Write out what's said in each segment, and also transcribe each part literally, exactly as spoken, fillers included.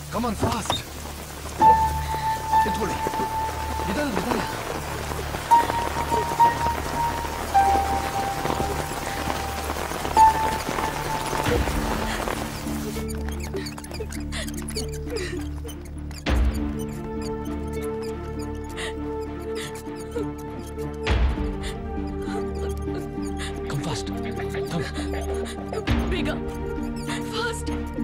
Come on, fast. It's good. Vidal, Vidal. Come fast. Come. Bigger. Fast.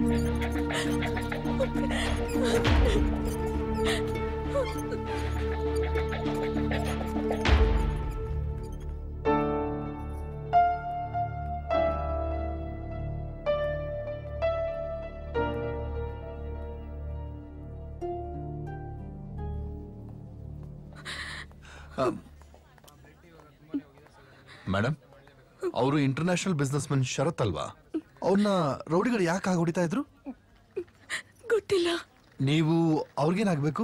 Madam, ಅವರು international businessman Sharat ಅಲ್ವಾ? ಅವ್ರನ್ನ ರೌಡಿಗಳು ಯಾಕೆ ಆಗ ಹೊಡಿತಾ ಇದ್ರು? ಗೊತ್ತಿಲ್ಲ. ನೀವು ಅವ್ರಿಗೇನಾಗಬೇಕು?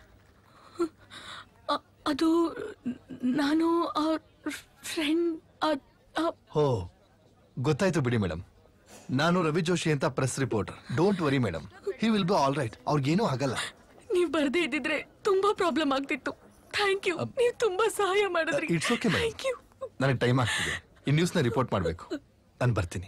ಅದು ನಾನು ಫ್ರೆಂಡ್. ಹೋ, ಗೊತ್ತಾಯ್ತು ಬಿಡಿ ಮೇಡಮ್. ನಾನು ರವಿ ಜೋಶಿ ಅಂತ press reporter. Don't worry madam, he will be all right. ಅವ್ರಿಗೇನೂ ಆಗಲ್ಲ. ನೀವು ಬರದೇ ಇದ್ದಿದ್ರೆ ತುಂಬಾ ಪ್ರಾಬ್ಲಮ್ ಆಗ್ತಿತ್ತು. ಥ್ಯಾಂಕ್ ಯು, ನೀವು ತುಂಬಾ ಸಹಾಯ ಮಾಡಿದ್ರಿ. It's okay madam. Thank you. ನನಗೆ ಟೈಮ್ ಆಗ್ತಿದೆ, ಈ ನ್ಯೂಸ್ನ ರಿಪೋರ್ಟ್ ಮಾಡಬೇಕು. ನಾನು ಬರ್ತೀನಿ.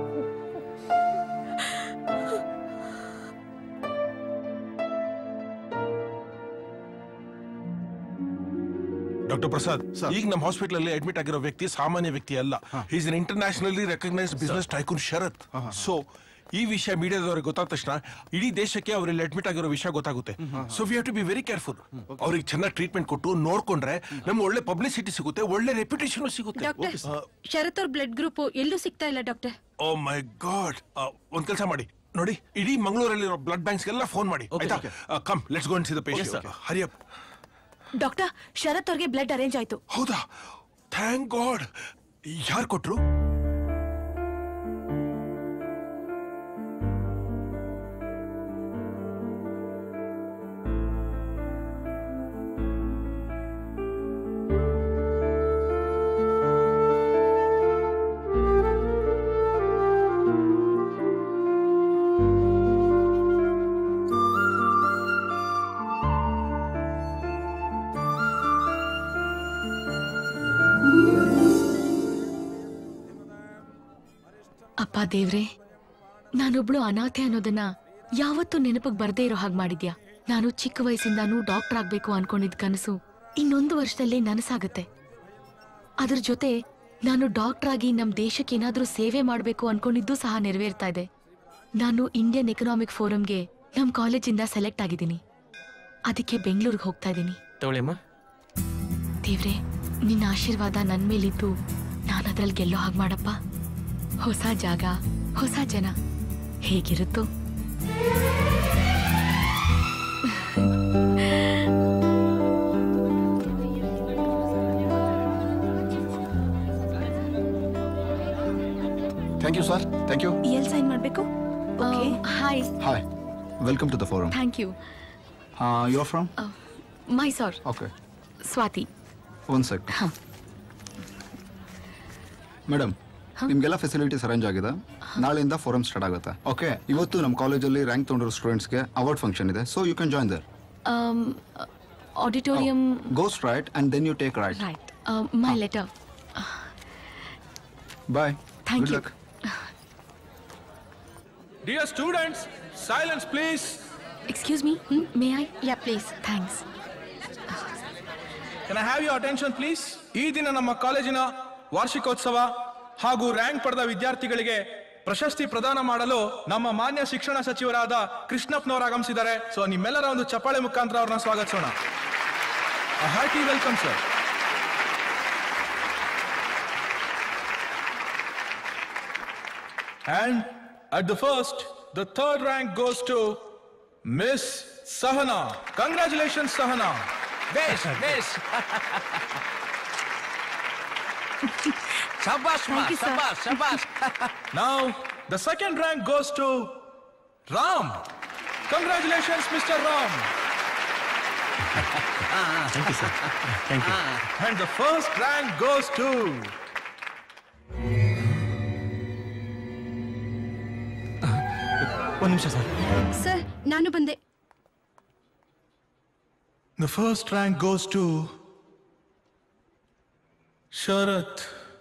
ಡಾಕ್ಟರ್ ಪ್ರಸಾದ್, ಈಗ ನಮ್ಮ ಹಾಸ್ಪಿಟಲ್ ಅಲ್ಲಿ ಅಡ್ಮಿಟ್ ಆಗಿರೋ ವ್ಯಕ್ತಿ ಸಾಮಾನ್ಯ ವ್ಯಕ್ತಿ ಅಲ್ಲ. Is an internationally recognised business tycoon Sharat. So ಈ ವಿಷಯ ಮೀಡಿಯಾದವ್ರಿಗೆ ಗೊತ್ತಾದ ತಕ್ಷಣ ಇಡೀ ದೇಶಕ್ಕೆ ಅವರಲ್ಲಿ ಅಡ್ಮಿಟ್ ಆಗಿರೋ ವಿಷಯ ಗೊತ್ತಾಗುತ್ತೆ. So we have to be very careful. ಅವ್ರಿಗೆ ಚೆನ್ನಾಗಿ ಟ್ರೀಟ್ಮೆಂಟ್ ಕೊಟ್ಟು ನೋಡ್ಕೊಂಡ್ರೆ ನಮ್ಗೆ ಒಳ್ಳೆ ಪಬ್ಲಿಸಿಟಿ ಸಿಗುತ್ತೆ, ಒಳ್ಳೆ ರೆಪ್ಯುಟೇಷನ್ ಸಿಗುತ್ತೆ. ಶರತ್ ಅವ್ರ ಬ್ಲಡ್ ಗ್ರೂಪ್ ಎಲ್ಲೂ ಸಿಗ್ತಾ ಇಲ್ಲ ಡಾಕ್ಟರ್. O my god. ಒಂದ್ ಕೆಲಸ ಮಾಡಿ ನೋಡಿ, ಇಡೀ ಮಂಗಳೂರಲ್ಲಿ ಬ್ಲಡ್ ಬ್ಯಾಂಕ್ಸ್ ಎಲ್ಲ ಫೋನ್ ಮಾಡಿ, ಆಯ್ತಾ? Come, let's go and see the patient. Hurry up. Doctor, Sharat ಅವ್ರಿಗೆ ಬ್ಲಡ್ ಅರೇಂಜ್ ಆಯ್ತು. ಹೌದಾ? Thank God. ಯಾರು ಕೊಟ್ರು? ಅಪ್ಪ ದೇವ್ರೆ, ನಾನೊಬ್ಳು ಅನಾಥೆ ಅನ್ನೋದನ್ನ ಯಾವತ್ತೂ ನೆನಪಿಗೆ ಬರ್ದೇ ಇರೋ ಹಾಗೆ ಮಾಡಿದ್ಯಾ. ನಾನು ಚಿಕ್ಕ ವಯಸ್ಸಿಂದಾನೂ ಡಾಕ್ಟರ್ ಆಗ್ಬೇಕು ಅನ್ಕೊಂಡಿದ್ ಕನಸು ಇನ್ನೊಂದು ವರ್ಷದಲ್ಲೇ ನನಸಾಗತ್ತೆ. ಅದ್ರ ಜೊತೆ ನಾನು ಡಾಕ್ಟರ್ ಆಗಿ ನಮ್ ದೇಶಕ್ಕೆ ಏನಾದ್ರೂ ಸೇವೆ ಮಾಡ್ಬೇಕು ಅನ್ಕೊಂಡಿದ್ದು ಸಹ ನೆರವೇರ್ತಾ ಇದೆ. ನಾನು ಇಂಡಿಯನ್ ಎಕನಾಮಿಕ್ ಫೋರಂಗೆ ನಮ್ ಕಾಲೇಜಿಂದ ಸೆಲೆಕ್ಟ್ ಆಗಿದ್ದೀನಿ. ಅದಕ್ಕೆ ಬೆಂಗಳೂರಿಗೆ ಹೋಗ್ತಾ ಇದ್ದೀನಿ. ದೇವ್ರೆ, ನಿನ್ನ ಆಶೀರ್ವಾದ ನನ್ ಮೇಲಿದ್ದು ನಾನು ಅದ್ರಲ್ಲಿ ಗೆಲ್ಲೋ ಹಾಗೆ ಮಾಡಪ್ಪ. ಹೊಸ ಜಾಗ, ಹೊಸ ಜನ, ಹೇಗಿರುತ್ತೋ. Thank you sir. Thank you. ಎಲ್ಲಿ ಸೈನ್ ಮಾಡಬೇಕು? Hi. Hi, welcome to the forum. Thank you. You are from? Mysore. Okay. Swati. One sec. Madam, ನಿಮ್ಗೆಲ್ಲ ಫೆಸಿಲಿಟೀಸ್ ಅರೇಂಜ್ ಆಗಿದೆ. ನಾಳೆಯಿಂದ ಫೋರಮ್ ಸ್ಟಾರ್ಟ್ ಆಗುತ್ತೆ. ಓಕೆ. ಇವತ್ತು ನಮ್ಮ ಕಾಲೇಜಲ್ಲಿ ರ್ಯಾಂಕ್ ತೊಗೊಂಡಿರೋ ಸ್ಟೂಡೆಂಟ್ಸ್ಗೆ ಅವಾರ್ಡ್ ಫಂಕ್ಷನ್ ಇದೆ. So you can join there. Auditorium. Go straight and then you take right. Right. My letter. Bye. Thank you. Dear students, silence please. Excuse me, hmm? May I? Yeah, please. Thanks. Can I have your attention please? ಈ ದಿನ ನಮ್ಮ ಕಾಲೇಜಿನ ವಾರ್ಷಿಕೋತ್ಸವ ಹಾಗೂ rank ಪಡೆದ ವಿದ್ಯಾರ್ಥಿಗಳಿಗೆ ಪ್ರಶಸ್ತಿ ಪ್ರದಾನ ಮಾಡಲು ನಮ್ಮ ಮಾನ್ಯ ಶಿಕ್ಷಣ ಸಚಿವರಾದ ಕೃಷ್ಣಪ್ಪನವರು ಆಗಮಿಸಿದ್ದಾರೆ. ಸೊ ನಿಮ್ಮೆಲ್ಲರ ಒಂದು ಚಪ್ಪಾಳೆ ಮುಖಾಂತರ ಅವ್ರನ್ನ ಸ್ವಾಗತಿಸೋಣ. Hearty welcome sir. And at the first, the third rank goes to Miss Sahana. Congratulations, Sahana. Besh, besh. Shabash, ma. Shabash, shabash. Now, the second rank goes to Ram. Congratulations, Mister Ram. Thank you, sir. Thank you. And the first rank goes to ಒಂದು ನಿಮಿಷ sir. Sir ನಾನು ಬಂದೆ. The first rank goes to Sharath.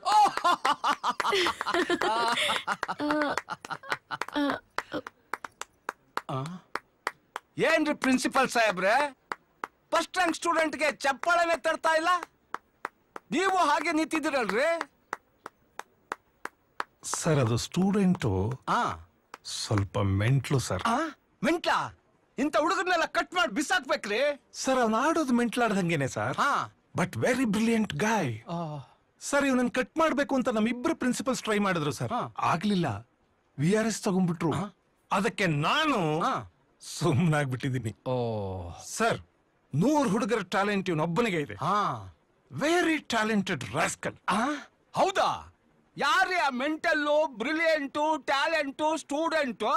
ಏನ್ರಿ principal ಸಾಹೇಬ್ರೆ, first rank ಸ್ಟೂಡೆಂಟ್ಗೆ ಚಪ್ಪಾಳೆನೆ ತರ್ತಾ ಇಲ್ಲ? ನೀವು ಹಾಗೆ ನಿಂತಿದ್ದೀರಲ್ರಿ? ಸರ್ ಅದು ಸ್ಟೂಡೆಂಟು ಆ ಸ್ವಲ್ಪ ಮೆಂಟ್ಲು ಸರ್. ಮೆಂಟ್ಲಾ? ಇಂಥ ಹುಡುಗರ್ನೆಲ್ಲ ಕಟ್ ಮಾಡಿ ಬಿಸಾಕ್ಬೇಕ್ರಿ. ಸರ್ ಅವ್ನು ಆಡೋದು ಮೆಂಟ್ಲಾಡ್ದಂಗೆನೆ ಸರ್, ಹಾ but very brilliant guy. Sir ಇವನನ್ನ ಕಟ್ ಮಾಡ್ಬೇಕು ಅಂತ ನಮ್ಮಿಬ್ರು ಪ್ರಿನ್ಸಿಪಲ್ಸ್ ಟ್ರೈ ಮಾಡಿದ್ರು ಸರ್, ಆಗ್ಲಿಲ್ಲ. ವಿ ಆರ್ ಎಸ್ ತಗೊಂಡ್ಬಿಟ್ರು. ಅದಕ್ಕೆ ನಾನು ಸುಮ್ಮನಾಗ್ಬಿಟ್ಟಿದ್ದೀನಿ. ಓ ಸರ್, ನೂರ್ ಹುಡುಗರ ಟ್ಯಾಲೆಂಟ್ ಇವನೊಬ್ಬನಿಗೆ ಇದೆ. ಹಾ ವೆರಿ ಟ್ಯಾಲೆಂಟೆಡ್ ರಾಸ್ಕಲ್. ಹೌದಾ? ಯಾರೇ ಆ mental, brilliant, talent, student?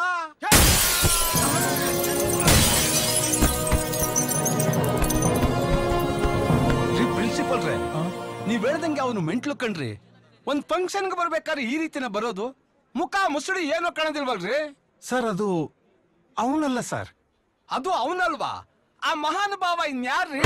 Principal ರೇ, ನೀವ್ ಹೇಳ್ದಂಗೆ ಅವನು ಮೆಂಟ್ಲು ಕಣ್ರಿ. ಒಂದ್ ಫಂಕ್ಷನ್ಗೆ ಬರ್ಬೇಕಾದ್ರೆ ಈ ರೀತಿನ ಬರೋದು? ಮುಖ ಮುಸುಡಿ ಏನೋ ಕಾಣದಿಲ್ವಲ್ರಿ? ಸರ್ ಅದು ಅವನಲ್ಲ ಸರ್. ಅದು ಅವನಲ್ವಾ? ಆ ಮಹಾನುಭಾವ ಇನ್ಯಾರ್ರಿ?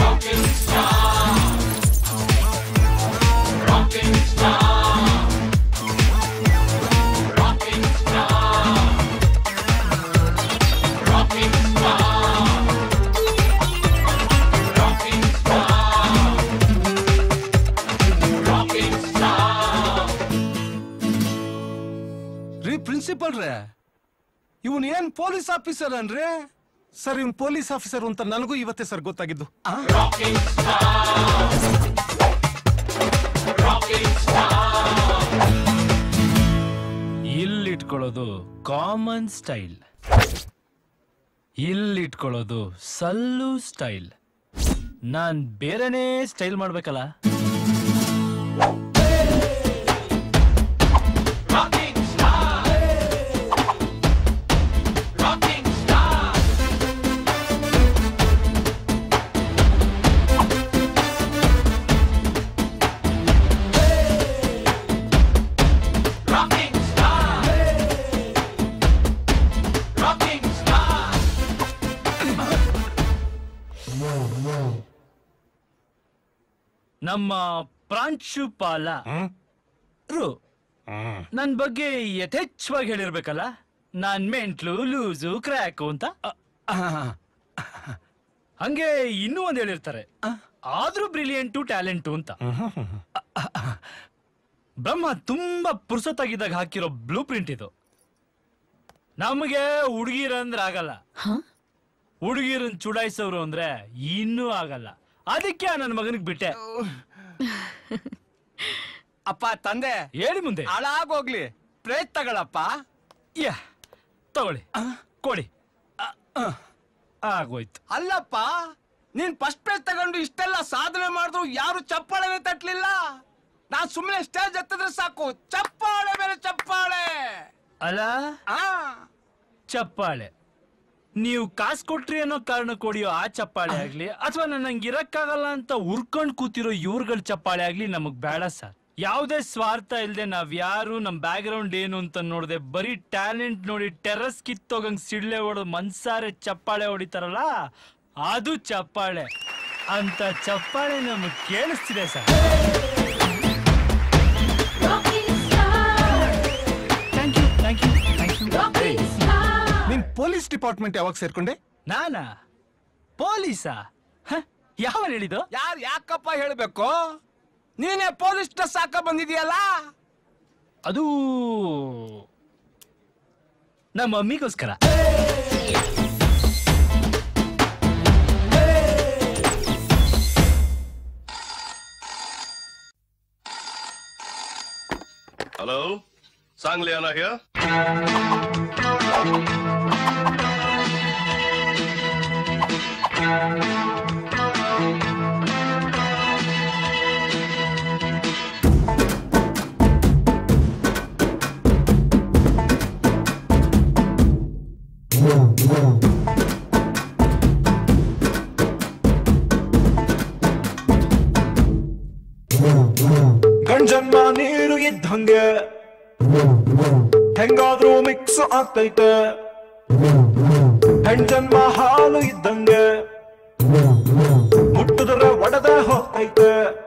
ರೀ ಪ್ರಿನ್ಸಿಪಲ್ ರೇ, ಇವನ್ ಏನ್ ಪೊಲೀಸ್ ಆಫೀಸರ್ ಅನ್ರಿ? ಸರ್ ಇವನ್ ಪೊಲೀಸ್ ಆಫೀಸರ್ ಅಂತ ನನಗೂ ಇವತ್ತೇ ಸರ್ ಗೊತ್ತಾಗಿದ್ದು. ಇಲ್ಲಿಟ್ಕೊಳ್ಳೋದು ಕಾಮನ್ ಸ್ಟೈಲ್, ಇಲ್ಲಿಟ್ಕೊಳ್ಳೋದು ಸಲ್ಲು ಸ್ಟೈಲ್. ನಾನ್ ಬೇರೆನೇ ಸ್ಟೈಲ್ ಮಾಡ್ಬೇಕಲ್ಲ. ನಮ್ಮ ಪ್ರಾಂಶುಪಾಲ ನನ್ ಬಗ್ಗೆ ಯಥೇಚ್ಛವಾಗಿ ಹೇಳಿರ್ಬೇಕಲ್ಲ, ನಾನ್ ಮೆಂಟ್ಲು, ಲೂಸು, ಕ್ರ್ಯಾಕು ಅಂತ. ಹಂಗೆ ಇನ್ನೂ ಒಂದ್ ಹೇಳಿರ್ತಾರೆ, ಆದ್ರೂ ಬ್ರಿಲಿಯಂಟು, ಟ್ಯಾಲೆಂಟು ಅಂತ. ಬ್ರಹ್ಮ ತುಂಬಾ ಪುರ್ಸೊತ್ತಾಗಿದ್ದಾಗ ಹಾಕಿರೋ ಬ್ಲೂ ಪ್ರಿಂಟ್ ಇದು. ನಮಗೆ ಹುಡುಗಿರಂದ್ರೆ ಆಗಲ್ಲ, ಹುಡುಗಿರನ್ ಚುಡಾಯಿಸೋರು ಅಂದ್ರೆ ಇನ್ನೂ ಆಗಲ್ಲ. ಅದಕ್ಕೆ ನನ್ನ ಮಗನಿಗೆ ಬಿಟ್ಟೆ. ಅಪ್ಪ ತಂದೆ ಹೇಳಿ ಮುಂದೆ. ಹಾಳಾಗೋಗ್ಲಿ, ಪ್ರೇತ್ ತಗಳಪ್ಪ. ಯಾ ತಗೊಳ್ಳಿ, ಕೊಡಿ. ಆಗೋಯ್ತು. ಅಲ್ಲಪ್ಪ, ನೀನ್ ಫಸ್ಟ್ ಪ್ರೈಸ್ ತಗೊಂಡು ಇಷ್ಟೆಲ್ಲ ಸಾಧನೆ ಮಾಡಿದ್ರು ಯಾರು ಚಪ್ಪಾಳೆನೆ ತಟ್ಲಿಲ್ಲ. ನಾನ್ ಸುಮ್ಮನೆ ಸ್ಟೇಜ್ ಎತ್ತಿದ್ರೆ ಸಾಕು, ಚಪ್ಪಾಳೆ ಮೇಲೆ ಚಪ್ಪಾಳೆ. ಅಲ್ಲ ಚಪ್ಪಾಳೆ ನೀವು ಕಾಸು ಕೊಟ್ರಿ ಅನ್ನೋ ಕಾರಣ ಕೊಡಿಯೋ ಆ ಚಪ್ಪಾಳೆ ಆಗ್ಲಿ, ಅಥವಾ ನನಗೆ ಇರಕ್ಕಾಗಲ್ಲ ಅಂತ ಉರ್ಕೊಂಡ್ ಕೂತಿರೋ ಇವ್ರುಗಳ ಚಪ್ಪಾಳೆ ಆಗ್ಲಿ ನಮಗ್ ಬೇಡ ಸರ್. ಯಾವುದೇ ಸ್ವಾರ್ಥ ಇಲ್ದೆ ನಾವ್ ಯಾರು, ನಮ್ ಬ್ಯಾಕ್ ಗ್ರೌಂಡ್ ಏನು ಅಂತ ನೋಡದೆ ಬರೀ ಟ್ಯಾಲೆಂಟ್ ನೋಡಿ ಟೆರಸ್ ಕಿತ್ತೋಗಂಗ್ ಸಿಡ್ಲೆ ಹೊಡೆದು ಮನ್ಸಾರೆ ಚಪ್ಪಾಳೆ ಹೊಡಿತಾರಲ್ಲ, ಅದು ಚಪ್ಪಾಳೆ. ಅಂತ ಚಪ್ಪಾಳೆ ನಮಗ್ ಕೇಳಿಸ್ತಿದೆ sir. Thank you thank you thank you. ನೀನ್ ಪೊಲೀಸ್ ಡಿಪಾರ್ಟ್ಮೆಂಟ್ ಯಾವಾಗ ಸೇರ್ಕೊಂಡೆ? ನಾನಾ ಪೊಲೀಸಾ? ಯಾವ ಹೇಳಿದ್ದು? ಯಾರು ಯಾಕಪ್ಪ ಹೇಳ್ಬೇಕು? ನೀನೇ ಪೊಲೀಸ್ ಡ್ರೆಸ್ ಹಾಕ ಬಂದಿದೀಯಲ್ಲ. ಅದು ನಮ್ಮ ಮಮ್ಮಿಗೋಸ್ಕರ. Hello, Sangliana here. ಗಂಜನ್ನ ನೀರು ಇದ್ದಂಗೆ ಹೆಂಗಾದ್ರೂ ಮಿಕ್ಸ್ ಆಗ್ತೈತೆ, ಹೆಣ್ಜನ್ಮ ಹಾಲು ಇದ್ದಂಗೆ ಮುಟ್ಟಿದ್ರೆ ಒಡೆದ ಹೋಗ್ತೈತೆ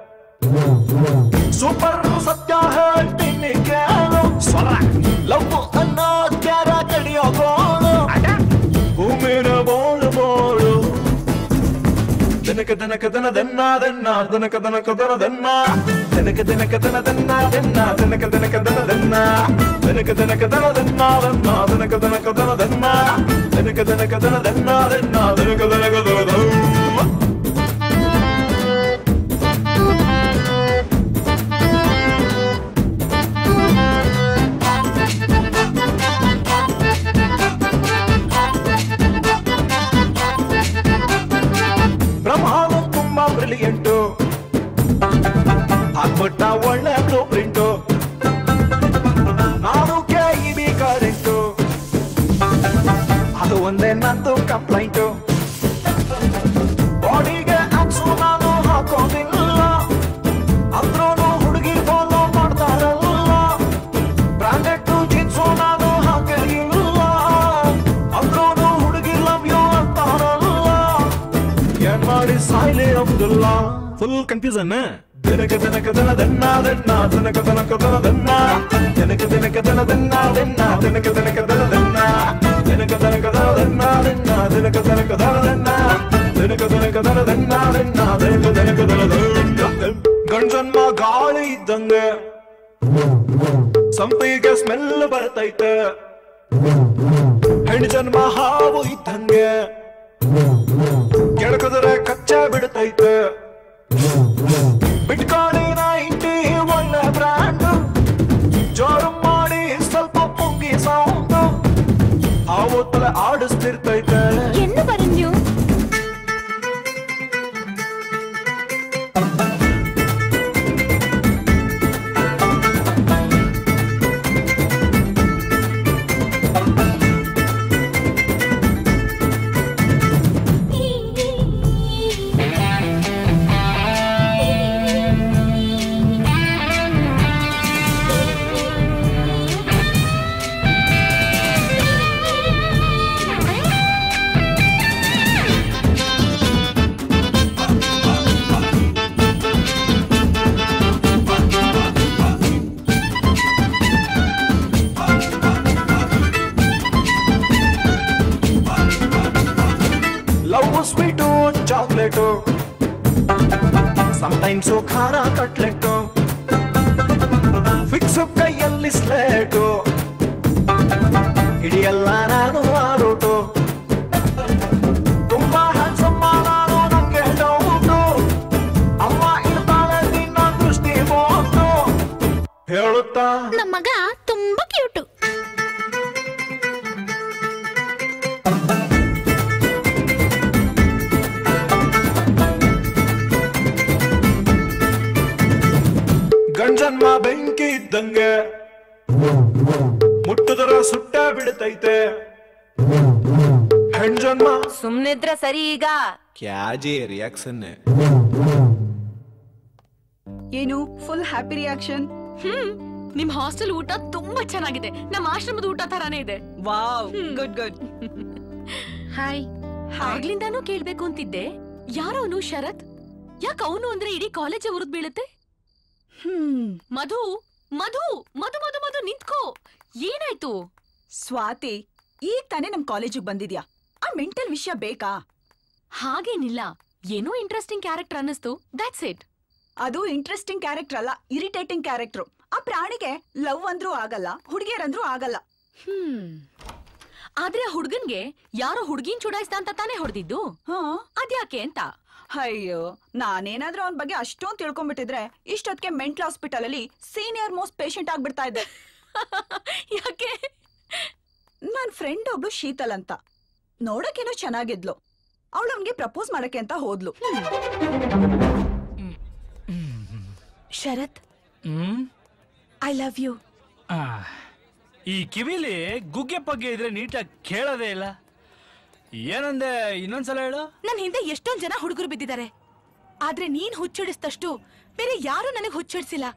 ಸೂಪರ್ ಸತ್ಯ ಹೇಳ್ತೀನಿ ಕೇಳು ಸ್ವರ ಲವ್ ಅನ್ನೋ ಕ್ಯಾರ ಕಡಿಯೋ ಗೋಳು ಭೂಮಿನ ಬೋಳು ಬೋಳು ದನಕ ದನಕ ದನ ದನ್ನ ದನ್ನ ದನಕ ದನಕ ದನ ದನ್ನ ದನಕ ದನಕ ದನ ದನ್ನ ದನ್ನ ದನಕ ದನಕ ದನ ದನ್ನ ದನಕ ದನಕ ದನ ದನ್ನ ದನ್ನ ದನಕ ದನಕ ದನ ದನ್ನ ದನಕ ದನಕ ದನ ದನ್ನ ದನ್ನ ದನಕ ದನಕ ದನ ದನ್ನ ಬ್ರಹ್ಮಾನು ತುಂಬಾ ಬ್ರಿಲಿಯಂಟು ಹಾಕ್ಬಿಟ್ಟ ಒಳ್ಳೆ ಬ್ಲೂ ಪ್ರಿಂಟು ನಾನು ಕೆ ಇ ಬಿ ಕರೆಂಟು ಅದು ಒಂದೇ ನಂದು ಕಂಪ್ಲೈಂಟು ಬಾಡಿಗೆ ಹಾಕ್ಸು ನಾನು ಹಾಕೋದಿಲ್ಲ ಅಂದ್ರೂ ಹುಡುಗಿ ಫಾಲೋ ಮಾಡ್ತಾರಲ್ಲ ಬ್ರಾಂಡೆಡ್ ಜೀನ್ಸು ನಾನು ಹಾಕಿಲ್ಲ ಅಂದ್ರೂ ಹುಡುಗಿ ಲವ್ ಯು ಅಂತಾರಲ್ಲ ಏನ್ ಮಾಡಿ ಸಾಯ್ಲಿ ಅಬ್ದುಲ್ಲಾ ಫುಲ್ ಕನ್ಫ್ಯೂಸನ್ ದಿನಕ ದಿನಕ ದನ ದನ್ನ ದನ್ನ ದಿನಕ ದಿನಕ ದನ ದನ್ನ ದಿನಕ ದಿನಕ ದನ ದನ್ನ ದನ್ನ ದಿನಕ ದಿನಕ ದನ ದನ್ನ ದಿನಕ ದಿನಕ ದನ ದನ್ನ ದನ್ನ ದಿನಕ ದಿನಕ ದನ ದನ್ನ ದಿನಕ ದಿನಕ ದನ ದನ್ನ ದನ್ನ ದಿನಕ ದಿನಕ ದನ ದನ್ನ ಗಂಡಸನ್ಮ ಗಾಳಿ ಇದ್ದಂಗೆ ಸಂಪಿಗೆ ಸ್ಮೆಲ್ ಬರ್ತೈತೆ ಹೆಣ್ಣು ಜನ್ಮ ಹಾವು ಇದ್ದಂಗೆ ಕೆಳಕದ್ರೆ ಕಚ್ಚ ಬಿಡ್ತೈತೆ ಬಿಟ್ಕಾಣಿನ ಇಂಟಿ ಒಳ್ಳೆ ಬ್ರ್ಯಾಂಡ್ ಜೋರು ಮಾಡಿ ಸ್ವಲ್ಪ ಪುಂಗಿ ಸೌಂಡ್ ಹಾವು ತಲೆ ಆಡಿಸ್ತಿರ್ತೈತೆ என்ன പറഞ്ഞു ಸ್ವೀಟು ಚಾಕ್ಲೇಟು ಸಮಟೈಮ್ಸು ಖಾರ ಕಟ್ಲೆಟ್ಟು ಫಿಕ್ಸ್ ಕೈಯಲ್ಲಿ ಸ್ಲೇಟು ಹಿಡಿಯಲ್ಲ ನಾನು ಆರೋಟು ತುಂಬಾ ಹ್ಯಾಂಡ್ಸಮ್ ನಾನು ನಂಗೆ ಡೌಟು ಅಮ್ಮ ಇರ್ತಾಳೆ ನಿನ್ನ ದೃಷ್ಟಿ ಬೋಟು ಹೇಳುತ್ತಾ ನಮ್ಮ ಮಗ ತುಂಬಾ ಕ್ಯೂಟು ಗಂಡಸನ್ಮ ಬೆಂಕಿ ಇದ್ದಂಗೆ ಮುಟ್ಟದರ ಸುಟ್ಟ ಬಿಡ್ತೈತೆ ಹೆಣ್ಜನ್ಮ ಸುಮ್ನಿದ್ರ ಸರಿ ಈಗ ಕ್ಯಾಜಿ ರಿಯಾಕ್ಷನ್ ಏನು ಫುಲ್ ಹ್ಯಾಪಿ ರಿಯಾಕ್ಷನ್? ಹ್ಮ್ ನಿಮ್ ಹಾಸ್ಟೆಲ್ ಊಟ ತುಂಬಾ ಚೆನ್ನಾಗಿದೆ. ನಮ್ಮ ಆಶ್ರಮದ ಊಟ ತರಾನೇ ಇದೆ. Wow, good good. ಹಾಯ್. ಆಗ್ಲಿಂದಾನು ಕೇಳ್ಬೇಕು ಅಂತಿದ್ದೆ, ಯಾರವನು ಶರತ್? ಯಾಕ ಅವನು ಅಂದ್ರೆ ಇಡೀ ಕಾಲೇಜ್ ಉರಿದ್ ಬೀಳುತ್ತೆ? ಹ್ಮ್ ಮಧು ಮಧು ಮಧು ಮಧು ಮಧು ನಿಂತ್ಕೋ, ಏನಾಯ್ತು? ಸ್ವಾತಿ, ಈಗ ತಾನೇ ನಮ್ ಕಾಲೇಜಿಗೆ ಬಂದಿದ್ಯಾ, ಆ ಮೆಂಟಲ್ ವಿಷಯ ಬೇಕಾ? ಹಾಗೇನಿಲ್ಲ, ಏನೋ ಇಂಟ್ರೆಸ್ಟಿಂಗ್ ಕ್ಯಾರೆಕ್ಟರ್ ಅನ್ನಿಸ್ತು, ದಟ್ಸ್ ಇಟ್. ಅದು ಇಂಟ್ರೆಸ್ಟಿಂಗ್ ಕ್ಯಾರೆಕ್ಟರ್ ಅಲ್ಲ, ಇರಿಟೇಟಿಂಗ್ ಕ್ಯಾರೆಕ್ಟರ್. ಆ ಪ್ರಾಣಿಗೆ ಲವ್ ಅಂದ್ರೂ ಆಗಲ್ಲ, ಹುಡುಗಿಯರಂದ್ರೂ ಆಗಲ್ಲ. ಹ್ಮ್ ಆದ್ರೆ ಆ ಹುಡ್ಗನ್ಗೆ ಯಾರೋ ಹುಡ್ಗಿನ್ ಚುಡಾಯಿಸ್ತಾ ಅಂತ ತಾನೇ ಹೊಡೆದಿದ್ದು, ಅದ್ಯಾಕೆ ಅಂತ? ಅಯ್ಯೋ, ನಾನೇನಾದ್ರೂ ಅವನ ಬಗ್ಗೆ ಅಷ್ಟೊಂದು ತಿಳ್ಕೊಂಡ್ಬಿಟ್ಟಿದ್ರೆ ಇಷ್ಟೊತ್ತಿಗೆ ಮೆಂಟಲ್ ಹಾಸ್ಪಿಟಲ್ ಅಲ್ಲಿ ಸೀನಿಯರ್ ಮೋಸ್ಟ್ ಪೇಷಂಟ್ ಆಗ್ಬಿಡ್ತಾ ಇದ್ದೆ. ಯಾಕೆ? ನನ್ ಫ್ರೆಂಡ್ ಒಬ್ಳು ಶೀತಲ್ ಅಂತ, ನೋಡಕ್ಕೇನೋ ಚೆನ್ನಾಗಿದ್ಲು. ಅವಳು ಅವನ್ಗೆ ಪ್ರಪೋಸ್ ಮಾಡಕ್ಕೆ ಅಂತ ಹೋದ್ಲು. Sharath, I love you. ಈ ಕಿವಿಲಿ ಗುಗ್ಗೆ ಪಗ್ಗೆ ಇದ್ರೆ ನೀಟಾಗಿ ಕೇಳೋದೇ ಇಲ್ಲ. ಏನಂದೆ, ಇನ್ನೊಂದ್ಸಲ ಹೇಳು. ನನ್ ಹಿಂದೆ ಎಷ್ಟೊಂದ್ ಜನ ಹುಡುಗರು ಬಿದ್ದಿದ್ದಾರೆ, ಆದ್ರೆ ನೀನ್ ಹುಚ್ಚಿಡಿಸ್ತಷ್ಟು ಬೇರೆ ಯಾರು ನನಗ್ ಹುಚ್ಚಿಡ್ಸಿಲ್ಲ.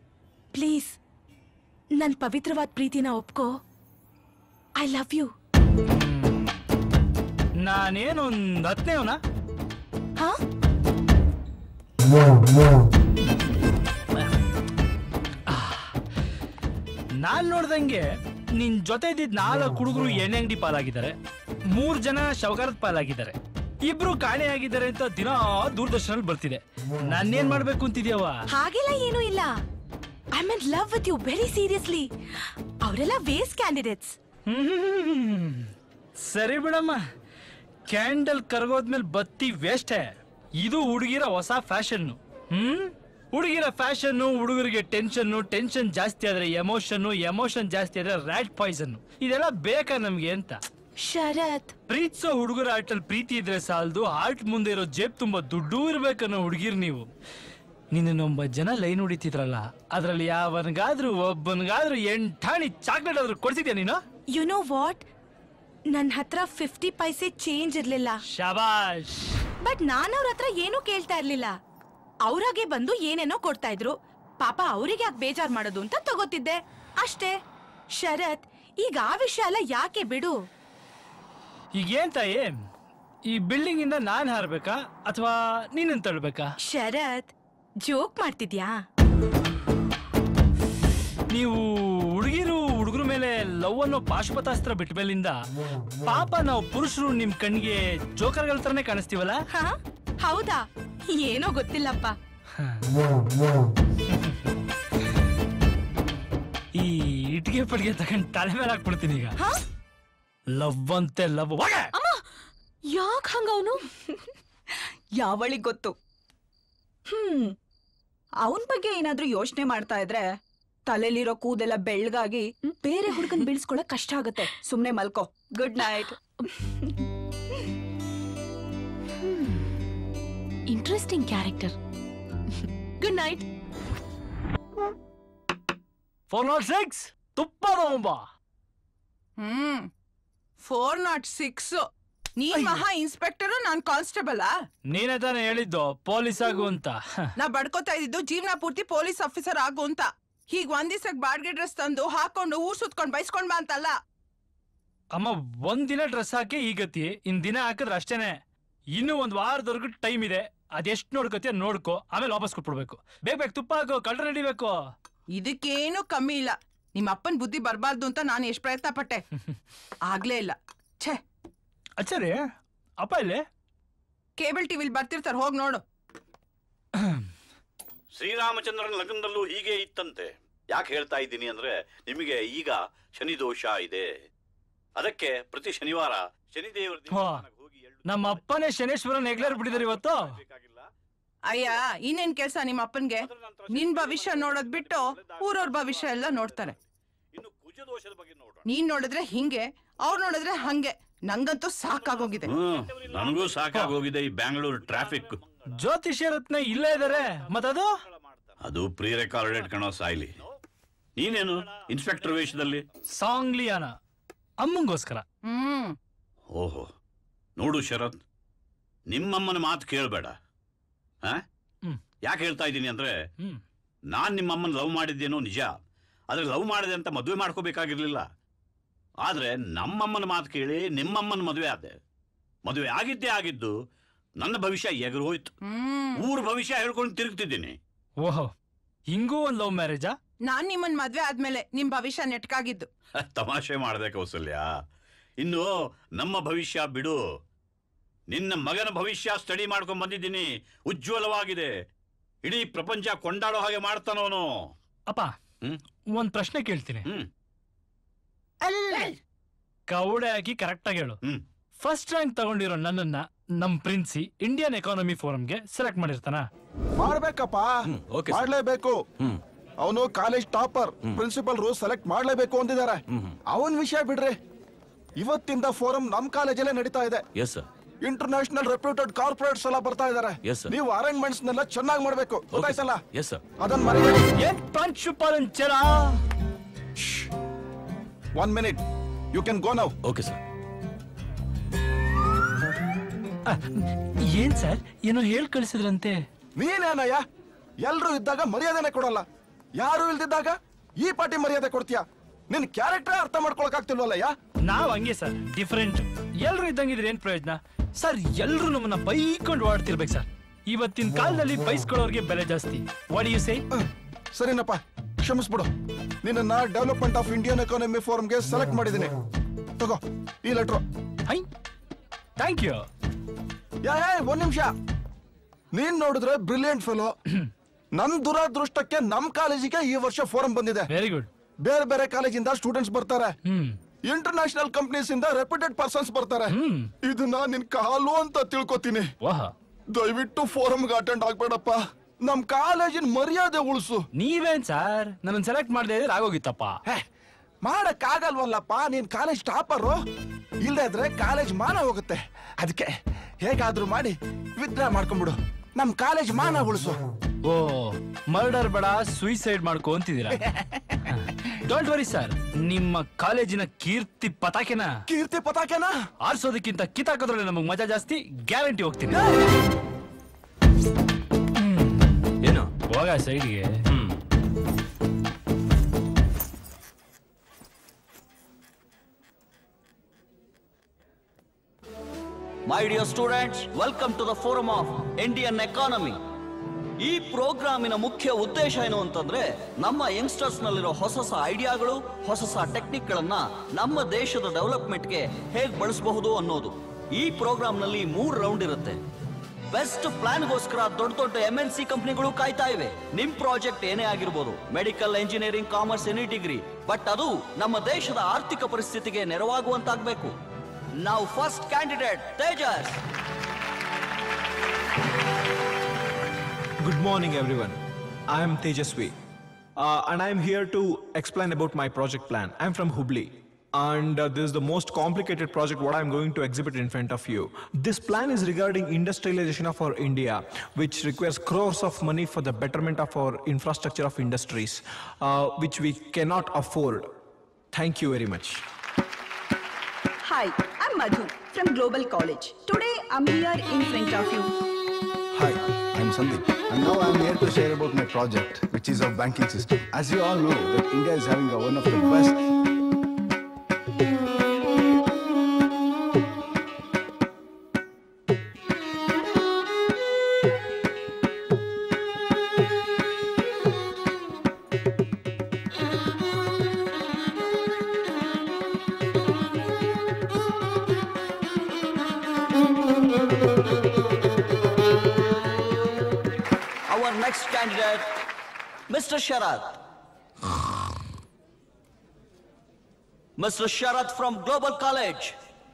ಪ್ಲೀಸ್ ನನ್ ಪವಿತ್ರವಾದ ಪ್ರೀತಿನ ಒಪ್ಕೋ. I love you. ನಾನೇನೊಂದ್ ಹತ್ತನೇವನ ಹಾ ನಾನ್ ನೋಡ್ದಂಗೆ ನಿನ್ ಜೊತೆ ಇದ್ದಿದ್ ನಾಲ್ಕು ಹುಡುಗರು ಎಣ್ಣೆ ಅಂಗಡಿ ಪಾಲಾಗಿದ್ದಾರೆ, ಮೂರ್ ಜನ ಶವಗಾರದ ಪಾಲಾಗಿದ್ದಾರೆ, ಇಬ್ರು ಕಾಣೆ ಆಗಿದ್ದಾರೆ ಅಂತ ದಿನ ದೂರದರ್ಶನ ಬರ್ತಿದೆ. ನಾನೇನ್ ಮಾಡ್ಬೇಕು ಅಂತಿದ್ಯವ? ಹಾಗೆಲ್ಲ ಏನೂ ಇಲ್ಲ. I am in love with you very seriously. ಅವರೆಲ್ಲ ವೇಸ್ಟ್ ಕ್ಯಾಂಡಿಡೇಟ್ಸ್. ಹ್ಮ್ ಸರಿ ಬಿಡಮ್ಮ, ಕ್ಯಾಂಡಲ್ ಕರಗೋದ್ಮೇಲೆ ಬತ್ತಿ ವೇಸ್ಟೇ. ಇದು ಹುಡುಗಿರ ಹೊಸ ಫ್ಯಾಷನ್. ಹ್ಮ್ ಹುಡುಗಿರ ಫ್ಯಾಷನ್, ಹುಡುಗರಿಗೆ ಟೆನ್ಷನ್, ಟೆನ್ಷನ್ ಜಾಸ್ತಿ ಆದ್ರೆ ಎಮೋಷನ್, ಎಮೋಷನ್ ಜಾಸ್ತಿ ಆದ್ರೆ ರ್ಯಾಟ್ ಪಾಯ್ಸನ್. ಇದೆಲ್ಲ ಬೇಕಾ ನಮ್ಗೆ ಅಂತ? ಶರತ್, ಪ್ರೀತಿಸೋ ಹುಡುಗರ ಆರ್ಟಲ್ಲಿ ಪ್ರೀತಿ ಇದ್ರೆ ಸಾಲದು, ಆರ್ಟ್ ಮುಂದೆ ಇರೋ ಜೇಬ್ ತುಂಬಾ ದುಡ್ಡು ಇರ್ಬೇಕನ್ನೋ ಹುಡುಗಿರ್ ನೀವು. ನಿನ್ನೊಂಬತ್ತು ಜನ ಲೈನ್ ಹೊಡಿತಿದ್ರಲ್ಲ, ಅದ್ರಲ್ಲಿ ಯಾವನ್ಗಾದ್ರೂ ಒಬ್ಬನ್ಗಾದ್ರೂ ಎಂಟಾಣಿ ಚಾಕ್ಲೇಟ್ ಆದ್ರೂ ಕೊಡ್ತಿದ್ಯಾ ನೀನು? ಯು ನೋ ವಾಟ್, ನನ್ನ ಹತ್ರ ಫಿಫ್ಟಿ ಪೈಸೆ ಚೇಂಜ್ ಇರ್ಲಿಲ್ಲ. ಶಬಾಷ್. ಬಟ್ ನಾನು ಅವ್ರ ಹತ್ರ ಏನೂ ಕೇಳ್ತಾ ಇರ್ಲಿಲ್ಲ. ಅವ್ರಾಗೆ ಬಂದು ಏನೇನೋ ಕೊಡ್ತಾ ಇದ್ರು. ಪಾಪ ಅವರಿಗೆ ಯಾಕೆ ಬೇಜಾರ್ ಮಾಡೋದು ಅಂತ ತಗೋತಿದ್ದೆ ಅಷ್ಟೇ. ಶರತ್, ಈಗ ಆ ವಿಷಯ ಎಲ್ಲ ಯಾಕೆ ಬಿಡು. ಈಗೇನ್ ತಾಯಿ, ಈ ಬಿಲ್ಡಿಂಗ್ ಇಂದ ನಾನ್ ಹಾರ್ಬೇಕಾ ಅಥವಾ ನೀನನ್ ತಳ್ಬೇಕಾ? ಶರತ್, ಜೋಕ್ ಮಾಡ್ತಿದ್ಯಾ? ನೀವು ಹುಡುಗಿರು ಹುಡುಗರ ಮೇಲೆ ಲವ್ ಅನ್ನೋ ಪಾಶುಪತಾಸ್ತ್ರ ಬಿಟ್ಟ ಮೇಲಿಂದ ಪಾಪ ನಾವು ಪುರುಷರು ನಿಮ್ ಕಣ್ಣಿಗೆ ಜೋಕರ್ಗಳ ತರನೇ ಕಾಣಿಸ್ತೀವಲ್ಲ? ಹಾ ಹೌದಾ? ಏನೋ ಗೊತ್ತಿಲ್ಲಪ್ಪ. ಈ ಇಟ್ಗೆ ಪಡ್ಗೆ ತಗೊಂಡ್ ತಲೆ ಮೇಲೆ ಹಾಕ್ಬಿಡ್ತೀನಿ ಈಗ. ಲವ್ ಅಂತೆ ಲವ್. ಯಾಕ ಹಂಗ ಅವನು? ಯಾವಳಿಗ್ ಗೊತ್ತು. ಹ್ಮ್ ಅವನ್ ಬಗ್ಗೆ ಏನಾದ್ರೂ ಯೋಚನೆ ಮಾಡ್ತಾ ಇದ್ರೆ ತಲೆಲಿರೋ ಕೂದೆಲ್ಲ ಬೆಳ್ಳಗಾಗಿ ಬೇರೆ ಹುಡುಗನ್ ಬೀಳ್ಸ್ಕೊಳಕ್ ಕಷ್ಟ ಆಗುತ್ತೆ. ಸುಮ್ನೆ ಮಲ್ಕೋ. Good night. Interesting character. Good night. Four nought six ತುಪ್ಪದ ಒಂಬ. ಹ್ಮ್ ಫೋರ್ ನಾಟ್ ಸಿಕ್ಸ್. ನೀನ್ ಮಹಾ ಇನ್ಸ್ಪೆಕ್ಟರ್, ನಾನ್ ಕಾನ್ಸ್ಟೇಬಲ್. ನೀನೇ ತಾನೇ ಹೇಳಿದ್ದು ಪೊಲೀಸ್ ಆಗು ಅಂತ. ನಾ ಬಡ್ಕೋತಾ ಇದ್ದಿದ್ದು ಜೀವನ ಪೂರ್ತಿ ಪೊಲೀಸ್ ಆಫೀಸರ್ ಆಗು ಅಂತ. ಹೀಗ್ ಒಂದ್ ದಿವಸಕ್ ಬಾಡ್ಗೆ ಡ್ರೆಸ್ ತಂದು ಹಾಕೊಂಡು ಊರ್ ಸುತ್ಕೊಂಡ್ ಬೈಸ್ಕೊಂಡ್ ಬಾ ಅಂತಲ್ಲ. ಅಮ್ಮ, ಒಂದ್ ದಿನ ಡ್ರೆಸ್ ಹಾಕಿ ಈಗತಿ, ಇನ್ ದಿನ ಹಾಕಿದ್ರೆ ಅಷ್ಟೇನೆ. ಇನ್ನು ಒಂದ್ ವಾರದವರೆಗೂ ಟೈಮ್ ಇದೆ. ಅದೆಷ್ಟ್ ನೋಡ್ಕೋತಿಯ ನೋಡ್ಕೋ, ಆಮೇಲೆ ವಾಪಸ್ ಕೊಟ್ಬಿಡ್ಬೇಕು. ಬೇಗ ಬೇಗ ತುಪ್ಪ ಹಾಕೋ, ಕಳ್ರ ನಡಿಬೇಕು. ಇದಕ್ಕೇನು ಕಮ್ಮಿ ಇಲ್ಲ. ನಿಮ್ಮ ಅಪ್ಪನ್ ಬುದ್ಧಿ ಬರ್ಬಾರ್ದು ಅಂತ ನಾನು ಎಷ್ಟ್ ಪ್ರಯತ್ನ ಪಟ್ಟೆ, ಆಗ್ಲೇ ಇಲ್ಲ. ಛೇ. ಅಚ್ಚರಿ, ಅಪ್ಪ ಇಲ್ಲಿ ಕೇಬಲ್ ಟಿವಿಲ್ ಬರ್ತಿರ್ತಾರ, ಹೋಗ್ ನೋಡು. ಶ್ರೀರಾಮಚಂದ್ರನ ಲಗ್ನದಲ್ಲೂ ಹೀಗೆ ಇತ್ತಂತೆ. ಯಾಕೆ ಹೇಳ್ತಾ ಇದ್ದೀನಿ ಅಂದ್ರೆ, ನಿಮಗೆ ಈಗ ಶನಿ ದೋಷ ಇದೆ. ಅದಕ್ಕೆ ಪ್ರತಿ ಶನಿವಾರ ಶನಿದೇವರ ಹೋಗಿ ನಮ್ಮ ಅಪ್ಪನೇ ಶನೇಶ್ವರನ್ ಎಗ್ಲಾರ್ ಬಿಟ್ಟಿದ್ದಾರೆ ಇವತ್ತು. ಅಯ್ಯ, ಇನ್ನೇನ್ ಕೆಲ್ಸ ನಿಮ್ಮ ಅಪ್ಪನ್ಗೆ? ನಿನ್ ಭವಿಷ್ಯ ನೋಡೋದ್ ಬಿಟ್ಟು ಊರವ್ರ ಭವಿಷ್ಯ ಎಲ್ಲ ನೋಡ್ತಾರೆ. ಇನ್ನು ಕುಜ ದೋಷದ ಬಗ್ಗೆ ನೋಡೋಣ. ನೀನ್ ನೋಡಿದ್ರೆ ಹಿಂಗೆ, ಅವ್ರು ನೋಡಿದ್ರೆ ಹಂಗೆ. ನಂಗಂತೂ ಸಾಕಾಗೋಗಿದೆ. ನನಗೂ ಸಾಕಾಗೋಗಿದೆ ಈ ಬ್ಯಾಂಗ್ಳೂರ್ ಟ್ರಾಫಿಕ್. ಜ್ಯೋತಿಷ್ಯ ರತ್ನ ಇಲ್ಲೇ ಇದಾರೆ, ಮತ್ತದು ಅದು ಪ್ರೀ ರೆಕಾರ್ಡೆಡ್ ಕಣೋ ಸಾಯ್ಲಿ. ನೀನೇನು ಇನ್ಸ್ಪೆಕ್ಟರ್ ವೇಷದಲ್ಲಿ? ಸಾಂಗ್ಲಿಯಾನ ಅಮ್ಮಂಗೋಸ್ಕರ. ಹ್ಮ್ ಓಹೋ, ನೋಡು ಶರತ್, ನಿಮ್ಮಮ್ಮನ ಮಾತು ಕೇಳಬೇಡ. ಯಾಕೆ ಹೇಳ್ತಾ ಇದ್ದೀನಿ ಅಂದ್ರೆ, ನಾನ್ ನಿಮ್ಮಮ್ಮನ ಲವ್ ಮಾಡಿದ್ದೇನೋ ನಿಜ, ಆದ್ರೆ ಲವ್ ಮಾಡಿದೆ ಅಂತ ಮದುವೆ ಮಾಡ್ಕೋಬೇಕಾಗಿರ್ಲಿಲ್ಲ. ಆದ್ರೆ ನಮ್ಮಮ್ಮನ ಮಾತು ಕೇಳಿ ನಿಮ್ಮಮ್ಮನ ಮದುವೆ ಆದೆ. ಮದುವೆ ಆಗಿದ್ದೇ ಆಗಿದ್ದು ನನ್ನ ಭವಿಷ್ಯ ಎಗರು ಹೋಯ್ತು. ಊರ್ ಭವಿಷ್ಯ ಹೇಳ್ಕೊಂಡು ತಿರುಗ್ತಿದ್ದೀನಿ. ಓಹೋ, ಹಿಂಗೂ ಒಂದ್ ಲವ್ ಮ್ಯಾರೇಜಾ? ನಾನ್ ನಿಮ್ಮನ್ ಮದ್ವೆ ಆದ್ಮೇಲೆ ನಿಮ್ ಭವಿಷ್ಯ ನೆಟ್ಕಾಗಿದ್ದು. ತಮಾಷೆ ಮಾಡ್ದೆ ಕೌಸಲ್ಯ. ಇನ್ನು ನಮ್ಮ ಭವಿಷ್ಯ ಬಿಡು, ನಿನ್ನ ಮಗನ ಭವಿಷ್ಯ ಸ್ಟಡಿ ಮಾಡ್ಕೊಂಡ್ ಬಂದಿದ್ದೀನಿ. ಉಜ್ವಲವಾಗಿದೆ. ಇಡೀ ಪ್ರಪಂಚ ಕೊಂಡಾಡೋ ಹಾಗೆ ಮಾಡ್ತಾನವನು. ಅಪ್ಪ, ಒಂದ್ ಪ್ರಶ್ನೆ ಕೇಳ್ತೀನಿ. ಹ್ಮ್ ಕೌಡೆ ಹಾಕಿ ಕರೆಕ್ಟ್ ಆಗಿ ಹೇಳು. ಫಸ್ಟ್ ರ್ಯಾಂಕ್ ತಗೊಂಡಿರೋ ನನ್ನನ್ನ ನಮ್ ಪ್ರಿನ್ಸಿ ಇಂಡಿಯನ್ ಎಕಾನಮಿ ಫೋರಂಗೆ ಸೆಲೆಕ್ಟ್ ಮಾಡಿರ್ತಾನ? ಮಾಡ್ಬೇಕಪ್ಪ, ಮಾಡ್ಲೇಬೇಕು. ಅವನು ಕಾಲೇಜ್ ಟಾಪರ್, ಪ್ರಿನ್ಸಿಪಲ್ ರು ಸೆಲೆಕ್ಟ್ ಮಾಡ್ಲೇಬೇಕು ಅಂತಿದ್ದಾರೆ. ಅವನ್ ವಿಷಯ ಬಿಡ್ರಿ, ಇವತ್ತಿಂದ ಫೋರಂ ನಮ್ ಕಾಲೇಜಲ್ಲೇ ನಡೀತಾ ಇದೆ. ಇಂಟರ್ನ್ಯಾಷನಲ್ ರೆಪ್ಯೂಟೆಡ್ ಕಾರ್ಪೊರೇಟ್ಸ್ ಎಲ್ಲ ಬರ್ತಾ ಇದಾರೆ. ನೀವು ಅರೇಂಜ್ಮೆಂಟ್ಸ್ ನೆಲ್ಲ ಚೆನ್ನಾಗಿ ಮಾಡ್ಬೇಕು, ಗೊತ್ತಾಯ್ತಲ್ಲ? ಅದನ್ನ ಮರಿಬೇಡಿ. One minute, you can go now. Okay sir. ಏನ್ ಸರ್, ಏನೋ ಹೇಳ್ ಕಳಿಸಿದ್ರಂತೆ? ನೀನೇನಯ್ಯ, ಎಲ್ರು ಇದ್ದಾಗ ಮರ್ಯಾದೆನೆ ಕೊಡಲ್ಲ, ಯಾರು ಇಲ್ದಿದ್ದಾಗ ಈ ಪಾರ್ಟಿ ಮರ್ಯಾದೆ ಕೊಡ್ತೀಯ? ನಿನ್ ಕ್ಯಾರೆಕ್ಟರ್ ಅರ್ಥ ಮಾಡ್ಕೊಳಕ್ ಆಗ್ತಿಲ್ವಲ್ಲಯ್ಯ? ನಾವ್ ಹಂಗೆ ಸರ್, ಡಿಫರೆಂಟ್. ಎಲ್ರು ಇದ್ದಂಗಿದ್ರೆ ಏನ್ ಪ್ರಯೋಜನ ಸರ್? ಎಲ್ರು ನಮ್ಮನ್ನ ಬೈಕೊಂಡು ಓಡ್ತಿರ್ಬೇಕು ಸರ್. ಇವತ್ತಿನ ಕಾಲದಲ್ಲಿ ಬೈಸ್ಕೊಳ್ಳೋರ್ಗೆ ಬೆಲೆ ಜಾಸ್ತಿ. What you say? ಸರಿನಪ್ಪ, ಕ್ಷಮಿಸ್ಬಿಡು. ನಿನ್ನ ಡೆವಲಪ್ಮೆಂಟ್ ಆಫ್ ಇಂಡಿಯನ್ ಎಕಾನಮಿ ಫೋರಮ್ಗೆ ಸೆಲೆಕ್ಟ್ ಮಾಡಿದ್ದೀನಿ. ತಗೋ ಈ letter. Hi, thank you. Yeah ಒಂದ್ ನಿಮಿಷ. ನೀನ್ ನೋಡಿದ್ರೆ ಬ್ರಿಲಿಯಂಟ್ ಫೆಲೋ. ನನ್ ದುರಾದೃಷ್ಟಕ್ಕೆ ನಮ್ ಕಾಲೇಜಿಗೆ ಈ ವರ್ಷ ಫೋರಂ ಬಂದಿದೆ. Very good. ಬೇರೆ ಬೇರೆ ಕಾಲೇಜಿಂದ ಸ್ಟೂಡೆಂಟ್ಸ್ ಬರ್ತಾರೆ. ಇಂಟರ್ನ್ಯಾಷನಲ್ ಕಂಪನೀಸ್ ಇಂದ ರೆಪ್ಯೂಟೆಡ್ ಪರ್ಸನ್ಸ್ ಬರ್ತಾರೆ. ಇದನ್ನ ನಿನ್ ಕಾಲು ಅಂತ ತಿಳ್ಕೊತೀನಿ. ದಯವಿಟ್ಟು ಫೋರಮ್ಗೆ ಅಟೆಂಡ್ ಆಗ್ಬೇಡಪ್ಪ. ನಮ್ ಕಾಲೇಜಿನ ಮರ್ಯಾದೆ ಉಳಿಸು. ನೀವೇನ್ ಸರ್ ನನ್ನ ಸೆಲೆಕ್ಟ್ ಮಾಡದೇ ಇದ್ರೆ ಆಗೋಗಿತ್ತಪ್ಪ. ಮಾಡಕ್ ಆಗಲ್ವಲ್ಲಪ್ಪ, ನೀನ್ ಕಾಲೇಜ್ ಟಾಪರು. ಇಲ್ಲದೆ ಇದ್ರೆ ಕಾಲೇಜ್ ಮಾನ ಹೋಗುತ್ತೆ. ಅದಕ್ಕೆ ಹೇಗಾದ್ರೂ ಮಾಡಿ ವಿತ್ಡ್ರಾ ಮಾಡ್ಕೊಂಡ್ಬಿಡು. ನಮ್ ಕಾಲೇಜ್ ಮಾನ ಉಳಿಸು. ಓ, ಮರ್ಡರ್ ಬೇಡ, ಸುಯಿಸೈಡ್ ಮಾಡ್ಕೊ ಅಂತಿದ್ದೀರಾ? ಡೋಂಟ್ ವರಿ ಸರ್, ನಿಮ್ಮ ಕಾಲೇಜಿನ ಕೀರ್ತಿ ಪತಾಕೆನ ಕೀರ್ತಿ ಪತಾಕೆನ ಆರಿಸೋದಕ್ಕಿಂತ ಕಿತ್ತಾಕೋದ್ರಲ್ಲಿ ನಮಗ್ ಮಜಾ ಜಾಸ್ತಿ. ಗ್ಯಾರಂಟಿ ಹೋಗ್ತೀನಿ. ಏನು ಹೋಗ ಸೈಡ್ಗೆ. My dear students, welcome to the Forum of Indian Economy. ಈ ಪ್ರೋಗ್ರಾಮಿನ ಮುಖ್ಯ ಉದ್ದೇಶ ಏನು ಅಂತಂದ್ರೆ, ನಮ್ಮ ಯಂಗ್ಸ್ಟರ್ಸ್ ನಲ್ಲಿರೋ ಹೊಸ ಹೊಸ ಐಡಿಯಾಗಳು, ಹೊಸ ಹೊಸ ಟೆಕ್ನಿಕ್ ಗಳನ್ನ ನಮ್ಮ ದೇಶದ ಡೆವಲಪ್ಮೆಂಟ್ಗೆ ಹೇಗೆ ಬಳಸಬಹುದು ಅನ್ನೋದು. ಈ ಪ್ರೋಗ್ರಾಮ್ ನಲ್ಲಿ ಮೂರು ರೌಂಡ್ ಇರುತ್ತೆ. ಬೆಸ್ಟ್ ಪ್ಲಾನ್ಗೋಸ್ಕರ ದೊಡ್ಡ ದೊಡ್ಡ ಎಂ ಎನ್ ಸಿ ಕಂಪ್ನಿಗಳು ಕಾಯ್ತಾ ಇವೆ. ನಿಮ್ ಪ್ರಾಜೆಕ್ಟ್ ಏನೇ ಆಗಿರ್ಬೋದು, medical, engineering, commerce, any degree, but ಅದು ನಮ್ಮ ದೇಶದ ಆರ್ಥಿಕ ಪರಿಸ್ಥಿತಿಗೆ ನೆರವಾಗುವಂತಾಗಬೇಕು. Now first candidate, Tejas. Good morning everyone. I am Tejasvi uh, and I am here to explain about my project plan. I am from Hubli and uh, this is the most complicated project what I am going to exhibit in front of you. This plan is regarding industrialization of our India, which requires crores of money for the betterment of our infrastructure of industries, uh, which we cannot afford. Thank you very much. Hi, I'm Madhu from Global College. Today I'm here in front of you. Hi, I'm Sandeep. And now I'm here to share about my project, which is our banking system. As you all know, that India is having a, one of the best... Next candidate, Mister Sharath. Mister Sharath from Global College.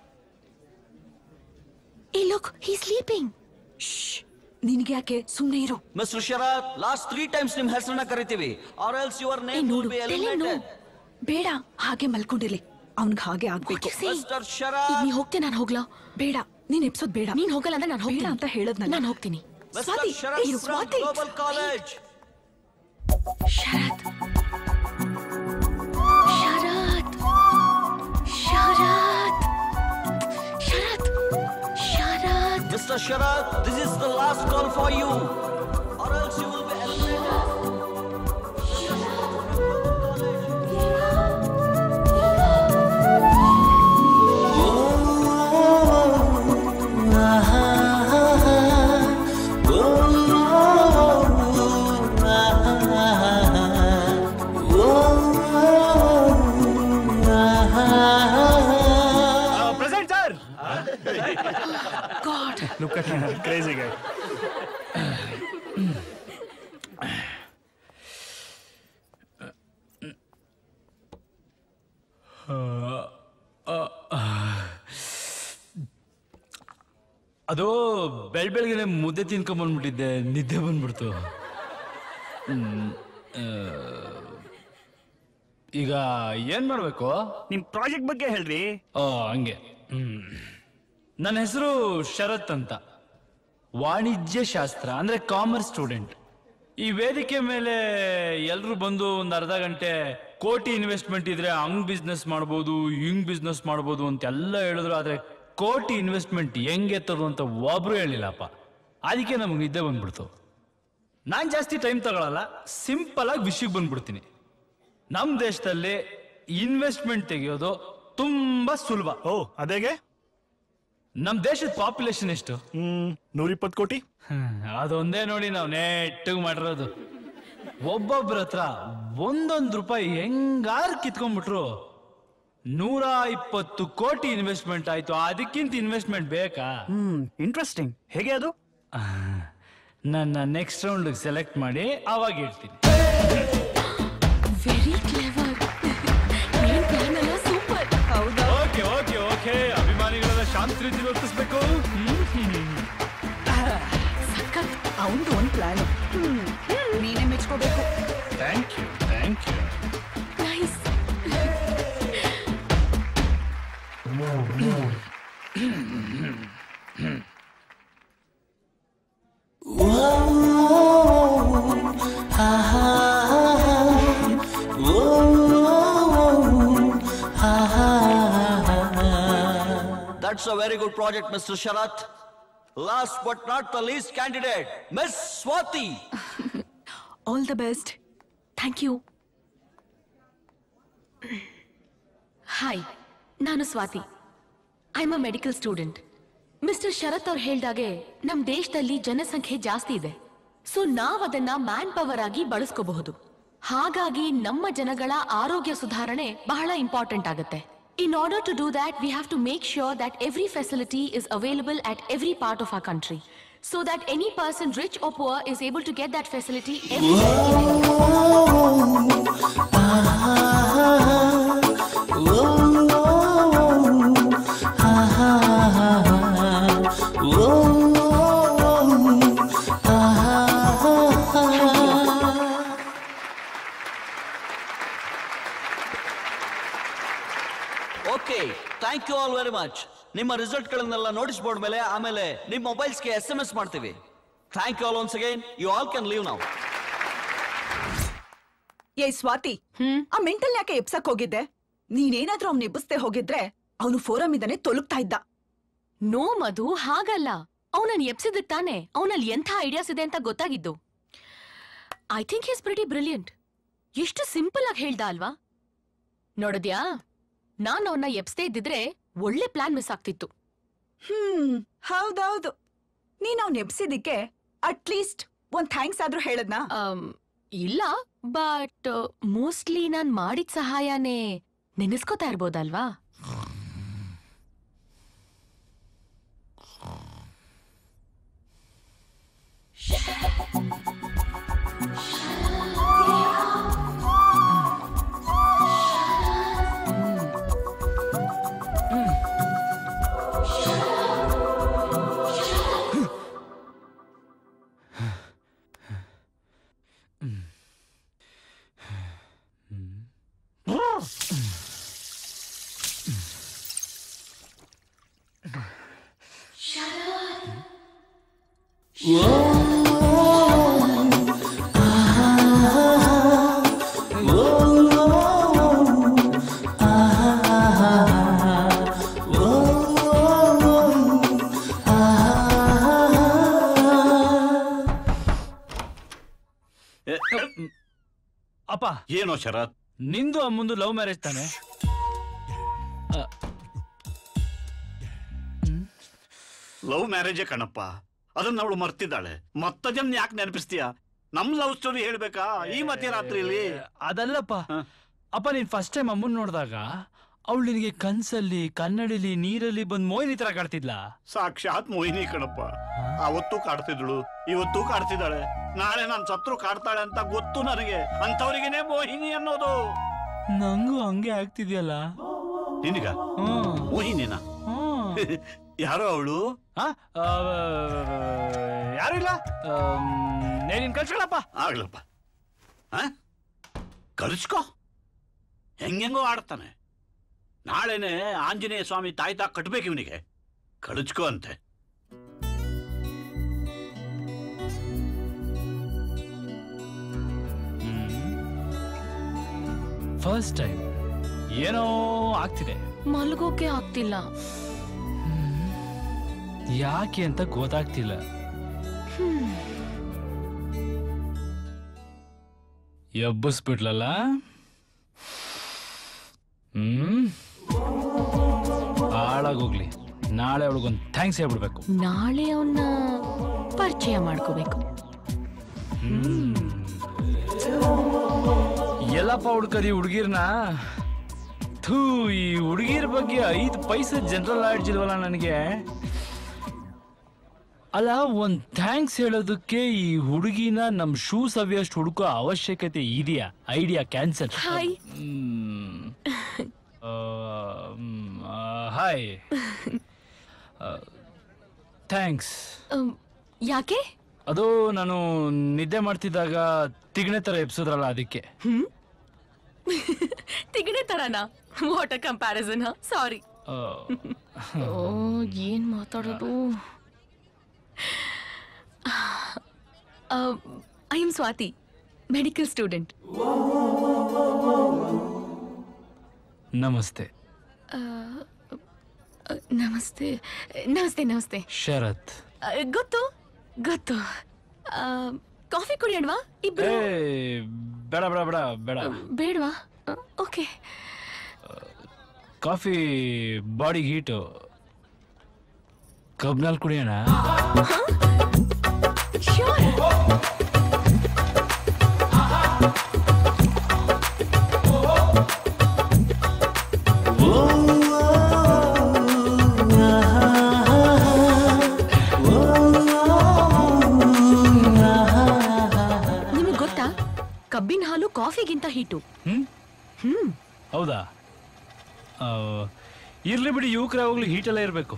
Hey, look, he's sleeping. Shh. ನಿನಗೆ ಯಾಕೆ ಸುಮ್ಮನೆ ಇರು. Mister Sharath, last three times ನಿಮ್ ಹೆಸರನ್ನ ಕರಿತೀವಿ, or else your name will be eliminated. ಬೇಡ, ಹಾಗೆ ಮಲ್ಕೊಂಡಿರ್ಲಿ. ಅವನಿಗೆ ಹಾಗೆ ಆಗ್ಬೇಕು. Mister Sharath. ನೀ ಹೋಗ್ತೆ ನಾನು ಹೋಗ್ಲಾ? ಬೇಡ, ನೀನ್ ಎಪ್ಸೋದ್ ಬೇಡ. ನೀನ್ ಹೋಗಲ್ಲ ಅಂದ್ರೆ ನಾನು ಹೋಗ್ತೀನಿ ಅಂತ ಹೇಳದ್ನಲ್ಲ. ನಾನು ಹೋಗ್ತೀನಿ. Mister Sharath from Global College. Sharath. Sharath. Sharath. Sharath. Sharath. Mister Sharath, this is the last call for you, or else you will be eliminated. God. Look at him, crazy guy. ಅದು ಬೆಳ್ ಬೆಳಗ್ಗೆ ಮುದ್ದೆ ತಿನ್ಕೊಂಡ್ ಬಂದ್ಬಿಟ್ಟಿದ್ದೆ, ನಿದ್ದೆ ಬಂದ್ಬಿಡ್ತು. ಈಗ ಏನ್ ಮಾಡ್ಬೇಕು? ನಿಮ್ ಪ್ರಾಜೆಕ್ಟ್ ಬಗ್ಗೆ ಹೇಳ್ರಿ. ಓ ಹಂಗೆ. ಹ್ಮ್ ನನ್ನ ಹೆಸರು ಶರತ್ ಅಂತ, ವಾಣಿಜ್ಯ ಶಾಸ್ತ್ರ ಅಂದ್ರೆ ಕಾಮರ್ಸ್ ಸ್ಟೂಡೆಂಟ್. ಈ ವೇದಿಕೆ ಮೇಲೆ ಎಲ್ರು ಬಂದು ಒಂದು ಅರ್ಧ ಗಂಟೆ ಕೋಟಿ ಇನ್ವೆಸ್ಟ್ಮೆಂಟ್ ಇದ್ರೆ ಹಂಗ್ ಬಿಸ್ನೆಸ್ ಮಾಡ್ಬೋದು, ಹಿಂಗ್ ಬಿಸ್ನೆಸ್ ಮಾಡ್ಬೋದು ಅಂತ ಎಲ್ಲ ಹೇಳಿದ್ರು. ಆದ್ರೆ ಕೋಟಿ ಇನ್ವೆಸ್ಟ್ಮೆಂಟ್ ಹೆಂಗೆ ಎತ್ತದು ಅಂತ ಒಬ್ರು ಹೇಳಿಲ್ಲಪ್ಪ. ಅದಕ್ಕೆ ನಮಗೆ ನಿದ್ದೆ ಬಂದ್ಬಿಡ್ತು. ನಾನು ಜಾಸ್ತಿ ಟೈಮ್ ತಗೊಳಲ್ಲ, ಸಿಂಪಲ್ ಆಗಿ ವಿಷಯಕ್ಕೆ ಬಂದ್ಬಿಡ್ತೀನಿ. ನಮ್ಮ ದೇಶದಲ್ಲಿ ಇನ್ವೆಸ್ಟ್ಮೆಂಟ್ ತೆಗೆಯೋದು ತುಂಬಾ ಸುಲಭ. ಓ ಅದೇಗೆ? ನಮ್ ದೇಶದ ಪಾಪ್ಯುಲೇಷನ್ ಎಷ್ಟು? ಹ್ಮ್ ನೂರಿಪ್ಪತ್ತು ಕೋಟಿ. ಅದೊಂದೇ ನೋಡಿ ನಾವು ನೆಟ್ಟಿಗೆ ಮಾಡಿರೋದು. ಒಬ್ಬೊಬ್ರ ಹತ್ರ ಒಂದೊಂದು ರೂಪಾಯಿ ಹೆಂಗಾರು ಕಿತ್ಕೊಂಡ್ಬಿಟ್ರು ನೂರ ಇಪ್ಪತ್ತು ಕೋಟಿ ಇನ್ವೆಸ್ಟ್ಮೆಂಟ್ ಆಯ್ತು. ಅದಕ್ಕಿಂತ ಇನ್ವೆಸ್ಟ್ಮೆಂಟ್ ಬೇಕಾ? ಹ್ಮ್ ಇಂಟ್ರೆಸ್ಟಿಂಗ್. ಹೇಗೆ ಅದು? ನನ್ನ ನೆಕ್ಸ್ಟ್ ರೌಂಡ್ ಸೆಲೆಕ್ಟ್ ಮಾಡಿ ಅವಾಗ ಹೇಳ್ತೀನಿ. Very clever. ಏನ್ ಪ್ಲಾನ್ ಅಲ್ಲ, ಸೂಪರ್. ಹೌದಾ? ಓಕೆ ಓಕೆ ಓಕೆ ಅಭಿಮಾನಿಗಳ ಶಾಂತ ರೀತಿ ವರ್ತಿಸ್ಬೇಕು. ಸಖತ್. ಅವನ್ದು ಒಂದ್ ಪ್ಲಾನ್. ನೀನೇ ಮೆಚ್ಕೋಬೇಕು. Thank you thank you. Nice. That's a very good project, Mister Sharath. Last but not the least candidate, Miss Swati. All the best. Thank you. Hi, ನಾನು Swathi. I am a medical student. Mister Sharath ಅವ್ರು ಹೇಳ್ದಾಗೆ ನಮ್ ದೇಶದಲ್ಲಿ ಜನಸಂಖ್ಯೆ ಜಾಸ್ತಿ ಇದೆ. So ನಾವ್ ಅದನ್ನ ಮ್ಯಾನ್ ಪವರ್ ಆಗಿ ಬಳಸ್ಕೋಬಹುದು. ಹಾಗಾಗಿ ನಮ್ಮ ಜನಗಳ ಆರೋಗ್ಯ ಸುಧಾರಣೆ ಬಹಳ ಇಂಪಾರ್ಟೆಂಟ್ ಆಗುತ್ತೆ. In order to do that, we have to make sure that every facility is available at every part of our country, so that any person, rich or poor, is able to get that facility everywhere in India. Okay thank you all very much. ನಿಮ್ಮ result ಗಳನ್ನೆಲ್ಲ notice board ಮೇಲೆ ಆಮೇಲೆ ನಿಮ್ಮ ಮೊಬೈಲ್ಸ್ಗೆ S M S ಮಾಡ್ತೀವಿ. Thank you all once again. You all can leave now. ಏ ಸ್ವಾತಿ, ಆ mental ಯಾಕೆ ಎಬ್ಸಕ್ ಹೋಗಿದ್ದೆ? ನೀನೇನಾದ್ರೂ ಅವ್ನ ಎಬ್ಬಿಸ್ದೆ ಹೋಗಿದ್ರೆ ಅವನು ಫೋರಂ ಇದ್ದಾನೆ ತೊಲಗ್ತಾ ಇದ್ದ. ನೋ ಮಧು, ಹಾಗಲ್ಲ. ಅವನನ್ನ ಎಬ್ಸಿದಕ್ ತಾನೆ ಅವನಲ್ಲಿ ಎಂಥ ಐಡಿಯಾಸ್ ಇದೆ ಅಂತ ಗೊತ್ತಾಗಿದ್ದು. I think is pretty brilliant. ಎಷ್ಟು ಸಿಂಪಲ್ ಆಗಿ ಹೇಳ್ದ ಅಲ್ವಾ? ನೋಡಿದ್ಯಾ, ನಾನು ಅವನ್ನ ಎಬ್ಸದೇ ಇದ್ದಿದ್ರೆ ಒಳ್ಳೆ ಪ್ಲಾನ್ ಮಿಸ್ ಆಗ್ತಿತ್ತು. ಹ್ಮ್ ಹೌದೌದು. ನೀನ್ ಅವ್ನ ಎಬ್ಸಿದಿಕ್ಕೆ ಅಟ್ಲೀಸ್ಟ್ ಒಂದ್ ಥ್ಯಾಂಕ್ಸ್ ಆದ್ರೂ ಹೇಳದ್ನಾ? ಇಲ್ಲ, ಬಟ್ ಮೋಸ್ಟ್ಲಿ ನಾನ್ ಮಾಡಿದ ಸಹಾಯನೇ ನೆನೆಸ್ಕೋತಾ ಇರ್ಬೋದಲ್ವಾ? ಅಪ್ಪ, ಏನೋ ಶರತ್, ನಿಂದು ಅಮ್ಮಂದು ಲವ್ ಮ್ಯಾರೇಜ್ ತಾನೆ? ಲವ್ ಮ್ಯಾರೇಜೇ ಕಣಪ್ಪ. ಅದನ್ನ ಅವಳು ಮರ್ತಿದ್ದಾಳೆ. ಮತ್ತದನ್ನ ಯಾಕೆ ನೆನಪಿಸ್ತೀಯ? ನಮ್ ಲವ್ ಸ್ಟೋರಿ ಹೇಳ್ಬೇಕಾ ಈ ಮಧ್ಯರಾತ್ರಿಲಿ? ಅದಲ್ಲಪ್ಪ ಅಪ್ಪ, ನೀನ್ ಫಸ್ಟ್ ಟೈಮ್ ಅಮ್ಮನ್ ನೋಡಿದಾಗ ಅವಳು ನಿನಗೆ ಕನ್ಸಲ್ಲಿ, ಕನ್ನಡಿಲಿ, ನೀರಲ್ಲಿ ಬಂದ್ ಮೋಹಿನಿ ತರ ಕಾಡ್ತಿದ್ಲಾ? ಸಾಕ್ಷಾತ್ ಮೋಹಿನಿ ಕಣಪ್ಪ. ಅವತ್ತು ಕಾಡ್ತಿದ್ಳು, ಇವತ್ತು ಕಾಡ್ತಿದ್ದಾಳೆ, ನಾಳೆ ನಾನ್ ಸತ್ರು ಕಾಡ್ತಾಳೆ ಅಂತ ಗೊತ್ತು ನನಗೆ. ಅಂತವ್ರಿಗೇನೆ ಮೋಹಿನಿ ಅನ್ನೋದು. ನಂಗೂ ಹಂಗೆ ಆಗ್ತಿದ್ಯಲ್ಲ. ನಿನಗ ಮೋಹಿನಿನ? ಯಾರೋ ಅವಳು? ಯಾರು ಇಲ್ಲ, ನೀನ್ ಕಳ್ಸ್ಕೊಳಪ್ಪ. ಆಗ್ಲಪ್ಪ, ಕಳ್ಸ್ಕೊ. ಹೆಂಗೆಂಗೋ ಆಡ್ತಾನೆ. ನಾಳೆನೆ ಆಂಜನೇಯ ಸ್ವಾಮಿ ತಾಯ್ತಾ ಕಟ್ಬೇಕು ಇವನಿಗೆ. ಕಳಿಸ್ಕೊ ಅಂತೆ. ಫಸ್ಟ್ ಟೈಮ್ ಏನೋ ಆಗ್ತಿದೆ. ಮಲ್ಗೋಕೆ ಆಗ್ತಿಲ್ಲ. ಯಾಕೆ ಅಂತ ಗೊತ್ತಾಗ್ತಿಲ್ಲ. ಎಬ್ಬಸ್ಬಿಟ್ಲಲ್ಲ. ಹ್ಮ್ ಹಾಳಾಗೋಗ್ಲಿ, ನಾಳೆ ಅವಳಿಗೊಂದು ಥ್ಯಾಂಕ್ಸ್ ಹೇಳ್ಬಿಡ್ಬೇಕು. ನಾಳೆ ಅವನ್ನ ಪರಿಚಯ ಮಾಡ್ಕೋಬೇಕು. ಎಲ್ಲಪ್ಪ ಹುಡ್ಕದಿ ಹುಡುಗಿರ್ನ? ಥೂ, ಈ ಹುಡುಗಿರ ಬಗ್ಗೆ ಐದು ಪೈಸೆ ಜನರಲ್ ನಾಲೆಡ್ಜ್ ಇಲ್ವಲ್ಲ ನನಗೆ. ಅಲ್ಲ, ಒಂದ್ ಥ್ಯಾಂಕ್ಸ್ ಹೇಳೋದಕ್ಕೆ ಈ ಹುಡುಗಿನ ನಮ್ ಶೂ ಸವಿಯಷ್ಟು ಹುಡುಕೋ ಅವಶ್ಯಕತೆ ಇದೆಯಾ? Idea cancel. Hi. Hi, thanks. ಯಾಕೆ? ಅದು ನಾನು ನಿದ್ದೆ ಮಾಡ್ತಿದ್ದಾಗ ತಿಗಣೆ ತರ ಎಬ್ಸಿದ್ರಲ್ಲ, ಅದಕ್ಕೆ. ತಿಗಣೆ ತರನಾ? What a comparison. ಸಾರಿ. ಓ, ಏನ್ ಮಾತಾಡೋದು? I am Swathi, medical student. ನಮಸ್ತೆ. ನಮಸ್ತೆ ನಮಸ್ತೆ ನಮಸ್ತೆ. ಶರತ್. ಗೊತ್ತು ಗೊತ್ತು. ಕಾಫಿ ಕುಡಿಯೋಣವಾ ಇಬ್ರು? ಬೇಡ ಬೇಡ ಬೇಡ ಬೇಡ. ಬೇಡವಾ? ಓಕೆ. ಕಾಫಿ ಬಾಡಿ ಹೀಟು, ಕಬ್ನಲ್ಲಿ ಕುಡಿಯೋಣ. ನಿಮಗೆ ಗೊತ್ತಾ, ಕಬ್ಬಿನ ಹಾಲು ಕಾಫಿಗಿಂತ ಹೀಟು. ಹ್ಮ್ ಹ್ಮ್ ಹೌದಾ? ಇರ್ಲಿ ಬಿಡಿ, ಯುವಕರ ಹೋಗ್ಲಿ ಹೀಟೆಲ್ಲ ಇರಬೇಕು.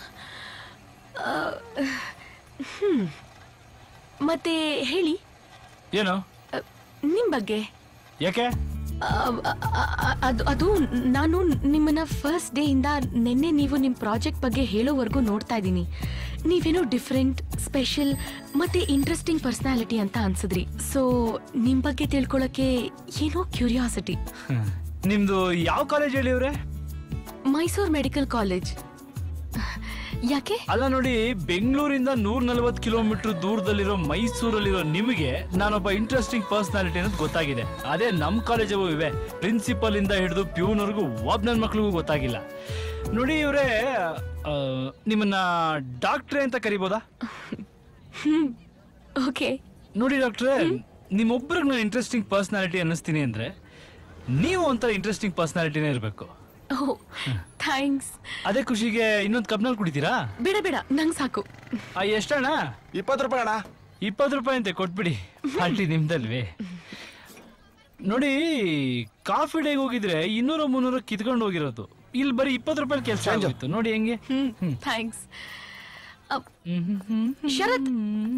ಮತ್ತೆ ಹೇಳಿ, ಏನು ನಿಮ್ ಬಗ್ಗೆ? ಯಾಕೆ? ಅದು ಅದು ನಾನು ನಿಮ್ಮನ್ನ ಫಸ್ಟ್ ಡೇ ಇಂದ ನಿನ್ನೆ ನೀವು ನಿಮ್ ಪ್ರಾಜೆಕ್ಟ್ ಬಗ್ಗೆ ಹೇಳೋವರೆಗೂ ನೋಡ್ತಾ ಇದ್ದೀನಿ. ನೀವೇನೋ ಡಿಫ್ರೆಂಟ್, ಸ್ಪೆಷಲ್ ಮತ್ತೆ ಇಂಟ್ರೆಸ್ಟಿಂಗ್ ಪರ್ಸನಾಲಿಟಿ ಅಂತ ಅನ್ಸಿದ್ರಿ. ಸೊ ನಿಮ್ ಬಗ್ಗೆ ತಿಳ್ಕೊಳಕ್ಕೆ ಏನೋ ಕ್ಯೂರಿಯಾಸಿಟಿ. ನಿಮ್ದು ಯಾವ ಕಾಲೇಜ್ ಹೇಳಿವ್ರೆ? Mysuru medical college. ಯಾಕೆ? ಅಲ್ಲ ನೋಡಿ, ಬೆಂಗಳೂರಿಂದ ನೂರ ನಲ್ವತ್ತು ಕಿಲೋಮೀಟರ್ ದೂರದಲ್ಲಿರೋ ಮೈಸೂರಲ್ಲಿರೋ ನಿಮಗೆ ನಾನೊಬ್ಬ ಇಂಟ್ರೆಸ್ಟಿಂಗ್ ಪರ್ಸನಾಲಿಟಿ ಅನ್ನೋದು ಗೊತ್ತಾಗಿದೆ. ಅದೇ ನಮ್ ಕಾಲೇಜವು ಇವೆ, ಪ್ರಿನ್ಸಿಪಲ್ ಇಂದ ಹಿಡಿದು ಪ್ಯೂನ್ವರೆಗೂ ಒಬ್ಬ ನನ್ನ ಮಕ್ಳಿಗೂ ಗೊತ್ತಾಗಿಲ್ಲ. ನೋಡಿ ಇವ್ರೆ, ನಿಮ್ಮನ್ನ ಡಾಕ್ಟ್ರೇ ಅಂತ ಕರಿಬೋದಾ? ಓಕೆ. ನೋಡಿ ಡಾಕ್ಟ್ರೇ, ನಿಮ್ಮೊಬ್ಬರಿಗೆ ನಾನು ಇಂಟ್ರೆಸ್ಟಿಂಗ್ ಪರ್ಸನಾಲಿಟಿ ಅನ್ನಿಸ್ತೀನಿ ಅಂದ್ರೆ ನೀವು ಒಂಥರ ಇಂಟ್ರೆಸ್ಟಿಂಗ್ ಪರ್ಸನಾಲಿಟಿನೇ ಇರಬೇಕು. ಥ್ಯಾಂಕ್ಸ್. ಅದೇ ಖುಷಿಗೆ ಇನ್ನೊಂದು ಕಬ್ನಲ್ಲಿ ಕುಡಿತೀರಾ? ಬೇಡ ಬೇಡ, ನಂಗೆ ಸಾಕು. ಎಷ್ಟಣ್ಣ? ಇಪ್ಪತ್ತು ರೂಪಾಯಿ ಅಣ್ಣ. ಇಪ್ಪತ್ತು ರೂಪಾಯಿ ಅಂತೆ ಕೊಟ್ಬಿಡಿ, ಪಾರ್ಟಿ ನಿಮ್ದಲ್ವೇ. ನೋಡಿ, ಕಾಫಿ ಡೇಗೆ ಹೋಗಿದ್ರೆ ಇನ್ನೂರ ಮುನ್ನೂರ ಕಿತ್ಕೊಂಡು ಹೋಗಿರೋದು, ಇಲ್ಲಿ ಬರೀ ಇಪ್ಪತ್ತು ರೂಪಾಯಿ ಕೆಲಸ ಆಗಿತ್ತು. ನೋಡಿ ಹೆಂಗೆ. ಥ್ಯಾಂಕ್ಸ್. ಶರತ್,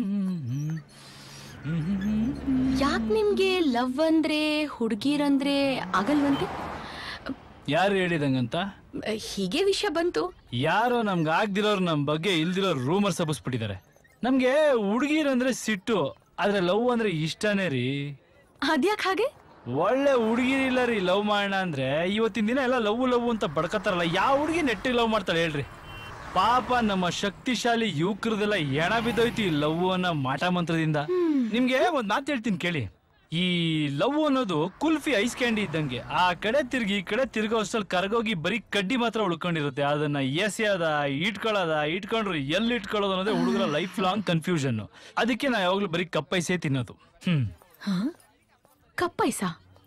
ಯಾಕೆ ನಿಮ್ಗೆ ಲವ್ ಅಂದ್ರೆ ಹುಡುಗಿರಂದ್ರೆ ಆಗಲ್ವಂತೆ? ಯಾರು ಹೇಳಿದಂಗಂತ? ಹೀಗೆ ವಿಷಯ ಬಂತು. ಯಾರೋ ನಮ್ಗೆ ಆಗ್ದಿರೋರು ನಮ್ ಬಗ್ಗೆ ಇಲ್ದಿರೋ ರೂಮರ್ ಸಬ್ಬಿಸ್ಬಿಟ್ಟಿದ್ದಾರೆ. ನಮ್ಗೆ ಹುಡುಗಿರಂದ್ರೆ ಸಿಟ್ಟು, ಆದ್ರೆ ಲವ್ ಅಂದ್ರೆ ಇಷ್ಟನೇ ರೀ. ಅದ್ಯಾಕ್ ಹಾಗೆ? ಒಳ್ಳೆ ಹುಡುಗಿರಿಲ್ಲ ರೀ ಲವ್ ಮಾಡೋಣ ಅಂದ್ರೆ. ಇವತ್ತಿನ ದಿನ ಎಲ್ಲ ಲವ್ ಲವ್ ಅಂತ ಬಡ್ಕತ್ತಾರಲ್ಲ, ಯಾವ ಹುಡುಗಿ ನೆಟ್ಟಿಗೆ ಲವ್ ಮಾಡ್ತಾಳೆ ಹೇಳ್ರಿ? ಪಾಪ ನಮ್ಮ ಶಕ್ತಿಶಾಲಿ ಯುವಕರದೆಲ್ಲ ಎಣ ಬಿದ್ದೋಯ್ತು ಈ ಲವ್ ಅನ್ನೋ ಮಾಟ ಮಂತ್ರದಿಂದ. ನಿಮ್ಗೆ ಒಂದ್ ಮಾತು ಹೇಳ್ತೀನಿ ಕೇಳಿ. ಈ ಲವ್ ಅನ್ನೋದು ಕುಲ್ಫಿ ಐಸ್ ಕ್ಯಾಂಡಿ ಇದ್ದಂಗೆ, ಆ ಕಡೆ ತಿರ್ಗಿ ಈ ಕಡೆ ತಿರ್ಗೋ ಅಷ್ಟಲ್ಲಿ ಕರಗೋಗಿ ಬರೀ ಕಡ್ಡಿ ಮಾತ್ರ ಉಳ್ಕೊಂಡಿರುತ್ತೆ. ಅದನ್ನ ಎಸೆಯದ, ಇಟ್ಕೊಳ್ಳೋದ, ಇಟ್ಕೊಂಡ್ರು ಎಲ್ಲಿ ಇಟ್ಕೊಳ್ಳೋದು ಅನ್ನೋದೇ ಹುಡುಗರ ಲೈಫ್ ಲಾಂಗ್ ಕನ್ಫ್ಯೂಷನ್. ಅದಕ್ಕೆ ನಾ ಯಾವಾಗ್ಲೂ ಬರೀ ಕಪ್ಪೈಸೇ ತಿನ್ನೋದು. ಹ್ಮ್ ಕಪ್ಪೈಸ?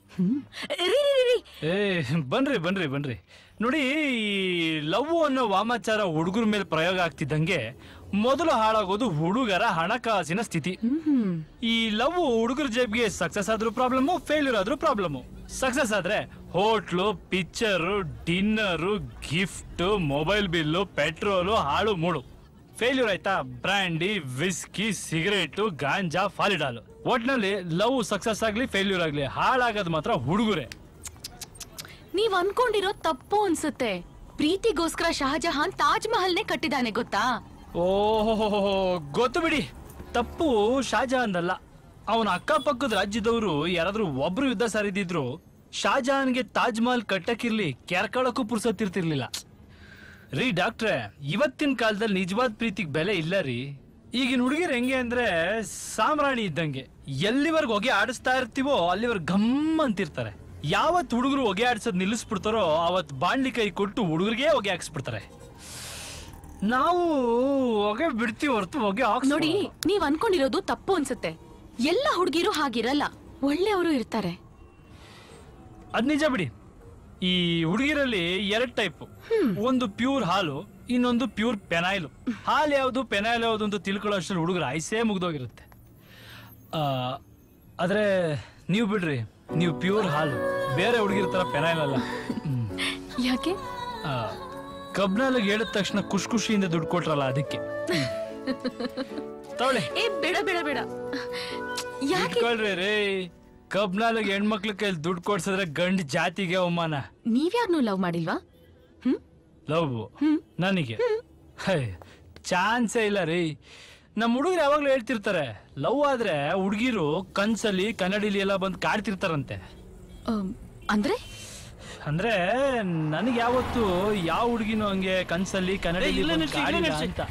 ಏ ಬನ್ರಿ ಬನ್ರಿ ಬನ್ರಿ. ನೋಡಿ, ಈ ಲವ್ ಅನ್ನೋ ವಾಮಾಚಾರ ಹುಡುಗರ ಮೇಲೆ ಪ್ರಯೋಗ ಆಗ್ತಿದ್ದಂಗೆ ಮೊದಲು ಹಾಳಾಗೋದು ಹುಡುಗರ ಹಣಕಾಸಿನ ಸ್ಥಿತಿ. ಈ ಲವ್ ಹುಡುಗರ ಜೇಬ್ಗೆ ಸಕ್ಸಸ್ ಆದ್ರೂ ಪ್ರಾಬ್ಲಮ್ಮು, ಫೇಲ್ಯೂರ್ ಆದ್ರೂ ಪ್ರಾಬ್ಲಮ್ಮು. ಸಕ್ಸಸ್ ಆದ್ರೆ hotel, picture, dinner, gift, mobile bill, petrol, ಹಾಳು ಮೂಳು. ಫೇಲ್ಯೂರ್ ಆಯ್ತಾ, ಬ್ರ್ಯಾಂಡಿ, ವಿಸ್ಕಿ, ಸಿಗರೇಟು, ಗಾಂಜಾ, ಫಾಲಿಡಾಲು. ಒಟ್ನಲ್ಲಿ ಲವ್ ಸಕ್ಸಸ್ ಆಗ್ಲಿ ಫೇಲ್ಯೂರ್ ಆಗ್ಲಿ ಹಾಳಾಗದ್ ಮಾತ್ರ ಹುಡುಗರೇ. ನೀವ್ ಅನ್ಕೊಂಡಿರೋ ತಪ್ಪು ಅನ್ಸುತ್ತೆ. ಪ್ರೀತಿಗೋಸ್ಕರ ಶಹಜಹಾನ್ ತಾಜ್ ಮಹಲ್ನೇ ಕಟ್ಟಿದಾನೆ, ಗೊತ್ತಾ? ಓಹೋ, ಗೊತ್ತು ಬಿಡಿ. ತಪ್ಪು ಶಾಜಹಾನ್ ಅಲ್ಲ, ಅವನ ಅಕ್ಕಪಕ್ಕದ ರಾಜ್ಯದವರು ಯಾರಾದ್ರೂ ಒಬ್ರು ಯುದ್ಧ ಸಾರಿದಿದ್ರು ಶಾಜಹಾನ್ಗೆ ತಾಜ್ ಮಹಲ್ ಕಟ್ಟಕ್ಕಿರ್ಲಿ ಕೆರ್ಕಳಕ್ಕೂ ಪುರ್ಸತ್ತಿರ್ತಿರ್ಲಿಲ್ಲ ರೀ. ಡಾಕ್ಟ್ರೆ, ಇವತ್ತಿನ ಕಾಲದಲ್ಲಿ ನಿಜವಾದ ಪ್ರೀತಿಗೆ ಬೆಲೆ ಇಲ್ಲ ರೀ. ಈಗಿನ ಹುಡುಗಿರು ಹೆಂಗೆ ಅಂದ್ರೆ ಸಾಮ್ರಾಣಿ ಇದ್ದಂಗೆ, ಎಲ್ಲಿವರೆಗೂ ಹೋಗಿ ಆಡಿಸ್ತಾ ಇರ್ತೀವೋ ಅಲ್ಲಿವರೆಗೂ ಗಮ್ ಅಂತಿರ್ತಾರೆ. ಯಾವತ್ ಹುಡುಗರು ಹೊಗೆ ಆಡ್ಸೋದ್ ನಿಲ್ಲಿಸ್ಬಿಡ್ತಾರೋ ಅವತ್ ಬಾಣ್ಲಿ ಕೈ ಕೊಟ್ಟು ಹುಡುಗರಿಗೆ ಹೊಗೆ ಹಾಕ್ಸ್ಬಿಡ್ತಾರೆ. ನಾವು ಹೊಗೆ ಬಿಡ್ತೀವಿ ಹೊರತು ಹೊಗೆ ಹಾಕ್ಸ್ ನೋಡಿ, ನೀವ್ ಅನ್ಕೊಂಡಿರೋದು ತಪ್ಪು ಅನ್ಸುತ್ತೆ. ಎಲ್ಲ ಹುಡುಗಿರು ಹಾಗಿರಲ್ಲ, ಒಳ್ಳೆಯವರು ಇರ್ತಾರೆ. ಅದ್ ನಿಜ ಬಿಡಿ. ಈ ಹುಡುಗಿರಲ್ಲಿ ಎರಡ್ ಟೈಪ್, ಒಂದು ಪ್ಯೂರ್ ಹಾಲು, ಇನ್ನೊಂದು ಪ್ಯೂರ್ ಪೆನಾಯ್ಲು. ಹಾಲು ಯಾವುದು ಪೆನಾಯ್ಲ್ ಯಾವುದು ಅಂತ ತಿಳ್ಕೊಳ್ಳೋ ಅಷ್ಟರಲ್ಲಿ ಹುಡುಗರು ಐಸೇ ಮುಗ್ದೋಗಿರುತ್ತೆ. ಆದ್ರೆ ನೀವು ಬಿಡ್ರಿ, ನೀವು ಪ್ಯೂರ್ ಹಾಲು, ಬೇರೆ ಹುಡುಗಿರ ತರ ಪೆನಾಯ್ಲ್ ಅಲ್ಲ. ಯಾಕೆ? ಕಬ್ನಾಲಿಗೆ ಹೇಳಿದ ತಕ್ಷಣ ಖುಷಿ ಖುಷಿಯಿಂದ ದುಡ್ಡು ಕೊಟ್ರಲ್ಲ ಅದಕ್ಕೆ. ತಗೊಳ್ಳಿ. ಏ ಬೇಡ ಬೇಡ ಬೇಡ. ಇಟ್ಕೊಳ್ರಿ ರೇ, ಕಬ್ನಾಲಿಗೆ ಹೆಣ್ಮಕ್ಳ ಕೈಲಿ ದುಡ್ಡು ಕೊಡ್ಸಿದ್ರೆ ಗಂಡ್ ಜಾತಿಗೆ ಅವಮಾನ. ನೀವ್ಯಾರನ್ನೂ ಲವ್ ಮಾಡಿಲ್ವಾ? ಲವ್ ನನಗೆ ಚಾನ್ಸೇ ಇಲ್ಲ ರೀ. ನಮ್ಮ ಹುಡುಗರು ಯಾವಾಗ್ಲೂ ಹೇಳ್ತಿರ್ತಾರೆ, ಲವ್ ಆದ್ರೆ ಹುಡುಗಿರು ಕನ್ಸಲ್ಲಿ ಕನ್ನಡಿಲಿ ಎಲ್ಲ ಬಂದು ಕಾಡ್ತಿರ್ತಾರಂತೆ. ಅಂದ್ರೆ ಅಂದ್ರೆ ನನಗೆ ಯಾವತ್ತು ಯಾವ ಹುಡುಗಿನೂ ಹಂಗೆ ಕನ್ಸಲ್ಲಿ ಕನ್ನಡಿಲಿ ಅಂತ.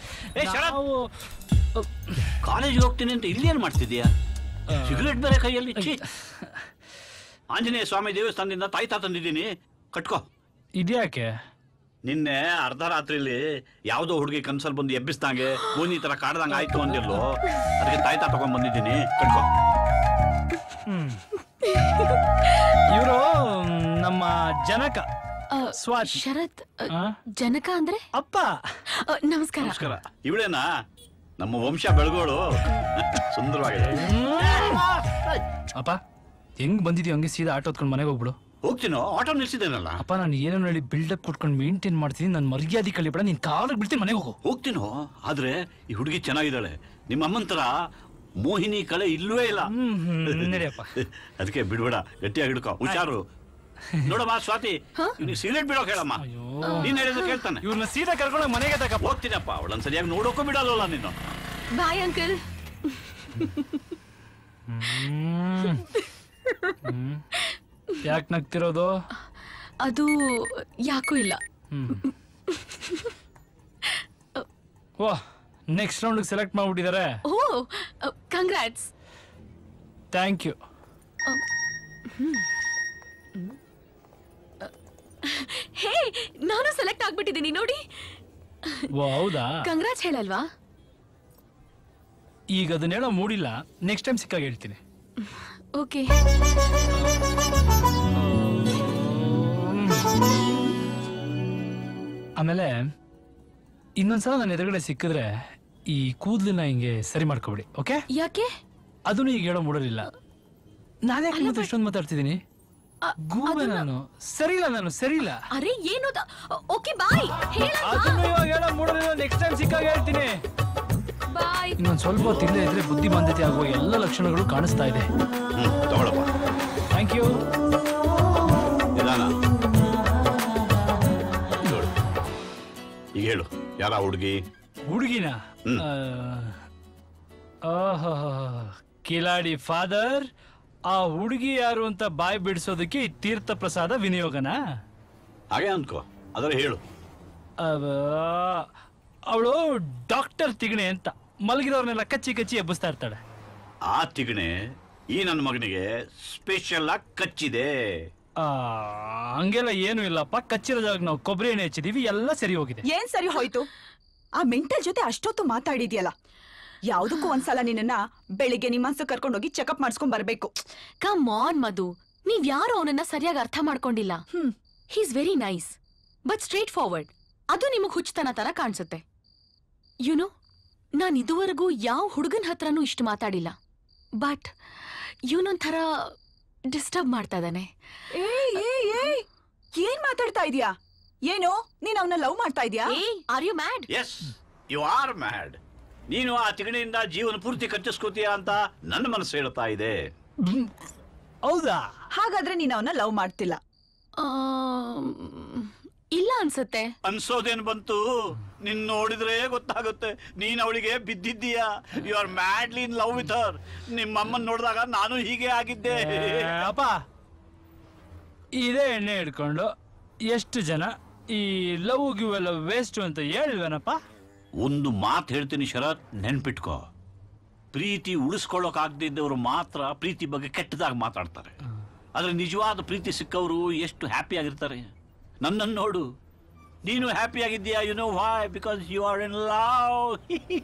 ಕಾಲೇಜ್ಗೆ ಹೋಗ್ತೀನಿ ಅಂತ ಇಲ್ಲಿ ಏನ್ ಮಾಡ್ತಿದ್ಯಾ? ಸಿಗರೇಟ್ ಬೇರೆ ಕೈಯಲ್ಲಿ. ಆಂಜನೇಯ ಸ್ವಾಮಿ ದೇವಸ್ಥಾನದಿಂದ ತಾಯ್ತಾ ತಂದಿದ್ದೀನಿ, ಕಟ್ಕೋ. ಇದ್ಯಾಕೆ? ನಿನ್ನೆ ಅರ್ಧ ರಾತ್ರಿಲಿ ಯಾವ್ದೋ ಹುಡುಗಿ ಕನ್ಸಲ್ ಬಂದು ಎಬ್ಬಿಸ್ದಂಗೆ ಮೂನಿ ತರ ಕಾಡ್ದಂಗ ಆಯ್ತು ಅಂದಿರ್ಲು, ಅದಕ್ಕೆ ತಾಯ್ತಾ ತಗೊಂಡ್ ಬಂದಿದ್ದೀನಿ, ಕಟ್ಕೋ. ಇವರು ನಮ್ಮ ಜನಕ ಸ್ವಾತಿ. ಶರತ್ ಜನಕ ಅಂದ್ರೆ ಅಪ್ಪ. ನಮಸ್ಕಾರ. ನಮಸ್ಕಾರ. ಇವಳೇನಾ ನಮ್ಮ ವಂಶ ಬೆಳಗೋಳು? ಸುಂದರವಾಗಿದೆ. ಅಪ್ಪ ಹೆಂಗ್ ಬಂದಿದ್ಯೋ ಹಂಗೆ ಸೀದಾ ಆಟೋ ಹೊತ್ಕೊಂಡು ಮನೆಗೆ ಹೋಗ್ಬಿಡು. ಹೋಗ್ತೀನೋ, ಆಟೋ ನಿಲ್ಸಿದ್ದೇನಲ್ಲ. ಅಪ್ಪ ನಾನು ಏನೋ ಹೇಳಿ ಬಿಲ್ಡಪ್ ಕೊಟ್ಕೊಂಡು ಮೇಂಟೈನ್ ಮಾಡ್ತೀನಿ, ನನ್ನ ಮರ್ಯಾದೆ ಕಳಿಬೇಡ, ನೀನ್ ಕಾಲಿಗೆ ಬಿಡ್ತೀನಿ, ಮನೆಗೆ ಹೋಗು. ಹೋಗ್ತೀನೋ, ಆದ್ರೆ ಈ ಹುಡುಗಿ ಚೆನ್ನಾಗಿದ್ದಾಳೆ, ನಿಮ್ಮ ಅಮ್ಮನ ತರ ಮೋಹಿನಿ ಕಳೆ ಇಲ್ಲವೇ ಇಲ್ಲ. ನಡಿಯಪ್ಪ. ಅದಕ್ಕೆ ಬಿಡ್ಬೇಡ, ಗಟ್ಟಿಯಾಗಿ ಹಿಡ್ಕೋ, ಹುಷಾರು. ನೋಡಮ್ಮ ಸ್ವಾತಿ, ನೀವು ಸಿಗರೇಟ್ ಬಿಡೋಕ್ ಹೇಳಮ್ಮ, ನೀನ್ ಹೇಳಿದ್ರೆ ಕೇಳ್ತಾನೆ. ಇವ್ರನ್ನ ಸೀದಾ ಕರ್ಕೊಂಡು ಮನೆಗೆ ತಕ ಹೋಗ್ತೀನಪ್ಪ. ಅವಳನ್ನ ಸರಿಯಾಗಿ ನೋಡೋಕೂ ಬಿಡಲ್ಲ ನೀನು. Bye uncle. ಯಾಕೆ ನಗ್ತಿರೋದು? ಅದು ಯಾಕೂ ಇಲ್ಲ. ಓ, ನೆಕ್ಸ್ಟ್ ರೌಂಡ್ ಸೆಲೆಕ್ಟ್ ಮಾಡ್ಬಿಟ್ಟಿದ್ದಾರೆ. ಓ, ಕಂಗ್ರಾಟ್ಸ್. Thank you. ಹೇ, ನಾನು ಸೆಲೆಕ್ಟ್ ಆಗ್ಬಿಟ್ಟಿದ್ದೀನಿ ನೋಡಿ. ಓ ಹೌದಾ? ಕಂಗ್ರಾಟ್ಸ್ ಹೇಳಲ್ವಾ? ಈಗ ಅದನ್ನ ಹೇಳೋ ಮೂಡಿಲ್ಲ, ನೆಕ್ಸ್ಟ್ ಟೈಮ್ ಸಿಕ್ಕಾಗ ಹೇಳ್ತೀನಿ. ಓಕೆ. ಆಮೇಲೆ ಇನ್ನೊಂದ್ಸಲ ನನ್ನ ಎದುರುಗಡೆ ಸಿಕ್ಕಿದ್ರೆ ಈ ಕೂದಲನ್ನ ಹಿಂಗೆ ಸರಿ ಮಾಡ್ಕೊಬಿಡಿ, ಓಕೆ? ಯಾಕೆ? ಅದನ್ನು ಈಗ ಹೇಳೋ ಮೂಡಲಿಲ್ಲ. ನಾನೇ ಇಷ್ಟೊಂದು ಮಾತಾಡ್ತಿದ್ದೀನಿ. ಗೂಬೆ ನಾನು, ಸರಿ ಇಲ್ಲ, ನಾನು ಸರಿ ಇಲ್ಲ. ಅರೆ ಏನು? Okay bye. ಅದನ್ನು ಇವಾಗ ಹೇಳೋ ಮೂಡಲಿಲ್ಲ, ನೆಕ್ಸ್ಟ್ ಟೈಮ್ ಸಿಕ್ಕಾಗ ಹೇಳ್ತೀನಿ. ಬಾಯ್. ಇನ್ನೊಂದು ಸ್ವಲ್ಪ ಹೊತ್ತು ಇಲ್ಲೇ ಇದ್ರೆ ಬುದ್ಧಿ ಬಂದತೆ ಆಗುವ ಎಲ್ಲ ಲಕ್ಷಣಗಳು ಕಾಣಿಸ್ತಾ ಇದೆ. ತಗೊಳಪ್ಪ. Thank you. ನಿಧಾನ. ಈಗ ಹೇಳು, ಯಾರ ಹುಡುಗಿ? ಹುಡುಗಿನ? ಕಿಲಾಡಿ ಫಾದರ್. ಆ ಹುಡುಗಿ ಯಾರು ಅಂತ ಬಾಯಿ ಬಿಡಿಸೋದಕ್ಕೆ ಈ ತೀರ್ಥ ಪ್ರಸಾದ ವಿನಿಯೋಗನ? ಹಾಗೆ ಅನ್ಕೋ, ಅದರ ಹೇಳು. ಅವಳು ಡಾಕ್ಟರ್ ತಿಗಣೆ ಅಂತ ಮಲಗಿದವ್ರನ್ನೆಲ್ಲ ಕಚ್ಚಿ ಕಚ್ಚಿ ಎಬ್ಬಿಸ್ತಾ ಇರ್ತಾಳೆ. ಆ ತಿಗಣೆ ಈ ನನ್ನ ಮಗನಿಗೆ ಸ್ಪೆಷಲ್ ಆಗಿ ಕಚ್ಚಿದೆ. ಹಂಗೆಲ್ಲ ಏನು ಇಲ್ಲಪ್ಪ, ಕಚ್ಚಿರೋ ಜಾಗ ನಾವು ಕೊಬ್ಬರಿ ಎಣ್ಣೆ ಹಚ್ಚಿದೀವಿ, ಎಲ್ಲ ಸರಿ ಹೋಗಿದೆ. ಏನ್ ಸರಿ ಹೋಯ್ತು? ಆ ಮೆಂಟಲ್ ಜೊತೆ ಅಷ್ಟೊತ್ತು ಮಾತಾಡಿದ್ಯಲ್ಲ, ಯಾವ್ದಕ್ಕೂ ಒಂದ್ಸಲ ನಿನ್ನ ಬೆಳಿಗ್ಗೆ ನಿಮ್ಮನ್ಸ ಕರ್ಕೊಂಡೋಗಿ ಚೆಕಪ್ ಮಾಡಿಸ್ಕೊಂಡ್ ಬರ್ಬೇಕು. ಕಮ್ ಆನ್ ಮಧು, ನೀವ್ ಯಾರು ಅವನನ್ನ ಸರಿಯಾಗಿ ಅರ್ಥ ಮಾಡ್ಕೊಂಡಿಲ್ಲ. He is very nice but straightforward. ಅದು ನಿಮಗ್ ಹುಚ್ಚತನ ತರ ಕಾಣಿಸುತ್ತೆ. ಯುನೋ, ನಾನ್ ಇದುವರೆಗೂ ಯಾವ ಹುಡುಗನ ಹತ್ರನೂ ಇಷ್ಟು ಮಾತಾಡಿಲ್ಲ. ಬಟ್ ಇವನೊಂಥರ ಡಿಸ್ಟರ್ಬ್ ಮಾಡ್ತಾ ಇದ್ದಾನೆ. ಏನ್ ಮಾತಾಡ್ತಾ ಇದೀಯಾ? ಏನು, ನೀನ್ ಅವನ ಲವ್ ಮಾಡ್ತಾ ಇದೀಯಾ? Are you mad? Yes, you are mad. ನೀನು ಆ ತಿಗಣೆಯಿಂದ ಜೀವನ ಪೂರ್ತಿ ಕಚ್ಚಿಸ್ಕೋತೀಯ ಅಂತ ನನ್ನ ಮನಸ್ಸು ಹೇಳ್ತಾ ಇದೆ. ಹೌದಾ? ಹಾಗಾದ್ರೆ ನೀನ್ ಅವನ ಲವ್ ಮಾಡ್ತಿಲ್ಲ? ಇಲ್ಲ ಅನ್ಸತ್ತೆ. ಅನ್ಸೋದೇನ್ ಬಂತು? ನಿನ್ ನೋಡಿದ್ರೆ ಗೊತ್ತಾಗುತ್ತೆ, ನೀನ್ ಅವಳಿಗೆ ಬಿದ್ದಿದ್ದೀಯಾ. You are madly in love with her. ನಿಮ್ಮಮ್ಮನ್ ನೋಡಿದಾಗ ನಾನು ಹೀಗೆ ಆಗಿದ್ದೆ. ಅಪ್ಪ, ಇದೇ ಎಣ್ಣೆ ಹಿಡ್ಕೊಂಡು ಎಷ್ಟು ಜನ ಈ ಲವ್ ಗಿವ್ ಎಲ್ಲ ವೇಸ್ಟ್ ಅಂತ ಹೇಳಿಲ್ವೇನಪ್ಪ? ಒಂದು ಮಾತು ಹೇಳ್ತೀನಿ ಶರತ್, ನೆನ್ಪಿಟ್ಕೋ. ಪ್ರೀತಿ ಉಳಿಸ್ಕೊಳ್ಳೋಕ್ ಆಗದಿದ್ದವರು ಮಾತ್ರ ಪ್ರೀತಿ ಬಗ್ಗೆ ಕೆಟ್ಟದಾಗಿ ಮಾತಾಡ್ತಾರೆ. ಆದ್ರೆ ನಿಜವಾದ ಪ್ರೀತಿ ಸಿಕ್ಕವರು ಎಷ್ಟು ಹ್ಯಾಪಿ ಆಗಿರ್ತಾರೆ. ನನ್ನನ್ನು ನೋಡು, ನೀನು ಹ್ಯಾಪಿ ಆಗಿದ್ದೀಯಾ. You know why? Because you are in love.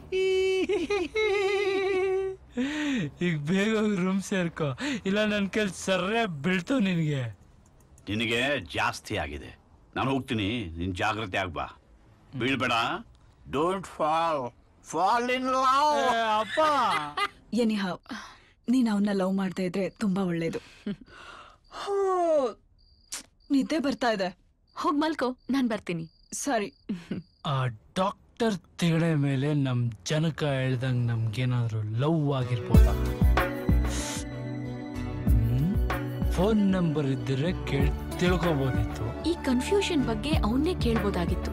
ಈಗ ಬೇಗ ರೂಮ್ ಸೇರ್ಕೋ, ಇಲ್ಲ ನನ್ನ ಕೆಲ್ ಸರ್ರೆ ಬೀಳ್ತು ನಿನಗೆ. ನಿನಗೆ ಜಾಸ್ತಿ ಆಗಿದೆ. ನಾನು ಹೋಗ್ತೀನಿ, ನೀನ್ ಜಾಗ್ರತೆ ಆಗ್ಬಾ. ಬೀಳ್ಬೇಡ. Don't fall fall in love. ಅಪ್ಪ ಎನಿಹೌ, ನೀನ್ ಅವನ್ನ ಲವ್ ಮಾಡ್ತಾ ಇದ್ರೆ ತುಂಬಾ ಒಳ್ಳೇದು. ನಿದ್ದೆ ಬರ್ತಾ ಇದೆ, ಹೋಗ್ ಮಲ್ಕೋ, ನಾನ್ ಬರ್ತೀನಿ. ಸರಿ. ಆ ಡಾಕ್ಟರ್ ತಿಗಡೆ ಮೇಲೆ ನಮ್ ಜನಕ ಹೇಳ್ದಂಗ್ ನಮ್ಗೇನಾದ್ರು ಲವ್ ಆಗಿರ್ಬೋದ? ಫೋನ್ ನಂಬರ್ ಇದ್ದರೆ ಕೇಳಿ ತಿಳ್ಕೊಬೋದಿತ್ತು. ಈ ಕನ್ಫ್ಯೂಷನ್ ಬಗ್ಗೆ ಅವನ್ನೇ ಕೇಳ್ಬೋದಾಗಿತ್ತು.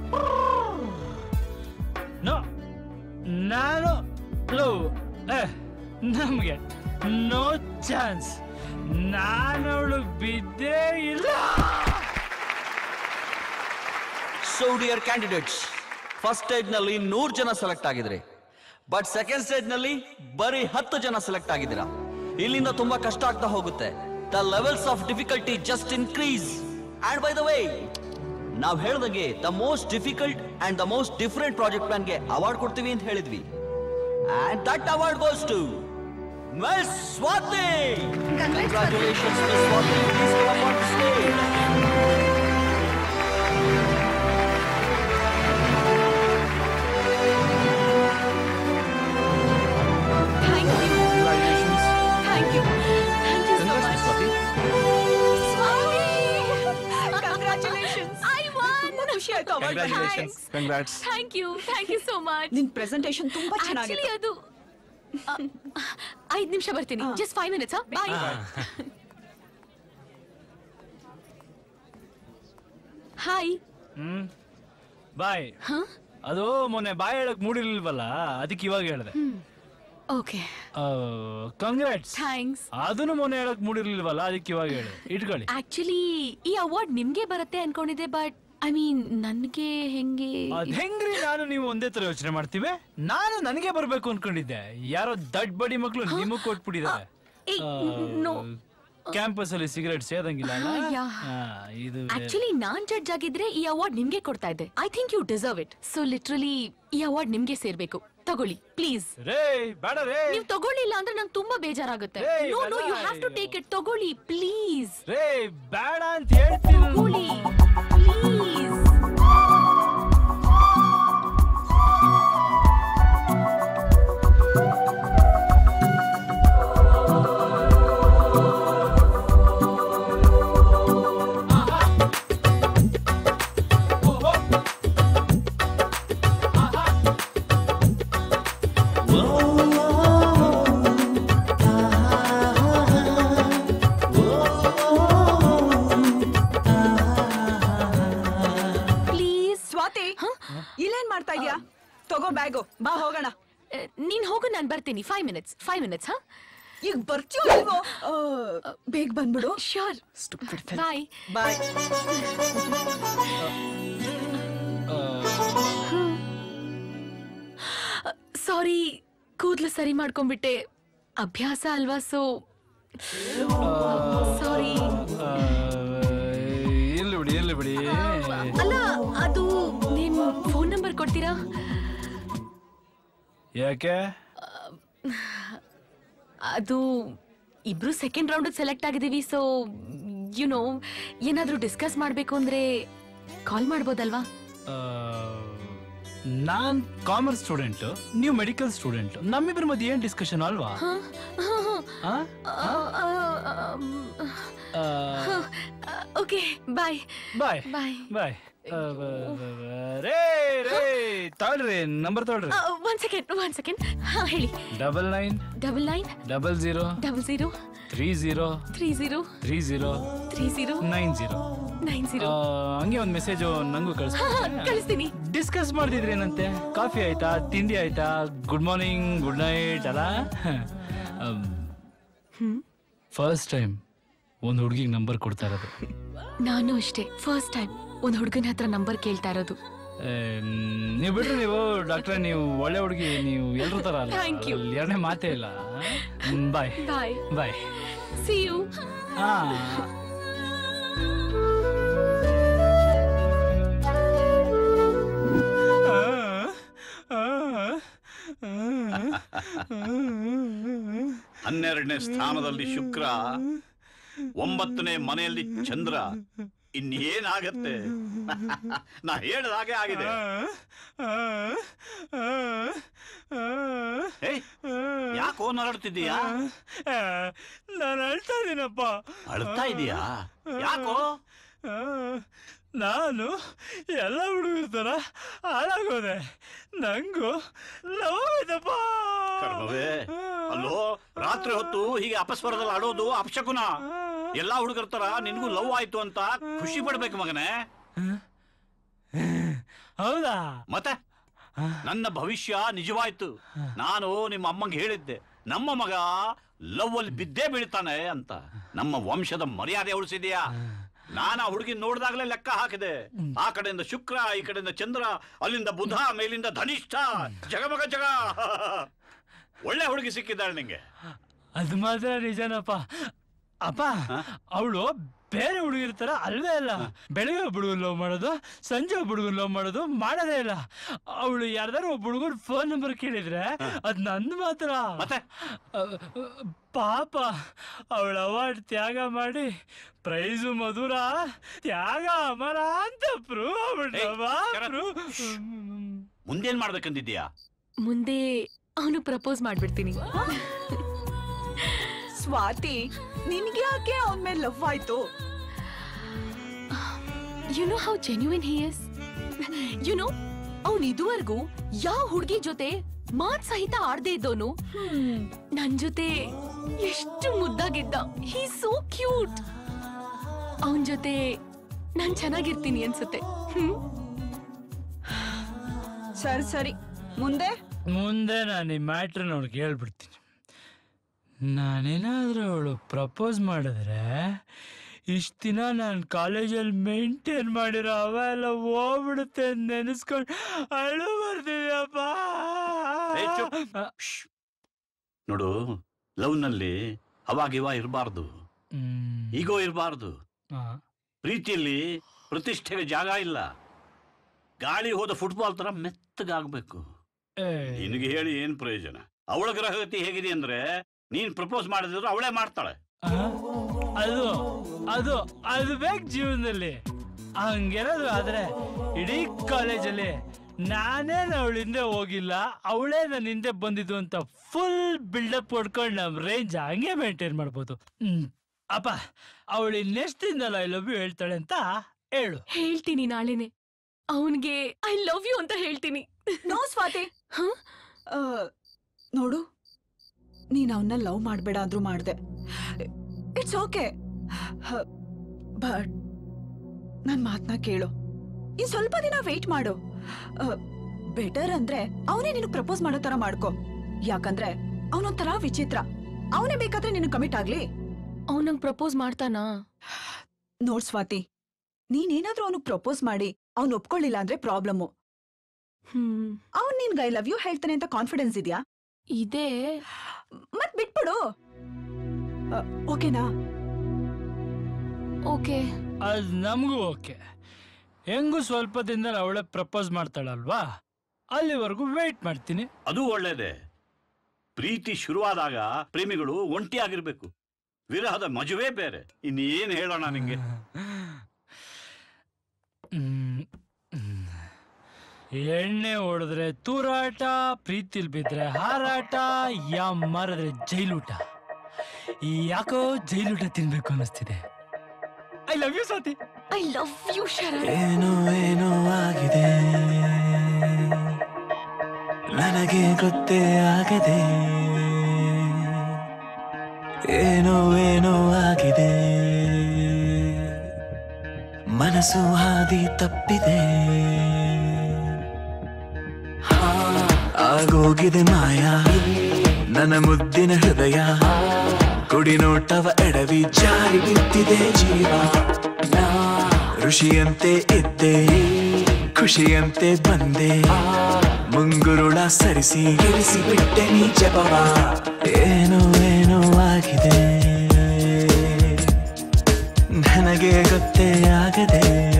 ನೋ, ನಾನು ಲವ್ ನಮ್ಗೆ ನೋ ಚಾನ್ಸ್. ನಾನವಳು ಬಿದ್ದೇ ಇಲ್ಲ. So dear candidates, first stage ನಲ್ಲಿ ನೂರು ಜನ ಸೆಲೆಕ್ಟ್ ಆಗಿದ್ರಿ, ಬಟ್ ಸೆಕೆಂಡ್ ಸ್ಟೇಜ್ ನಲ್ಲಿ ಬರೀ ಹತ್ತು ಜನ ಸೆಲೆಕ್ಟ್ ಆಗಿದ್ದೀರಾ. ಇಲ್ಲಿಂದ ತುಂಬಾ ಕಷ್ಟ ಆಗ್ತಾ ಹೋಗುತ್ತೆ. The levels of difficulty just increase. And by the way, ನಾವು ಹೇಳ್ದಂಗೆ the most difficult and the most different project plan ಗೆ ಅವಾರ್ಡ್ ಕೊಡ್ತೀವಿ ಅಂತ ಹೇಳಿದ್ವಿ. And that award goes to Miss Swathi. Congratulations Miss Swathi. Please come on stage. ನಿನ್ presentation ತುಂಬಾ ಚೆನ್ನಾಗಿದೆ. ಅದು ಐದ್ ನಿಮಿಷ ಬರ್ತೀನಿ. Just five minutes. Bye. Hi. Hmm bye. ಅದು ಮೊನ್ನೆ ಬಾಯ್ ಹೇಳಕ್ ಮೂಡಿರ್ಲಿಲ್ವಲ್ಲ, ಅದಕ್ಕೆ ಇವಾಗ ಹೇಳ್ದೆ. Okay, congrats. ಥ್ಯಾಂಕ್ಸ್. ಅದನ್ನು ಮೊನ್ನೆ ಹೇಳಕ್ ಮೂಡಿರ್ಲಿಲ್ವಲ್ಲ, ಅದಕ್ಕೆ ಇವಾಗ ಹೇಳಿ. ಇಟ್ಕೊಳ್ಳಿ. ಆಕ್ಚುಲಿ ಈ ಅವಾರ್ಡ್ ನಿಮ್ಗೆ ಬರುತ್ತೆ ಅನ್ಕೊಂಡಿದ್ದೆ, ಬಟ್ ಐ ಮೀನ್ ನನ್ಗೆ ಹೆಂಗೆ ಅದ್ ಹೆಂಗ್ರಿ? ನಾನು ನೀವು ಒಂದೇ ತರ ಯೋಚನೆ ಮಾಡ್ತೀವಿ. ನಾನು ನನಗೆ ಬರ್ಬೇಕು ಅನ್ಕೊಂಡಿದ್ದೆ. ಯಾರೋ ದಡ್ ಬಡಿ ಮಕ್ಳು ನಿಮಗ್ ಕೊಟ್ಬಿಟ್ಟಿದ್ದಾರೆ. ಕ್ಯಾಂಪಸ್ ಅಲ್ಲಿ ಸಿಗರೇಟ್ ಸೇದಂಗಿಲ್ಲ. ಇದು ಆಕ್ಚುಲಿ ನಾನ್ ಜಡ್ಜ್ ಆಗಿದ್ರೆ ಈ ಅವಾರ್ಡ್ ನಿಮ್ಗೆ ಕೊಡ್ತಾ ಇದ್ದೆ. I think you deserve it. So literally ಈ ಅವಾರ್ಡ್ ನಿಮ್ಗೆ ಸೇರ್ಬೇಕು. ತಗೊಳ್ಳಿ ಪ್ಲೀಸ್. ರೇ ಬೇಡ ರೇ. ನೀವು ತಗೊಳ್ಳಿಲ್ಲ ಅಂದ್ರೆ ನಂಗೆ ತುಂಬಾ ಬೇಜಾರಾಗುತ್ತೆ. No no, you have to take it. ತಗೊಳ್ಳಿ ಪ್ಲೀಸ್. ರೇ ಬೇಡ ಅಂತ ಹೇಳ್ತೀನಿ. ತಗೊಳ್ಳಿ ಪ್ಲೀಸ್. ತಗೋ ಬ್ಯಾಗು, ಬಾ ಹೋಗೋಣ. ನೀನ್ ಹೋಗು, ನಾನ್ ಬರ್ತೀನಿ. ಫೈವ್ ಮಿನಿಟ್ಸ್ ಫೈವ್ ಮಿನಿಟ್ಸ್ ಹಾ ಈಗ ಬರ್ತೀವೋ? ಬೇಗ ಬಂದ್ಬಿಡು. ಶ್ಯೂರ್. ಬಾಯ್ ಬಾಯ್. ಸಾರಿ, ಕೂದಲು ಸರಿ ಮಾಡ್ಕೊಂಡ್ಬಿಟ್ಟೆ. ಅಭ್ಯಾಸ ಅಲ್ವಾ, ಸೊ ಸಾರಿ. ಎಲ್ಲಿ ಬಿಡಿ ಎಲ್ಲಿ ಬಿಡಿ. ಅಲ್ಲ, ಅದು ನಿಮ್ ಫೋನ್ ನಂಬರ್ ಕೊಡ್ತೀರಾ? ಯಾಕೆ? ಅದು ಇಬ್ರು ಸೆಕೆಂಡ್ ರೌಂಡ್ ಸೆಲೆಕ್ಟ್ ಆಗಿದ್ದೀವಿ. ಸೊ ಯು ನೋ, ಏನಾದ್ರೂ ಡಿಸ್ಕಸ್ ಮಾಡ್ಬೇಕು ಅಂದ್ರೆ ಕಾಲ್ ಮಾಡ್ಬೋದಲ್ವಾ? ನಾನ್ ಕಾಮರ್ಸ್ ಸ್ಟೂಡೆಂಟ್, ನೀವು ಮೆಡಿಕಲ್ ಸ್ಟೂಡೆಂಟ್. ನಮ್ಮಿಬ್ರ ಮಧ್ಯೆ ಏನ್ ಡಿಸ್ಕಷನ್ ಅಲ್ವಾ? Okay, bye bye bye bye. ರೇ ರೇ ತಾಳ್ರಿ, ನಂಬರ್ ತಾಳ್ರಿ. ಒನ್ ಸೆಕೆಂಡ್ ಒನ್ ಸೆಕೆಂಡ್ ಹಾ ಹೇಳಿ. Double nine double nine double zero double zero three zero three zero three zero three zero nine zero nine zero. ಹಂಗೆ ಒಂದ್ message ನಂಗೂ ಕಳಿಸ್ತೀನಿ. ಕಳಿಸ್ತೀನಿ. ಡಿಸ್ಕಸ್ ಮಾಡ್ತಿದ್ರಿ ಏನಂತೆ? ಕಾಫಿ ಆಯ್ತಾ, ತಿಂಡಿ ಆಯ್ತಾ, ಗುಡ್ ಮಾರ್ನಿಂಗ್ ಗುಡ್ ನೈಟ್ ಅಲ್ಲ? ಫಸ್ಟ್ ಟೈಮ್ ಒಂದ್ ಹುಡುಗಿಗೆ ನಂಬರ್ ಕೊಡ್ತಾ ಇರೋದು. ನಾನು ಅಷ್ಟೇ, ಫಸ್ಟ್ ಟೈಮ್ ಒಂದ್ ಹುಡುಗನ ಹತ್ರ ನಂಬರ್ ಕೇಳ್ತಾ ಇರೋದು. ನೀವು ಬಿಡ್ರಿ, ನೀವು ಡಾಕ್ಟ್ರೆ, ನೀವು ಒಳ್ಳೆ ಹುಡುಗಿ, ನೀವು ಎಲ್ರ ತರ ಅಲ್ಲ. Thank you. ಎರಡನೇ ಮಾತೇ ಇಲ್ಲ. ಬಾಯ್ ಬಾಯ್ ಬಾಯ್. See you. ಹನ್ನೆರಡನೇ ಸ್ಥಾನದಲ್ಲಿ ಶುಕ್ರ, ಒಂಬತ್ತನೇ ಮನೆಯಲ್ಲಿ ಚಂದ್ರ. ಇನ್ನೇನಾಗತ್ತೆ? ನಾ ಹೇಳಿದ ಹಾಗೆ ಆಗಿದೆ. ಯಾಕೋ ನರಡ್ತಿದ್ದೀಯಾ? ನಾನು ಅಳ್ತಾ ಇದೀನಪ್ಪ. ಅಳ್ತಾ ಇದೀಯಾ? ಯಾಕೋ? ನಾನು ಎಲ್ಲ ಹುಡುಗರ ತರ ಹಾಳಾಗೋದೆ. ನಂಗೂ ಲವ್ ಆಯ್ತಪ್ಪ. ಕರ್ಮವೇ, ಅಲ್ಲೋ ರಾತ್ರಿ ಹೊತ್ತು ಹೀಗೆ ಅಪಸ್ವರದಲ್ಲಿ ಆಡೋದು ಅಪಶಕುನ. ಎಲ್ಲಾ ಹುಡುಗರ ತರ ನಿನ್ಗೂ ಲವ್ ಆಯ್ತು ಅಂತ ಖುಷಿ ಪಡ್ಬೇಕು ಮಗನೇ. ಹೌದಾ? ಮತ್ತೆ ನನ್ನ ಭವಿಷ್ಯ ನಿಜವಾಯ್ತು. ನಾನು ನಿಮ್ಮ ಅಮ್ಮಂಗೆ ಹೇಳಿದ್ದೆ, ನಮ್ಮ ಮಗ ಲವ್ ಅಲ್ಲಿ ಬಿದ್ದೇ ಬೀಳ್ತಾನೆ ಅಂತ. ನಮ್ಮ ವಂಶದ ಮರ್ಯಾದೆ ಉಳಿಸಿದ್ಯಾ? ನಾನು ಆ ಹುಡುಗಿ ನೋಡಿದಾಗಲೇ ಲೆಕ್ಕ ಹಾಕಿದೆ. ಆ ಕಡೆಯಿಂದ ಶುಕ್ರ, ಈ ಕಡೆಯಿಂದ ಚಂದ್ರ, ಅಲ್ಲಿಂದ ಬುಧ, ಮೇಲಿಂದ ಧನಿಷ್ಠ, ಜಗಮಗ ಜಗ. ಒಳ್ಳೆ ಹುಡುಗಿ ಸಿಕ್ಕಿದ್ದಾಳೆ ನಿಂಗೆ. ಅದು ಮಾತ್ರ ನಿಜನಪ್ಪ. ಅಪ್ಪ, ಅವಳು ಬೇರೆ ಹುಡುಗಿರ್ತಾರ ಅಲ್ವೇ ಅಲ್ಲ. ಬೆಳಗ್ಗೆ ಒಬ್ಬ ಹುಡುಗನ್ ಲವ್ ಮಾಡೋದು, ಸಂಜೆ ಒಬ್ಬ ಹುಡುಗನ್ ಲವ್ ಮಾಡೋದು ಮಾಡೋದೇ ಇಲ್ಲ. ಅವಳು ಯಾರ್ದಾರು ಒಬ್ಬ ಹುಡುಗನ್ ಫೋನ್ ನಂಬರ್ ಕೇಳಿದ್ರೆ ಅದ್ ನಂದು ಮಾತ್ರ. ಪಾಪ ಅವಳ ಅವಾರ್ಡ್ ತ್ಯಾಗ ಮಾಡಿ ಪ್ರೈಸು ಮಧುರ, ತ್ಯಾಗ ಅಮರ ಅಂತ ಪ್ರೂವ್. ಮುಂದೇನ್ ಮಾಡ್ಬೇಕಂದಿದ್ಯಾ? ಮುಂದೆ ಅವನು ಪ್ರಪೋಸ್ ಮಾಡ್ಬಿಡ್ತೀನಿ. ಸ್ವಾತಿ, ನಿನ್ಗೆ ಯಾಕೆ ಅವನ ಮೇಲೆ ಲವ್ ಆಯ್ತು? You know how genuine he is. You know, ಅವನು ಇದುವರೆಗೂ ಯಾವ ಹುಡುಗಿ ಜೊತೆ ಮಾತ್ ಸಹಿತ ಆಡದೆ ಇದ್ದೋನು ನನ್ ಜೊತೆ ಎಷ್ಟು ಮುದ್ದಾಗಿದ್ದ. ಹಿ ಸೋ ಕ್ಯೂಟ್. ಅವನ್ ಜೊತೆ ನಾನ್ ಚೆನ್ನಾಗಿರ್ತೀನಿ ಅನ್ಸುತ್ತೆ. ಸರಿ ಸರಿ, ಮುಂದೆ ಮುಂದೆ ನಾನು ಈ ಮ್ಯಾಟ್ರನ್ನ ಅವಳಿಗೆ ಹೇಳ್ಬಿಡ್ತೀನಿ. ನಾನೇನಾದ್ರೂ ಅವಳು ಪ್ರಪೋಸ್ ಮಾಡಿದ್ರೆ ಇಷ್ಟು ದಿನ ನಾನು ಕಾಲೇಜಲ್ಲಿ ಮೇಂಟೈನ್ ಮಾಡಿರೋ ಅವ ಎಲ್ಲ ಹೋಗ್ಬಿಡುತ್ತೆ ನೆನೆಸ್ಕೊಂಡು ಅಳು ಬರ್ತಿದ್ಯಪ್ಪ. ನೋಡು, ಲವ್ ನಲ್ಲಿ ಅವಾಗಿವ ಇರಬಾರ್ದು, ಈಗೋ ಇರಬಾರ್ದು. ಪ್ರೀತಿಯಲ್ಲಿ ಪ್ರತಿಷ್ಠೆಗೆ ಜಾಗ ಇಲ್ಲ. ಗಾಳಿ ಹೋದ ಫುಟ್ಬಾಲ್ ತರ ಮೆತ್ತಗಾಗ್ಬೇಕು. ನಿನಗೆ ಹೇಳಿ ಏನ್ ಪ್ರಯೋಜನ? ಅವಳ ಗ್ರಹಗತಿ ಹೇಗಿದೆ ಅಂದ್ರೆ, ನೀನ್ ಪ್ರಪೋಸ್ ಮಾಡಿದ್ರು ಅವಳೇ ಮಾಡ್ತಾಳೆ. ಅದು ಅದು ಅದು ಬೇಕು ಜೀವನದಲ್ಲಿ. ಹಂಗೇನಾದ್ರು ಆದ್ರೆ ಇಡೀ ಕಾಲೇಜಲ್ಲಿ ನಾನೇ ಅವಳ ಹಿಂದೆ ಹೋಗಿಲ್ಲ, ಅವಳೇ ನನ್ನ ಹಿಂದೆ ಬಂದಿದ್ದು ಅಂತ ಫುಲ್ ಬಿಲ್ಡಪ್ ಹೊಡ್ಕೊಂಡು ನಮ್ ರೇಂಜ್ ಹಂಗೆ ಮೇಂಟೈನ್ ಮಾಡ್ಬೋದು. ಹ್ಮ್ ಅಪ್ಪ, ಅವಳು ಇನ್ನೆಷ್ಟು ದಿನದಲ್ಲಿ ಐ ಲವ್ ಯು ಹೇಳ್ತಾಳೆ ಅಂತ ಹೇಳು. ಹೇಳ್ತೀನಿ ನಾಳೆನೆ. ಅವನ್ಗೆ ಐ ಲವ್ ಯು ಅಂತ ಹೇಳ್ತೀನಿ. ನೋ ಸ್ವಾತಿ, ನೋಡು, ನೀನ್ ಅವನ್ನ ಲವ್ ಮಾಡ್ಬೇಡ ಅಂದ್ರೂ ಮಾಡ್ದೆ. ಇಟ್ಸ್ ಓಕೆ, ಬಟ್ ನನ್ ಮಾತನ್ನ ಕೇಳು. ಇನ್ ಸ್ವಲ್ಪ ದಿನ ವೇಟ್ ಮಾಡು. ಬೆಟರ್ ಅಂದ್ರೆ ಅವನೇ ನಿನಗ್ ಪ್ರಪೋಸ್ ಮಾಡೋ ತರ ಮಾಡ್ಕೊ. ಯಾಕಂದ್ರೆ ಅವನೊಂಥರ ವಿಚಿತ್ರ. ಅವನೇ ಬೇಕಾದ್ರೆ ನಿನಗ್ ಕಮಿಟ್ ಆಗ್ಲಿ. ಅವನಂಗ್ ಪ್ರಪೋಸ್ ಮಾಡ್ತಾನಾ? ನೋಡ್ ಸ್ವಾತಿ, ನೀನೇನಾದ್ರೂ ಅವನಿಗೆ ಪ್ರಪೋಸ್ ಮಾಡಿ ಅವ್ನು ಒಪ್ಕೊಳ್ಳಿಲ್ಲ ಅಂದ್ರೆ ಪ್ರಾಬ್ಲಮ್ಮು. ಅವನ್ ನಿನ್ಗೆ ಐ ಲವ್ ಯು ಹೇಳ್ತಾನೆ ಅಂತ ಕಾನ್ಫಿಡೆನ್ಸ್ ಇದೆಯಾ? ಇದೆ. ಮತ್ ಬಿಟ್ಬಿಡು. ಓಕೆನಾ? ಓಕೆ. ಅದ್ ನಮಗೂ ಓಕೆ. ಹೆಂಗು ಸ್ವಲ್ಪ ದಿನದಲ್ಲಿ ಅವಳೆ ಪ್ರಪೋಸ್ ಮಾಡ್ತಾಳಲ್ವಾ, ಅಲ್ಲಿವರೆಗೂ ವೇಟ್ ಮಾಡ್ತೀನಿ. ಅದು ಒಳ್ಳೇದೆ. ಪ್ರೀತಿ ಶುರುವಾದಾಗ ಪ್ರೇಮಿಗಳು ಒಂಟಿಯಾಗಿರ್ಬೇಕು. ವಿರಹದ ಮಜುವೆ ಬೇರೆ. ಇನ್ನೇನು ಹೇಳೋಣ ನಿಂಗೆ? ಎಣ್ಣೆ ಹೊಡೆದ್ರೆ ತೂರಾಟ, ಪ್ರೀತಿಲ್ ಬಿದ್ರೆ ಹಾರಾಟ, ಯಾ ಮಾರಿದ್ರೆ ಜೈಲೂಟ. ಯಾಕೋ ಜೈಲೂಟ ತಿನ್ಬೇಕು ಅನ್ನಿಸ್ತಿದೆ. I love you Swathi. I love you Sharath. ಏನೋ ಏನೋ ಆಗಿದೆ, ನನಗೆ ಗೊತ್ತೇ ಆಗದೆ. ಏನೋ ಏನೋ ಆಗಿದೆ, ಮನಸ್ಸು ಹಾದಿ ತಪ್ಪಿದೆ. ಆಗೋಗಿದೆ ಮಾಯಾ ನನ್ನ ಮುದ್ದಿನ ಹೃದಯ, ಕುಡಿ ನೋಟವ ಎಡವಿ ಜಾರಿ ಬಿದ್ದಿದೆ ಜೀವ. ಋಷಿಯಂತೆ ಇದ್ದೆ, ಖುಷಿಯಂತೆ ಬಂದೆ, ಮುಂಗುರುಳ ಸರಿಸಿ ಇಳಿಸಿ ಬಿಟ್ಟೆ ನೀ ಜಪವ. ಏನೋ ಏನೋ ಆಗಿದೆ. ನಿನಗೆ ಗೊತ್ತೇ ಆಗದೆ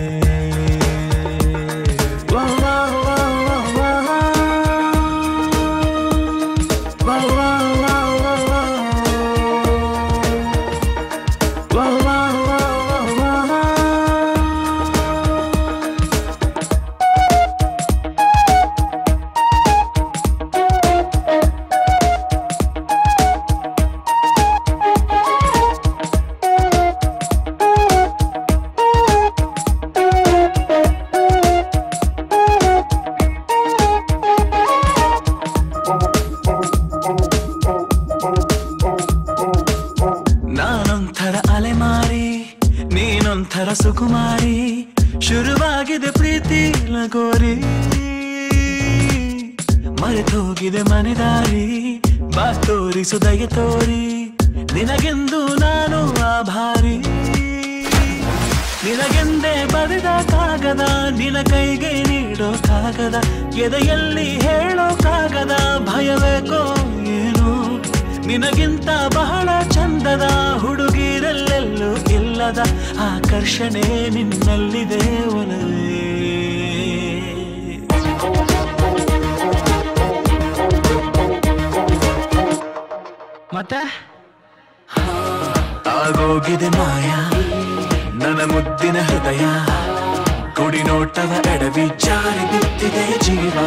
ಸುಕುಮಾರಿ ಶುರುವಾಗಿದೆ ಪ್ರೀತಿ ಲಗೋರಿ ಮರೆತೋಗಿದೆ ಮನೆದಾರಿ ಬಾ ತೋರಿಸು ದಯ ತೋರಿ ನಿನಗೆಂದು ನಾನು ಆಭಾರಿ ನಿನಗೆಂದೇ ಬರೆದ ಕಾಗದ ನಿನ ಕೈಗೆ ನೀಡೋ ಕಾಗದ ಎದೆಯಲ್ಲಿ ಹೇಳೋ ಕಾಗದ ಭಯವೇಕೋ ಏನು ನಿನಗಿಂತ ಬಹಳ ಚಂದದ ಹುಡುಗಿರಲ್ಲೆಲ್ಲೂ ಇಲ್ಲದ ಆಕರ್ಷಣೆ ನಿನ್ನಲ್ಲಿದೆ ಒಲವೇ ಮತ್ತೆ ಆಗೋಗಿದೆ ಮಾಯ ನನ್ನ ಮುದ್ದಿನ ಹೃದಯ ಕುಡಿ ನೋಟವ ಎಡವಿ ಜಾರಿ ಬಿದ್ದಿದೆ ಜೀವ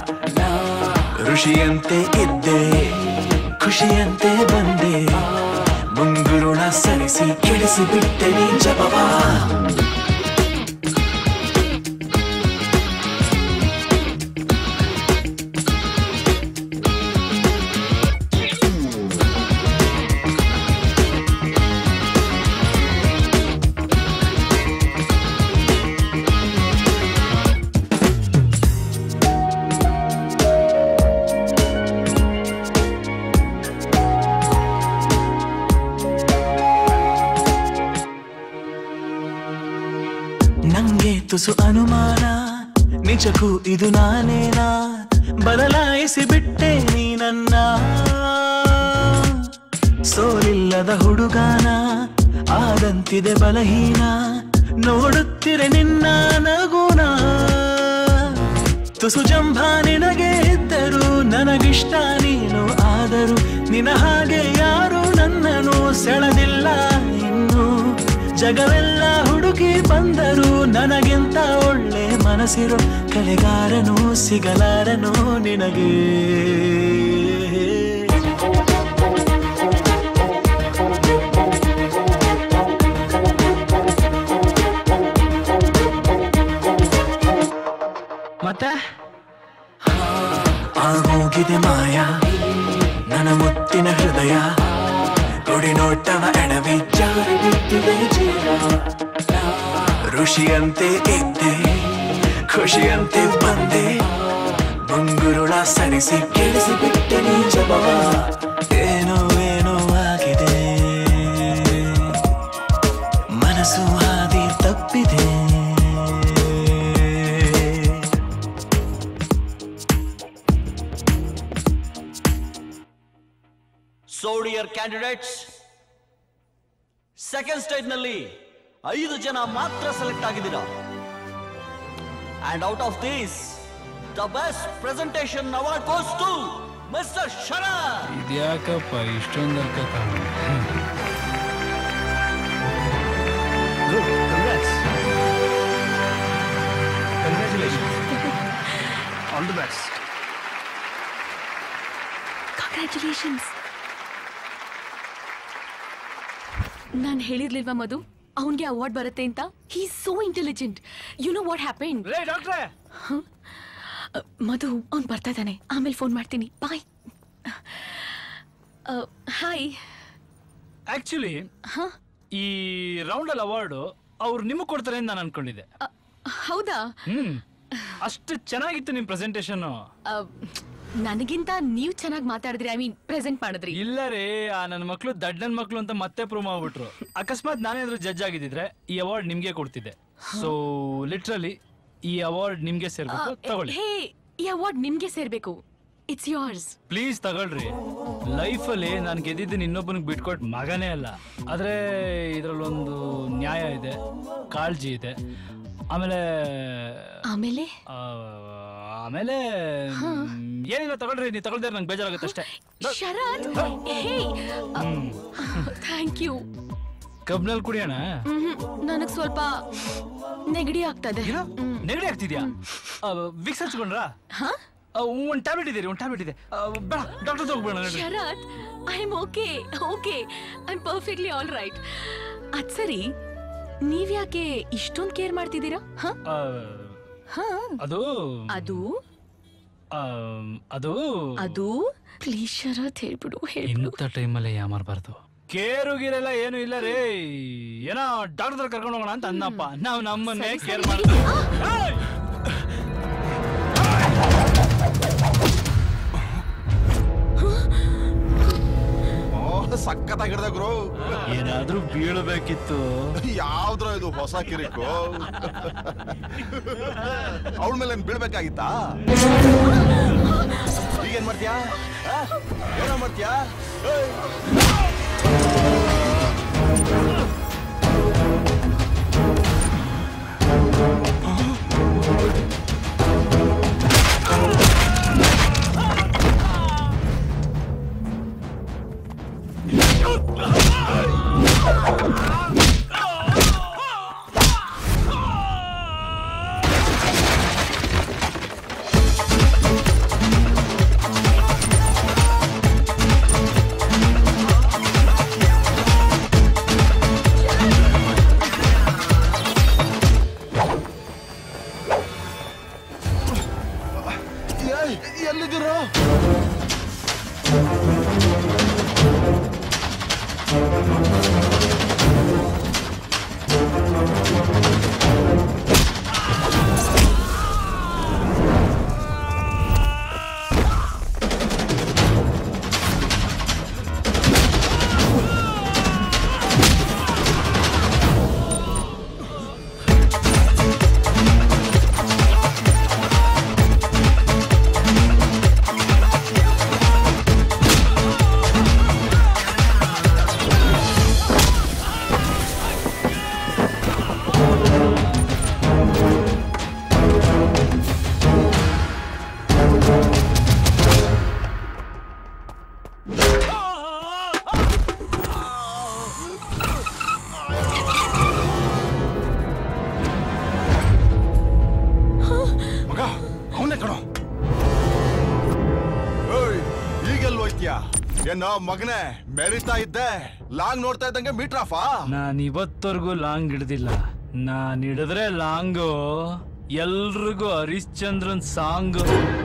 ಋಷಿಯಂತೆ ಇದ್ದೆ ಖುಷಿಯಂತೆ ಬಂದೆ ಮುಂಗುರುಳ ಸರಿಸಿ ಕೆಡಿಸಿ ಬಿಟ್ಟೆ ನೀ ಜಪವಾ ತುಸು ಅನುಮಾನ ನಿಜಕ್ಕೂ ಇದು ನಾನೇನಾ ಬದಲಾಯಿಸಿ ಬಿಟ್ಟೆ ನೀ ನನ್ನ ಸೋಲಿಲ್ಲದ ಹುಡುಗಾನ ಆದಂತಿದೆ ಬಲಹೀನ ನೋಡುತ್ತಿರೆ ನಿನ್ನ ನಗುನ ತುಸು ಜಂಭ ನಿನಗೆ ಇದ್ದರು ನನಗಿಷ್ಟ ನೀನು ಆದರೂ ನಿನ ಹಾಗೆ ಯಾರು ನನ್ನನ್ನು ಸೆಳೆದಿಲ್ಲ ಇನ್ನು ಜಗವೆಲ್ಲ ಹುಡುಕಿ ಬಂದರು ನನಗಿಂತ ಒಳ್ಳೆ ಮನಸ್ಸಿರೋ ಕಲೆಗಾರನು ಸಿಗಲಾರನು ನಿನಗೆ ಮತ್ತೆ ಆಗೋಗಿದೆ ಮಾಯ ನನ್ನ ಮುತ್ತಿನ ಹೃದಯ ಗುಡಿ ನೋಟವ ಎಡವಿ ಜಾರಿ ಬಿದ್ದಿದೆ ಜೀವ ಋಷಿಯಂತೆ ಇದ್ದೆ ಖುಷಿಯಂತೆ ಬಂದೆ ಮುಂಗುರುಳ ಸರಿಸಿ ಕೆಡಿಸಿ ಬಿಟ್ಟೆ ನೀ ಜಪವ ಏನೋ ಏನೋ ಆಗಿದೆ ಮನಸ್ಸು ಹಾದಿ ತಪ್ಪಿದೆ So dear candidates, second stage ನಲ್ಲಿ ಐದು ಜನ ಮಾತ್ರ ಸೆಲೆಕ್ಟ್ ಆಗಿದ್ದೀರಾ. And out of this, the best presentation award goes to Mister Sharath. ಇದ್ಯಾಕಪ್ಪ ಇಷ್ಟೊಂದು ಅರ್ಥ ಕಾಣು. Good, congrats. Congratulations. All the best. Congratulations. ನಾನು ಹೇಳಿರ್ಲಿಲ್ವಾ ಮಧು ಅವನ್ಗೆ ಅವಾರ್ಡ್ ಬರುತ್ತೆ ಅಂತ. He is so intelligent. You know what happened? ರೇ ಡಾಕ್ಟ್ರೇ, ಮಧು ಅವ್ನು ಬರ್ತಾ ಇದ್ದಾನೆ, ಆಮೇಲೆ ಫೋನ್ ಮಾಡ್ತೀನಿ. ಬಾಯ್. ಹಾಯ್. ಆಕ್ಚುಲಿ ಈ ರೌಂಡಲ್ ಅವಾರ್ಡು ಅವ್ರು ನಿಮಗೆ ಕೊಡ್ತಾರೆ ಅಂತ ನಾನು ಅನ್ಕೊಂಡಿದ್ದೆ. ಹೌದಾ? ಹ್ಮ್ ಅಷ್ಟು ಚೆನ್ನಾಗಿತ್ತು ನಿಮ್ ಪ್ರೆಸೆಂಟೇಷನ್. ನನಗಿಂತ ನೀವು ಚೆನ್ನಾಗಿ ಮಾತಾಡಿದ್ರಿ, ಐ ಮೀನ್ ಪ್ರೆಸೆಂಟ್ ಮಾಡಿದ್ರಿ. ಇಲ್ಲ ರೇ, ಆ ನನ್ನ ಮಕ್ಳು ದಡ್ಡನ್ ಮಕ್ಳು ಅಂತ ಮತ್ತೆ ಪ್ರೂವ್ ಮಾಡ್ಬಿಟ್ರು. ಅಕಸ್ಮಾತ್ ನಾನೇನಾದ್ರೂ ಜಡ್ಜ್ ಆಗಿದ್ದಿದ್ರೆ ಈ ಅವಾರ್ಡ್ ನಿಮ್ಗೆ ಕೊಡ್ತಿದ್ದೆ. ಸೊ ಲಿಟ್ರಲಿ ಈ ಅವಾರ್ಡ್ ನಿಮ್ಗೆ ಸೇರ್ಬೇಕು, ತಗೊಳ್ಳಿ. ಹೇ, ಈ ಅವಾರ್ಡ್ ನಿಮ್ಗೆ ಸೇರ್ಬೇಕು. It's yours. ಪ್ಲೀಸ್ ತಗೊಳ್ರಿ. ಲೈಫಲ್ಲಿ ನಾನು ಗೆದ್ದಿದ್ದೀನಿ ಇನ್ನೊಬ್ಬನಿಗೆ ಬಿಟ್ಕೊಟ್ಟು ಮಗನೇ ಅಲ್ಲ. ಆದ್ರೆ ಇದ್ರಲ್ಲೊಂದು ನ್ಯಾಯ ಇದೆ, ಕಾಳಜಿ ಇದೆ. ಆಮೇಲೆ ಆಮೇಲೆ ಆಮೇಲೆ ಏನಿಲ್ಲ ತಗೊಳ್ರಿ. ನೀವು ತಗೊಳ್ದ್ರೆ ನಂಗೆ ಬೇಜಾರಾಗುತ್ತೆ ಅಷ್ಟೇ. ಶರತ್, ಥ್ಯಾಂಕ್ ಯು. ಕಬ್ನಲ್ಲಿ ಕುಡಿಯೋಣ? ನನಗ್ ಸ್ವಲ್ಪ ನೆಗಡಿ ಆಗ್ತಾ ಇದೆ. ನೆಗಡಿ ಆಗ್ತಿದ್ಯಾ? ವಿಕ್ಸ್ ಹಚ್ಕೊಂಡ್ರಾ? ಒಂದ್ ಟ್ಯಾಬ್ಲೆಟ್ ಇದೆ, ಒಂದ್ ಟ್ಯಾಬ್ಲೆಟ್ ಇದೆ. ಬೇಡ, ಡಾಕ್ಟರ್ ತಗೋಬೇಡ. Sharath, I am okay okay I am perfectly all right. ಅದ್ ಸರಿ, ನೀವ್ಯಾಕೆ ಇಷ್ಟೊಂದು ಕೇರ್ ಮಾಡ್ತಿದ್ದೀರಾ? ಅದು ಅದು ಅದು ಅದು ಪ್ಲೀಸ್ ಶರತ್ ಹೇಳ್ಬಿಡು ಹೇಳ್ಬಿಡು. ಇಂಥ ಟೈಮಲ್ಲೇ ಯಾಮಾರ್ಬಾರ್ದು. ಕೇರು ಗೀರೆಲ್ಲ ಏನು ಇಲ್ಲ ರೀ. ಏನೋ ಡಾಕ್ಟರ್ ಕರ್ಕೊಂಡು ಹೋಗೋಣ ಅಂತ ಅನ್ನಪ್ಪ. ನಾವು ನಮ್ಮನ್ನೇ ಕೇರ್ ಮಾಡ್ತೀವಿ. ಸಕ್ಕತ್ತಾಗಿಡ್ದ ಗುರು. ಏನಾದ್ರೂ ಬೀಳಬೇಕಿತ್ತು. ಯಾವ್ದ್ರ ಇದು ಹೊಸ ಕಿರಿಕು? ಅವಳ ಮೇಲೆ ಬೀಳ್ಬೇಕಾಗಿತ್ತಾ? ಈಗೇನ್ ಮಾಡ್ತೀಯಾ? ಏನೋ ಮಾಡ್ತೀಯಾ? ಎಲ್ಲಿದ್ದೀರೋ? ಮಗನೇ ಮೆರಿತಾ ಇದ್ದೆ, ಲಾಂಗ್ ನೋಡ್ತಾ ಇದ್ದಂಗೆ ಮೀಟ್ರಾಫಾ? ನಾನ್ ಇವತ್ತವರೆಗೂ ಲಾಂಗ್ ಹಿಡ್ದಿಲ್ಲ. ನಾನ್ ಹಿಡಿದ್ರೆ ಲಾಂಗು ಎಲ್ರಿಗೂ ಹರಿಶ್ಚಂದ್ರನ್ ಸಾಂಗ್.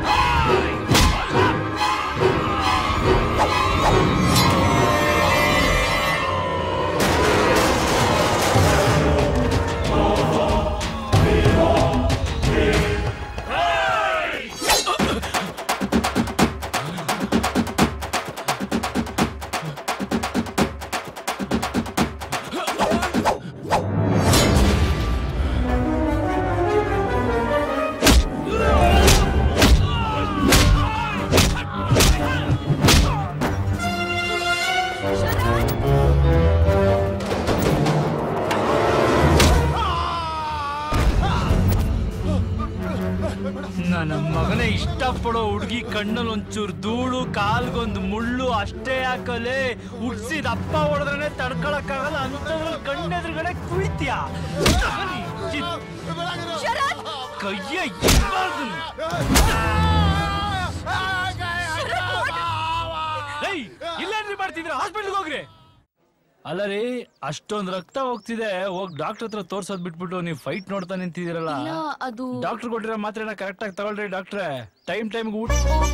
ನನ್ನ ಮಗನೇ ಇಷ್ಟಪಡೋ ಹುಡುಗಿ ಕಣ್ಣಲ್ಲಿ ಒಂಚೂರು ಧೂಳು, ಕಾಲ್ಗೊಂದು ಮುಳ್ಳು ಅಷ್ಟೇ ಹಾಕಲೆ. ಹುಡ್ಸಿದ ಅಪ್ಪ ಹೊಡೆದ್ರೆ ತಡ್ಕೊಳಕ್ಕಾಗಲ್ಲ ಅಂತದ್ರಲ್ಲಿ ಕಣ್ಣೆದುರುಗಡೆ ಕುಳಿತ್ಯಾ? ಕೈಯ ಇಲ್ಲೇನ್ರಿ ಮಾಡ್ತಿದ್ರ? ಹಾಸ್ಪಿಟ್ಲ್ಗೆ ಹೋಗ್ರಿ. ಅಲ್ಲ ರೀ, ಅಷ್ಟೊಂದ್ ರಕ್ತ ಹೋಗ್ತಿದೆ, ಹೋಗ್ ಡಾಕ್ಟರ್ ಹತ್ರ ತೋರ್ಸೋದ್ ಬಿಟ್ಬಿಟ್ಟು ನೀವು ಫೈಟ್ ನೋಡ್ತಾ ನಿಂತಿದ್ದೀರಲ್ಲ. ಅದು ಡಾಕ್ಟರ್ ಕೊಟ್ಟಿರೋ ಮಾತ್ರೆನ ಕರೆಕ್ಟ್ ಆಗಿ ತಗೊಳ್ರಿ ಡಾಕ್ಟ್ರೆ. ಟೈಮ್ ಟೈಮ್ ಊಟ.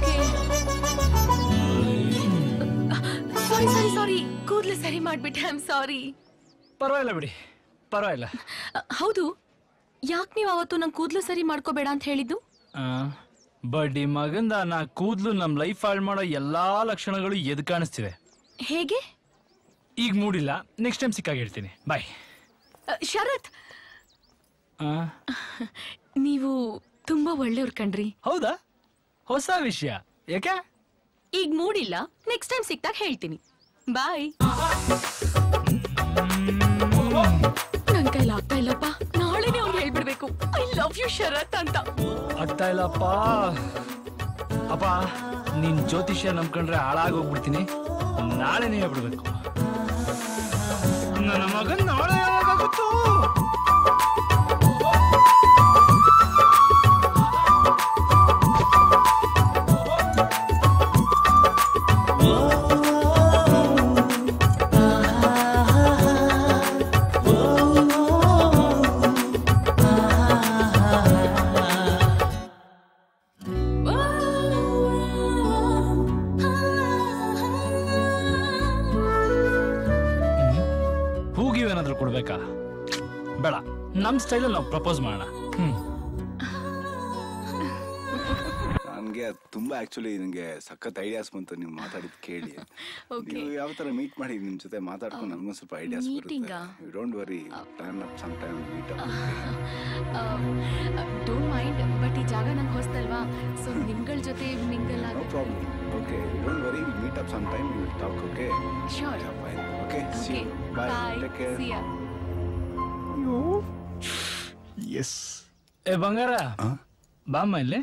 ಸಾರಿ ಸಾರಿ ಸಾರಿ ಕೂದ್ಲು ಸರಿ ಮಾಡ್ಬಿಟ್ಟೆ. I am sorry. ಪರವಾಗಿಲ್ಲ ಬಿಡಿ, ಪರವಾಗಿಲ್ಲ. ಹೌದು, ಯಾಕೆ ನೀವು ಅವತ್ತು ನಂಗೆ ಕೂದ್ಲು ಸರಿ ಮಾಡ್ಕೋಬೇಡ ಅಂತ ಹೇಳಿದ್ದು? ಬಡ್ಡಿ ಮಗಂದ ನಾ ಕೂದ್ಲು ನಮ್ ಲೈಫ್ ಹಾಳು ಮಾಡೋ ಎಲ್ಲಾ ಲಕ್ಷಣಗಳು ಎದ್ ಕಾಣಿಸ್ತಿವೆ. ಹೇಗೆ? ಈಗ ಮೂಡಿಲ್ಲ, ನೆಕ್ಸ್ಟ್ ಟೈಮ್ ಸಿಕ್ಕಾಗಿ ಹೇಳ್ತೀನಿ. ಬಾಯ್. ಶರತ್, ನೀವು ತುಂಬಾ ಒಳ್ಳೆಯವ್ರು ಕಣ್ರಿ. ಹೌದಾ? ಹೊಸ ವಿಷಯ. ಯಾಕೆ? ಈಗ ಮೂಡಿಲ್ಲ, ನೆಕ್ಸ್ಟ್ ಟೈಮ್ ಸಿಕ್ತಾಗ ಹೇಳ್ತೀನಿ. ಬಾಯ್. ನನ್ ಕೈಲಿ ಆಗ್ತಾ ಇಲ್ಲಪ್ಪ, ನಾಳೆನೇ ಅವ್ನು ಹೇಳ್ಬಿಡ್ಬೇಕು ಐ ಲವ್ ಯು ಶರತ್ ಅಂತ. ಆಗ್ತಾ ಇಲ್ಲಪ್ಪ. ಅಪ್ಪ ನೀನ್ ಜ್ಯೋತಿಷ್ಯ ನಂಬ್ಕೊಂಡ್ರೆ ಹಾಳಾಗೋಗ್ಬಿಡ್ತೀನಿ. ನಾಳೆನೇ ಹೇಳ್ಬಿಡ್ಬೇಕು. ನನ್ನ ಮಗನ್ ನಾಳೆ ಯಾವಾಗುತ್ತೋ? ಕೊಡ್ಬೇಕಾ? ಬೇಡ, ನಮ್ ಸ್ಟೈಲಲ್ಲಿ ನಾವು ಪ್ರಪೋಸ್ ಮಾಡೋಣ. ಹ್ಮ್ ನನ್ಗೆ ತುಂಬಾ ಆಕ್ಚುಲಿ ನಿಮ್ಗೆ ಸಖತ್ ಐಡಿಯಾಸ್ ಬಂತು ನೀವು ಮಾತಾಡಿದ್ ಕೇಳಿ. ನೀವು ಯಾವ ತರ ಮೀಟ್ ಮಾಡಿ ನಿಮ್ ಜೊತೆ ಮಾತಾಡ್ಕೊಂಡು ನನ್ಗೊಂದು ಸ್ವಲ್ಪ ಐಡಿಯಾಸ್ ಬರುತ್ತೆ. You don't worry, plan up some time meet up. Don't mind, but ಈ ಜಾಗ ನಂಗೆ ಹೊಸ್ತಲ್ವಾ, ಸೊ ನಿಮ್ಗಳ ಜೊತೆ ಮಿಂಗಲ್ ಆಗಿ. No problem. Okay, you don't worry, will meet up some time, will talk. Okay sure. Okay, see you. Bye. Take care. See ya. Yes. ಏ ಬಂಗಾರ, ಬಾಮ್ಮ ಇಲ್ಲಿ.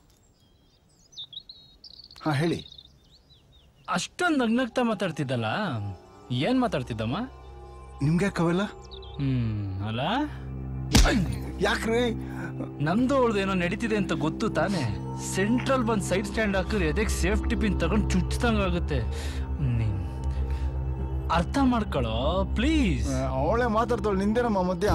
ಹಾ ಹೇಳಿ. ಅಷ್ಟೊಂದು ನಗ್ನಗ್ತಾ ಮಾತಾಡ್ತಿದ್ದಲ್ಲ, ಏನ್ ಮಾತಾಡ್ತಿದ್ದಮ್ಮ? ನಿಮ್ಗೆ ಕವಲ್ಲ? ಹ್ಮ್ ಅಲ್ಲ ಯಾಕ್ರಿ? ನಮ್ದು ಅವಳ್ದು ಏನೋ ನಡೀತಿದೆ ಅಂತ ಗೊತ್ತು ತಾನೆ. ಸೆಂಟ್ರಲ್ ಬಂದ್ ಸೈಡ್ ಸ್ಟ್ಯಾಂಡ್ ಹಾಕಿದ್ರೆ ಎದಕ್ಕೆ ಸೇಫ್ಟಿ ಪಿನ್ ತಗೊಂಡು ಚುಚ್ಚಿದಂಗ ಆಗುತ್ತೆ. ನೀನ್ ಅರ್ಥ ಮಾಡ್ಕೊಳ್ಳೋ ಪ್ಲೀಸ್. ಅವಳೇ ಮಾತಾಡ್ತಾಳು, ನಿಂದೇನಮ್ಮ ಮಧ್ಯ.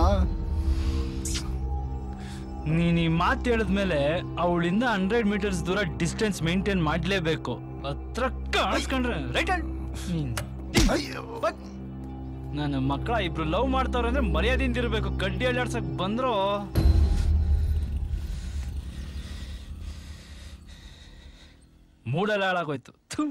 ನೀನ್ ಈ ಮಾತು ಹೇಳಿದ್ಮೇಲೆ ಅವಳಿಂದ ಹಂಡ್ರೆಡ್ ಮೀಟರ್ಸ್ ದೂರ ಡಿಸ್ಟೆನ್ಸ್ ಮೇಂಟೈನ್ ಮಾಡ್ಲೇಬೇಕು. ಹತ್ರ ಕಾಣಿಸ್ಕೊಂಡ್ರೆ ರೈಟ್. ನನ್ನ ಮಕ್ಕಳ ಇಬ್ರು ಲವ್ ಮಾಡ್ತಾವ್ರೆ ಅಂದ್ರೆ ಮರ್ಯಾದಿಂದ ಇರ್ಬೇಕು. ಕಡ್ಡಿ ಅಲ್ಲಾಡ್ಸಕ್ ಬಂದ್ರು ಮೂಡೆಲ್ಲ ಹಾಳಾಗೋಯ್ತು.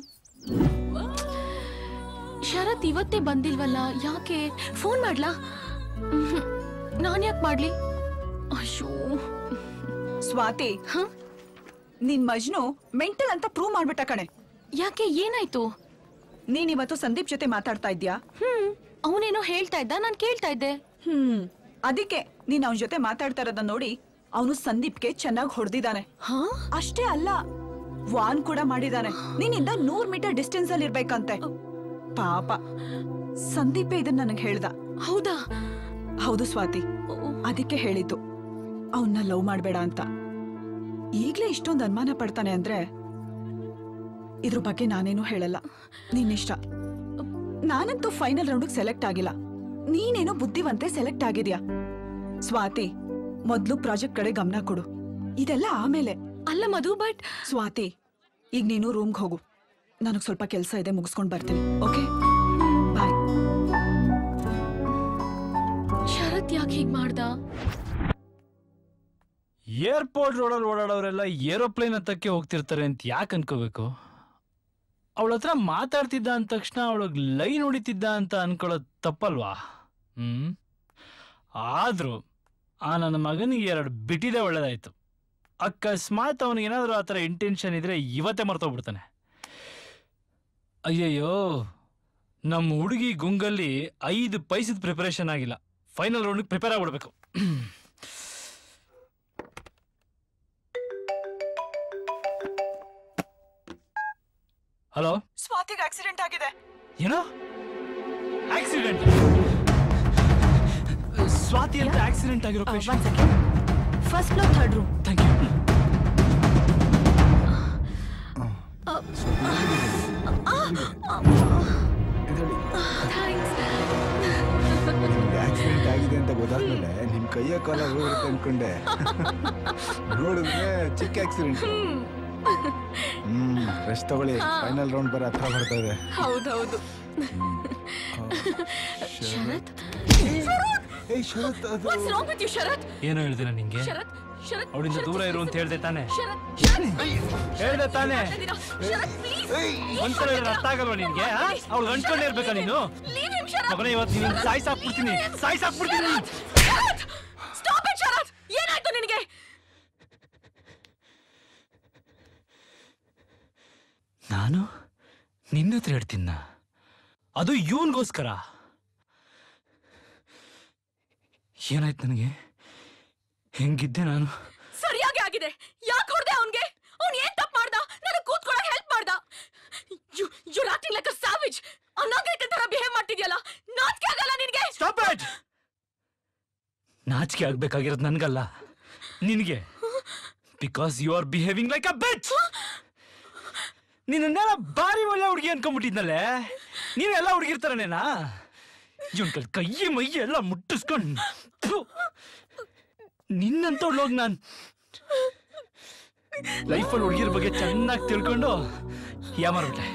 ಶರತ್ ಇವತ್ತೇ ಬಂದಿಲ್ವಲ್ಲ, ಯಾಕೆ? ಫೋನ್ ಮಾಡ್ಲಾ? ನಾನ್ ಯಾಕೆ ಮಾಡ್ಲಿ? ಅಯ್ಯೋ ಸ್ವಾತಿ, ನಿನ್ ಮಜ್ನು ಮೆಂಟಲ್ ಅಂತ ಪ್ರೂವ್ ಮಾಡ್ಬಿಟ್ಟ ಕಣೆ. ಯಾಕೆ, ಏನಾಯ್ತು? ನೀನ್ ಇವತ್ತು ಸಂದೀಪ್ ಜೊತೆ ಮಾತಾಡ್ತಾ ಇದ್ಯಾ? ಹ್ಮ್ ಅವನೇನೋ ಹೇಳ್ತಾ ಇದ್ದ, ನಾನ್ ಕೇಳ್ತಾ ಇದ್ದೆ. ಹ್ಮ್ ಅದಕ್ಕೆ ನೀನ್ ಅವನ ಜೊತೆ ಮಾತಾಡ್ತಾ ಇರೋದನ್ನ ನೋಡಿ ಅವನು ಸಂದೀಪ್ಗೆ ಚೆನ್ನಾಗಿ ಹೊಡೆದಿದ್ದಾನೆ. ಅಷ್ಟೇ ಅಲ್ಲ, ವಾನ್ ಕೂಡ ಮಾಡಿದಾನೆ. ನಿನ್ನಿಂದ ನೂರ್ ಮೀಟರ್ ಡಿಸ್ಟೆನ್ಸ್ ಅಲ್ಲಿ ಇರ್ಬೇಕಂತೆ. ಪಾಪ ಸಂದೀಪೇ ಇದನ್ನ ನನಗೆ ಹೇಳ್ದ. ಹೌದಾ? ಹೌದು ಸ್ವಾತಿ, ಅದಕ್ಕೆ ಹೇಳಿದ್ದು ಅವನ್ನ ಲವ್ ಮಾಡ್ಬೇಡ ಅಂತ. ಈಗ್ಲೇ ಇಷ್ಟೊಂದು ಅನುಮಾನ ಪಡ್ತಾನೆ ಅಂದ್ರೆ ಇದ್ರ ಬಗ್ಗೆ ನಾನೇನು ಹೇಳಲ್ಲ, ನಿನ್ನಿಷ್ಟ. ನಾನಂತೂ ಫೈನಲ್ ರೌಂಡ್ ಸೆಲೆಕ್ಟ್ ಆಗಿಲ್ಲ, ನೀನೇನೋ ಬುದ್ಧಿವಂತೆ ಸೆಲೆಕ್ಟ್ ಆಗಿದ್ಯಾ. ಸ್ವಾತಿ, ಮೊದ್ಲು ಪ್ರಾಜೆಕ್ಟ್ ಕಡೆ ಗಮನ ಕೊಡು, ಇದೆಲ್ಲ ಆಮೇಲೆ. ಅಲ್ಲ ಮಧು, ಬಟ್ ಸ್ವಾತಿ ಈಗ ನೀನು ರೂಮ್ಗೆ ಹೋಗು, ನನಗ್ ಸ್ವಲ್ಪ ಕೆಲಸ ಇದೆ, ಮುಗಿಸ್ಕೊಂಡ್ ಬರ್ತೀನಿ. Okay bye. ಶರತ್ ಯಾಕೆ ಹೀಗ್ ಮಾಡ್ದ? ಏರ್ಪೋರ್ಟ್ ರೋಡಲ್ಲಿ ಓಡಾಡೋರೆಲ್ಲ ಏರೋಪ್ಲೇನ್ ಹತ್ತಕ್ಕೆ ಹೋಗ್ತಿರ್ತಾರೆ ಅಂತ ಯಾಕೆ ಅನ್ಕೋಬೇಕು? ಅವಳ ಹತ್ರ ಮಾತಾಡ್ತಿದ್ದ ಅಂದ ತಕ್ಷಣ ಅವಳಿಗೆ ಲೈನ್ ಹೊಡಿತಿದ್ದ ಅಂತ ಅನ್ಕೊಳ್ಳೋದು ತಪ್ಪಲ್ವಾ? ಹ್ಮ್ ಆದ್ರೂ ಆ ನನ್ನ ಮಗನಿಗೆ ಎರಡು ಬಿಟ್ಟಿದೆ, ಒಳ್ಳೇದಾಯ್ತು. ಅಕಸ್ಮಾತ್ ಅವನಿಗೇನಾದ್ರೂ ಆ ಥರ ಇಂಟೆನ್ಷನ್ ಇದ್ರೆ ಇವತ್ತೇ ಮರ್ತೋಗ್ಬಿಡ್ತಾನೆ. ಅಯ್ಯಯ್ಯೋ, ನಮ್ಮ ಹುಡುಗಿ ಗುಂಗಲ್ಲಿ ಐದು ಪೈಸದ ಪ್ರಿಪರೇಷನ್ ಆಗಿಲ್ಲ, ಫೈನಲ್ ರೌಂಡ್ ಪ್ರಿಪೇರ್ ಆಗ್ಬಿಡ್ಬೇಕು. ಹಲೋ, ಸ್ವಾತಿಗೆ ಆಕ್ಸಿಡೆಂಟ್ ಆಗಿದೆ. ಏನೋ ಆಕ್ಸಿಡೆಂಟ್? ಸ್ವಾತಿ ಅಂತ ಆಕ್ಸಿಡೆಂಟ್ ಆಗಿರೋ patient. First floor third room. Thank you. Accident ಆಗಿದೆ ಅಂತ ಗೊತ್ತಾದ್ಮೇಲೆ ನಿಮ್ ಕೈಯ ಕಾಲ ಹೋಗುತ್ತೆ ಅನ್ಕೊಂಡೆ, ನೋಡಿದ್ರೆ ಚಿಕ್ಕ ಆಕ್ಸಿಡೆಂಟ್. ಹ್ಮ್ ರೆಸ್ಟ್ ತಗೊಳ್ಳಿ, ಫೈನಲ್ ರೌಂಡ್ ಬರ ಹತ್ರ ಬರ್ತಾ ಇದೆ. ಹೌದೌದು. ಶರತ್, What's wrong with you, ಶರತ್? ಏನು ಹೇಳ್ದಿನ ನಿಂಗೆ? ಶರತ್, ಶರತ್, ಅವಳಿಂದ ದೂರ ಇರು ಅಂತ ಹೇಳ್ದೆ ತಾನೆ? ಶರತ್, ಹೇಳ್ದೆ ತಾನೆ? ಶರತ್, please. ಒಂದ್ಸಲ ಅರ್ಥ ಆಗಲ್ವಾ ನಿನ್ಗೆ? ಅವಳು ಅಂಟ್ಕೊಂಡೇ ಇರ್ಬೇಕಾ ನೀನು? ಮಗನೇ, ಇವತ್ತು ನೀನು ಸಾಯಿಸಾಕ್ಬಿಡ್ತೀನಿ, ಸಾಯಿಸಾಕ್ಬಿಡ್ತೀನಿ. Stop it, ಶರತ್. ಏನಾಯ್ತು ನಿನಗೆ? ನಾನು ನಿನ್ನ ಹತ್ರ ಹೇಳ್ತೀನ, ಅದು ಇವನ್ಗೋಸ್ಕರ. ಏನಾಯ್ತು ನನಗೆ? ಹೆಂಗಿದ್ದೆ ನಾನು? ಸರಿಯಾಗಿ ಆಗಿದೆ. ಯಾಕೆ ಹೊಡೆದೆ ಅವನ್ಗೆ? ಅವ್ನು ಏನ್ ತಪ್ಪು ಮಾಡ್ದ? ನಾನು ಕೂತ್ಕೊಳ್ಳೋಕೆ ಹೆಲ್ಪ್ ಮಾಡ್ದ. You you acting like a savage. ಅನಾಗರಿಕ ತರ ಬಿಹೇವ್ ಮಾಡ್ತಿದ್ಯಲ್ಲ, ನಾಚಿಕೆ ಆಗಲ್ಲ ನಿನಗೆ? Stop it. ನಾಚಿಕೆ ಆಗ್ಬೇಕಾಗಿರೋದು ನನ್ಗಲ್ಲ, ನಿನಗೆ. Because you are behaving like a bitch. ನಿನ್ನೆಲ್ಲ ಬಾರಿ ಒಳ್ಳೆ ಹುಡುಗಿ ಅನ್ಕೊಂಡ್ಬಿಟ್ಟಿದ್ನಲ್ಲೇ. ನೀವೆಲ್ಲ ಹುಡುಗಿರ್ತಾರನೇನಾ? ಇವನ್ ಕೈ ಕೈ ಮೈ ಎಲ್ಲ ಮುಟ್ಟಿಸ್ಕೊಂಡು ನಿನ್ನಂತ ಹೋಗಿ ನಾನು ಲೈಫಲ್ಲಿ ಹುಡುಗಿರ ಬಗ್ಗೆ ಚೆನ್ನಾಗಿ ತಿಳ್ಕೊಂಡು ಯಾಮಾರ್ಬಿಟ್ಟೆ.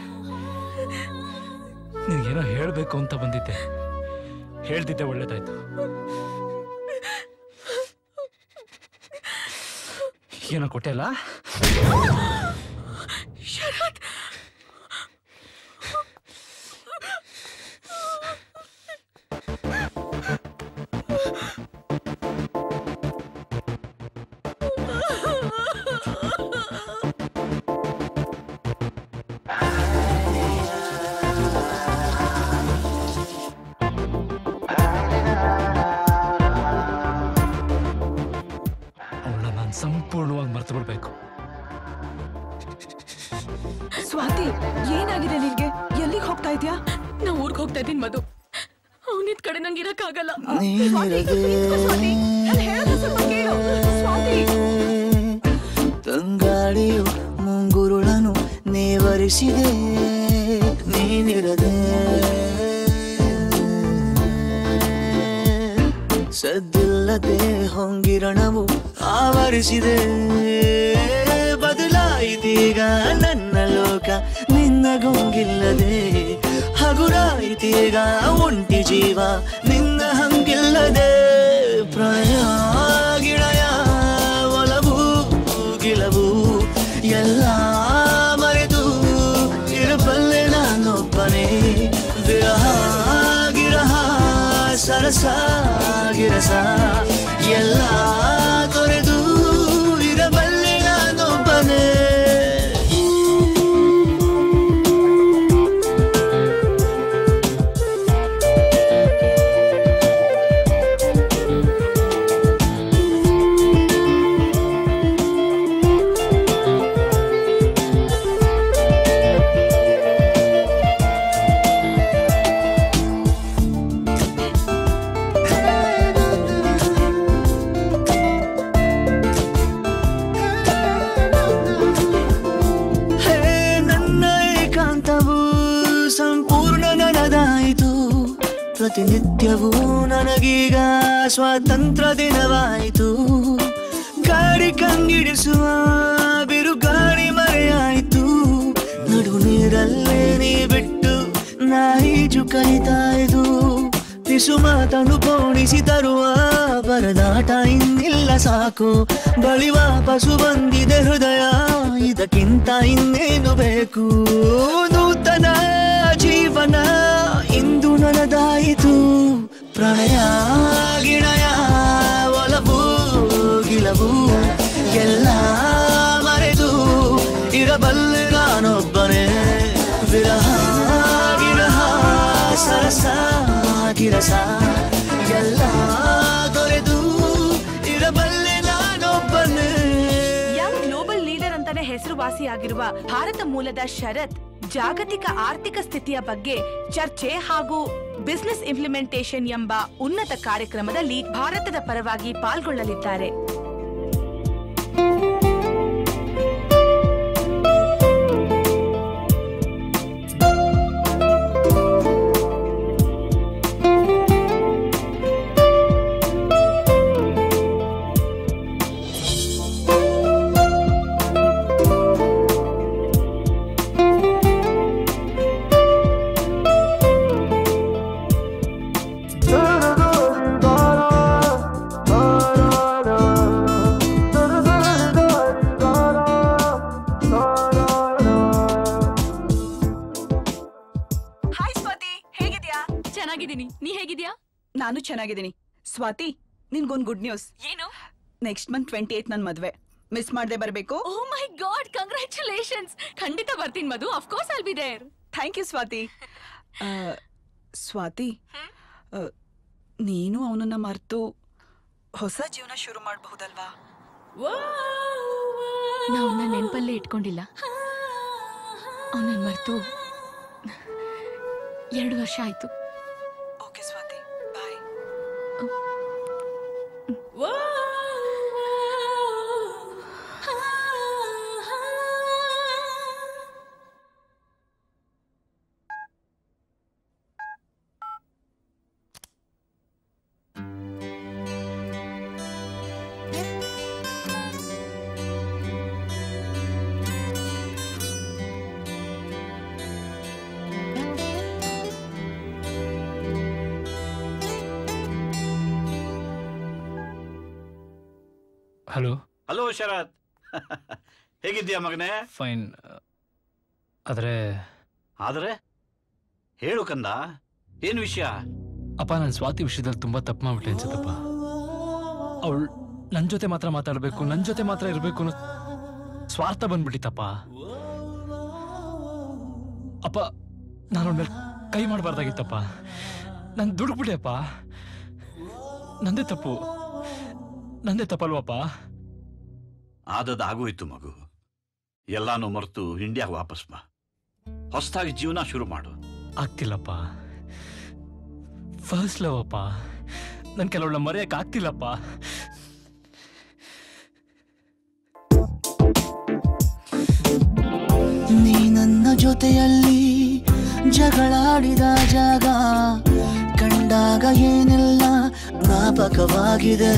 ನಿನಗೇನೋ ಹೇಳ್ಬೇಕು ಅಂತ ಬಂದಿದ್ದೆ, ಹೇಳ್ತಿದ್ದೆ, ಒಳ್ಳೇದಾಯ್ತು. ಏನೋ ಕೊಟ್ಟೆ ಅಲ್ಲ? ಶರತ್, ಸಂಪೂರ್ಣವಾಗಿ ಮರ್ತು ಬಿಡ್ಬೇಕು. ಸ್ವಾತಿ, ಏನಾಗಿದೆ ನಿನ್ಗೆ? ಎಲ್ಲಿಗೆ ಹೋಗ್ತಾ ಇದ್ಯಾ? ನಾ ಊರ್ಗ್ ಹೋಗ್ತಾ ಇದ್ದೀನಿ ಮಧು. ಅವನಿದ್ ಕಡೆ ನಂಗೆ ಇರಕ್ಕಾಗಲ್ಲ. ತಂಗಾಳಿಯು ಮುಂಗುರುಳನು ನೇವರಿಸಿದೆ, ನೀನಿರದೆ ಸದ್ದಿಲ್ಲದೆ ಹೊಂಗಿರಣವು ಆವರಿಸಿದೆ. ಬದಲಾಯಿತೀಗ ನನ್ನ ಲೋಕ ನಿನ್ನ ಗೊಂಗಿಲ್ಲದೆ, ಹಗುರಾಯಿತೀಗ ಒಂಟಿ ಜೀವ ನಿನ್ನ ಹಂಗಿಲ್ಲದೆ. ಪ್ರಣಯ ಗಿಣಯ ಒಲವು ಗಿಲವು ಎಲ್ಲ ಮರೆತು ಇರಬಲ್ಲೆ ನಾನೊಬ್ಬನೇ. ವಿರಹ ಗಿರಹ ಸರಸ ಗಿರಸ ಎಲ್ಲ ತೊರೆದು ಇರಬಲ್ಲೆ ನಾನೊಬ್ಬನೇ. ಪ್ರತಿನಿತ್ಯವೂ ನನಗೀಗ ಸ್ವಾತಂತ್ರ್ಯ ದಿನವಾಯಿತು. ಗಾಡಿ ಕಂಗಿಡಿಸುವ ಬಿರುಗಾಳಿ ಮರೆಯಾಯಿತು. ನಡು ನೀರಲ್ಲೇ ನೀ ಬಿಟ್ಟು ನಾ ಈಜು ಕಲಿತಾಯಿತು. ಪಿಸು ಮಾತನು ಪೋಣಿಸಿ ತರುವ ಪರದಾಟ ಇನ್ನಿಲ್ಲ ಸಾಕು. ಬಳಿ ವಾಪಸು ಬಂದಿದೆ ಹೃದಯ, ಇದಕ್ಕಿಂತ ಇನ್ನೇನು ಬೇಕು. ನೂತನ ಜೀವನ ಇಂದು ನನದಾಯಿತು. ಪ್ರಣಯ ಗಿಣಯ ಒಲವು ಗಿಲವು ಎಲ್ಲ ಮರೆತು ಇರಬಲ್ಲೆ ನಾನೊಬ್ಬನೇ. ವಿರಹ ಗಿರಹ ಸರಸ ಗಿರಸ ಎಲ್ಲ ತೊರೆದು ಇರಬಲ್ಲೆ ನಾನೊಬ್ಬನೇ. ಯಂಗ್ ಗ್ಲೋಬಲ್ ಲೀಡರ್ ಅಂತಾನೆ ಹೆಸರುವಾಸಿಯಾಗಿರುವ ಭಾರತ ಮೂಲದ ಶರತ್ ಜಾಗತಿಕ ಆರ್ಥಿಕ ಸ್ಥಿತಿಯ ಬಗ್ಗೆ ಚರ್ಚೆ ಹಾಗೂ ಬಿಸಿನೆಸ್ ಇಂಪ್ಲಿಮೆಂಟೇಷನ್ ಎಂಬ ಉನ್ನತ ಕಾರ್ಯಕ್ರಮದಲ್ಲಿ ಭಾರತದ ಪರವಾಗಿ ಪಾಲ್ಗೊಳ್ಳಲಿದ್ದಾರೆ. ನಾನು ಚೆನ್ನಾಗಿದ್ದೀನಿ. ಸ್ವಾತಿ, ನಿನ್ಗೊಂದು ಗುಡ್ ನ್ಯೂಸ್. ಏನು? ನೆಕ್ಸ್ಟ್ ಮಂತ್ ಟ್ವೆಂಟಿ ಏತ್ ನನ್ ಮದ್ವೆ. ಮಿಸ್ ಮಾಡದೆ ಬರಬೇಕು. Oh my god, congratulations. ಖಂಡಿತ ಬರ್ತೀನಿ Madhu. Of course I'll be there. Thank you Swathi. Swathi, ನೀನು ಅವನನ್ನ ಮರೆತು ಹೊಸ ಜೀವನ ಶುರು ಮಾಡಬಹುದಲ್ವಾ? ನಾವು ಅವನ್ನ ನೆನಪಲ್ಲೇ ಇಟ್ಕೊಂಡಿಲ್ಲ. ಅವನನ್ನ ಮರೆತು ಎರಡು ವರ್ಷ ಆಯ್ತು. Okay Swathi, bye. Hello hello Sharath, ಹೇಗಿದ್ದೀಯಾ ಮಗನೇ? ಫೈನ್. ಆದ್ರೆ ಆದ್ರೆ ಹೇಳು ಕಂದ, ಏನ್ ವಿಷಯ? ಅಪ್ಪ, ನಾನು ಸ್ವಾತಿ ವಿಷಯದಲ್ಲಿ ತುಂಬಾ ತಪ್ಪು ಮಾಡ್ಬಿಟ್ಟೆ ಅನ್ಸುತ್ತಪ್ಪ. ಅವಳು ನನ್ನ ಜೊತೆ ಮಾತ್ರ ಮಾತಾಡಬೇಕು, ನನ್ನ ಜೊತೆ ಮಾತ್ರ ಇರಬೇಕು ಅನ್ನೋ ಸ್ವಾರ್ಥ ಬಂದ್ಬಿಟ್ಟಿತ್ತಪ್ಪ. ಅಪ್ಪ, ನಾನು ಅವಳ ಮೇಲೆ ಕೈ ಮಾಡಬಾರ್ದಾಗಿತ್ತಪ್ಪ. ನಾನು ದುಡುಕ್ಬಿಟ್ಟೆಪ್ಪ. ನಂದೇ ತಪ್ಪು, ನಂದೇ ತಪ್ಪಲ್ವಪ್ಪ? ಆದದ್ದು ಆಗೋಯ್ತು ಮಗು. ಎಲ್ಲಾನು ಮರೆತು ಇಂಡಿಯಾಗೆ ವಾಪಸ್ ಬಾ, ಹೊಸದಾಗಿ ಜೀವನ ಶುರು ಮಾಡು. ಆಗ್ತಿಲ್ಲಪ್ಪ. ಫಸ್ಟ್ ಲವ್ ಅಪ್ಪ, ನನ್ ಕೆಲವಳ ಮರೆಯಕ್ಕೆ ಆಗ್ತಿಲ್ಲಪ್ಪ. ನೀ ನನ್ನ ಜೊತೆಯಲ್ಲಿ ಜಗಳಾಡಿದ ಜಾಗ ಕಂಡಾಗ ಏನೆಲ್ಲ ಜ್ಞಾಪಕವಾಗಿದೆ.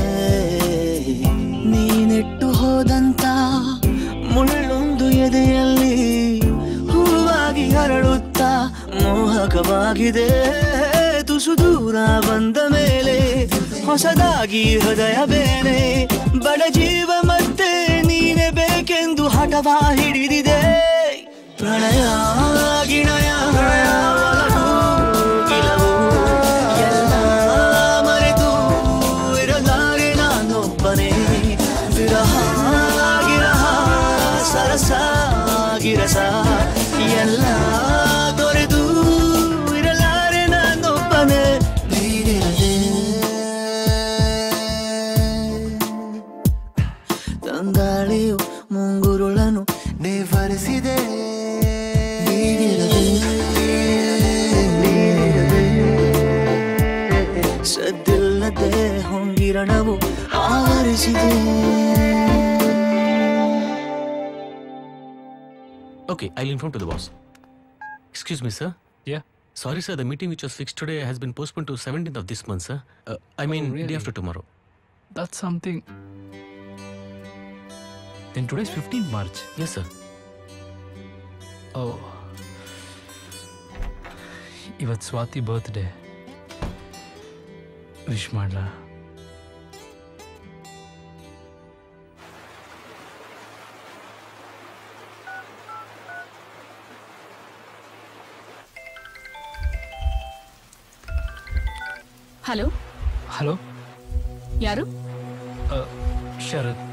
ನೀನೆಟ್ಟು ಹೋದಂತ ಮುಳ್ಳೊಂದು ಎದೆಯಲ್ಲಿ ಹೂವಾಗಿ ಹರಡುತ್ತಾ ಮೋಹಕವಾಗಿದೆ. ತುಸು ದೂರ ಬಂದ ಮೇಲೆ ಹೊಸದಾಗಿ ಹೃದಯ ಬೇರೆ, ಬಡ ಜೀವ ಮತ್ತೆ ನೀನೆ ಬೇಕೆಂದು ಹಠವ ಹಿಡಿದಿದೆ. ಪ್ರಣಯ ಗಿಣಯ ಗಿಲವು ಎಲ್ಲ ಮರೆತು ಇರಲಾರೆ ನಾನೊಬ್ಬನೇ. ವಿರಹ ಗಿರಹ ಸರಸ ಗಿರಸ ಎಲ್ಲ ತೊರೆದು ಇರಲಾರೆ ನಾನೊಬ್ಬನೇ. ನೀನಿರದೆ ತಂಗಾಳಿಯು ಮುಂಗುರುಳನು ನೇವರಿಸಿದೆ. ಸದ್ದಿಲ್ಲದೆ ಹೊಂಗಿರಣವು ಆವರಿಸಿದೆ. Okay, I'll inform to the boss. Excuse me, sir. Yeah. Sorry, sir. The meeting which was fixed today has been postponed to seventeenth of this month, sir. Uh, I mean, Oh, really? day after tomorrow. That's something. Then today's fifteenth March. Yes, sir. Oh. ಇವತ್ತು Swathi birthday. Wish ಮಾಡ್ಲಾ? Hello hello, ಯಾರು? ಶರತ್.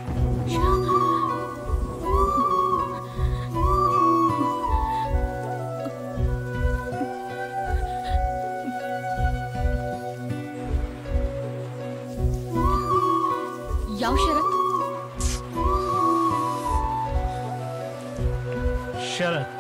ಯಾವ Sharath? Sharath.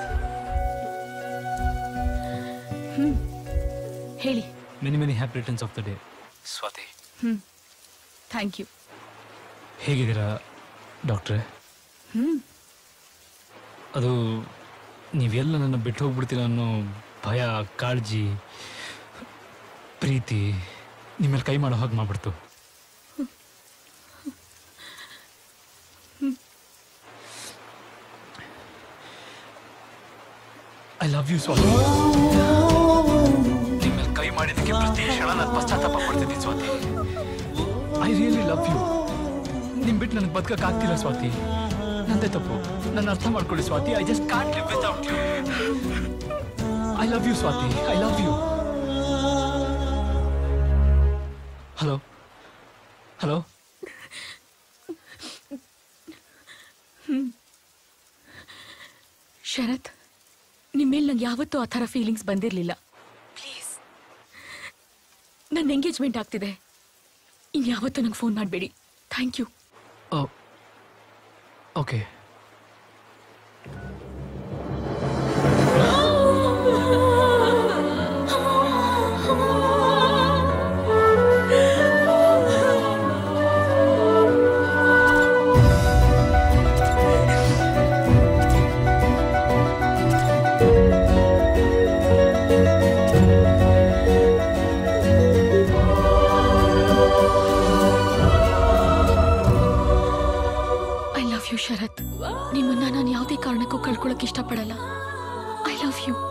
Hmm, ಹೇಳಿ. Many many happy returns of the day Swathi. Hmm, thank you. ಹೇಗಿದ್ದೀರಾ ಡಾಕ್ಟ್ರೆ? ಹ್ಮ್, ಅದು ನೀವೆಲ್ಲ ನನ್ನ ಬಿಟ್ಟು ಹೋಗ್ಬಿಡ್ತೀರ ಅನ್ನೋ ಭಯ, ಕಾಳಜಿ, ಪ್ರೀತಿ ನಿಮ್ಮೇಲೆ ಕೈ ಮಾಡೋ ಹಾಗೆ ಮಾಡ್ಬಿಡ್ತು. I love you Swathi. ನಿಮ್ಮೇಲೆ ಕೈ ಮಾಡಿದ್ದಕ್ಕೆ ಪ್ರತಿ ಕ್ಷಣ ನಾನು ಪಶ್ಚಾತ್ತಾಪ ಪಡ್ತಿದ್ದೀನಿ Swathi. I really love you. ನಿಮ್ ಬಿಟ್ಟು ನನಗೆ ಬದುಕಕ್ಕಾಗ್ತಿಲ್ಲ ಸ್ವಾತಿ. ನಂದೇ ತಪ್ಪು, ನನ್ನ ಅರ್ಥ ಮಾಡ್ಕೊಳ್ಳಿ Swathi. I just can't live without you. I love you Swathi. I love you. Hello hello Sharath, ನಿಮ್ಮ ಮೇಲೆ ನಂಗೆ ಯಾವತ್ತೂ ಆ ಥರ ಫೀಲಿಂಗ್ಸ್ ಬಂದಿರಲಿಲ್ಲ. ಪ್ಲೀಸ್, ನನ್ನ ಎಂಗೇಜ್ಮೆಂಟ್ ಆಗ್ತಿದೆ, ಇನ್ಯಾವತ್ತೂ ನಂಗೆ ಫೋನ್ ಮಾಡಬೇಡಿ. Thank you. ಓಕೆ. ಶರತ್, ನಿಮ್ಮನ್ನ ನಾನು ಯಾವುದೇ ಕಾರಣಕ್ಕೂ ಕಳ್ಕೊಳಕ್ ಇಷ್ಟಪಡಲ್ಲ. I love you.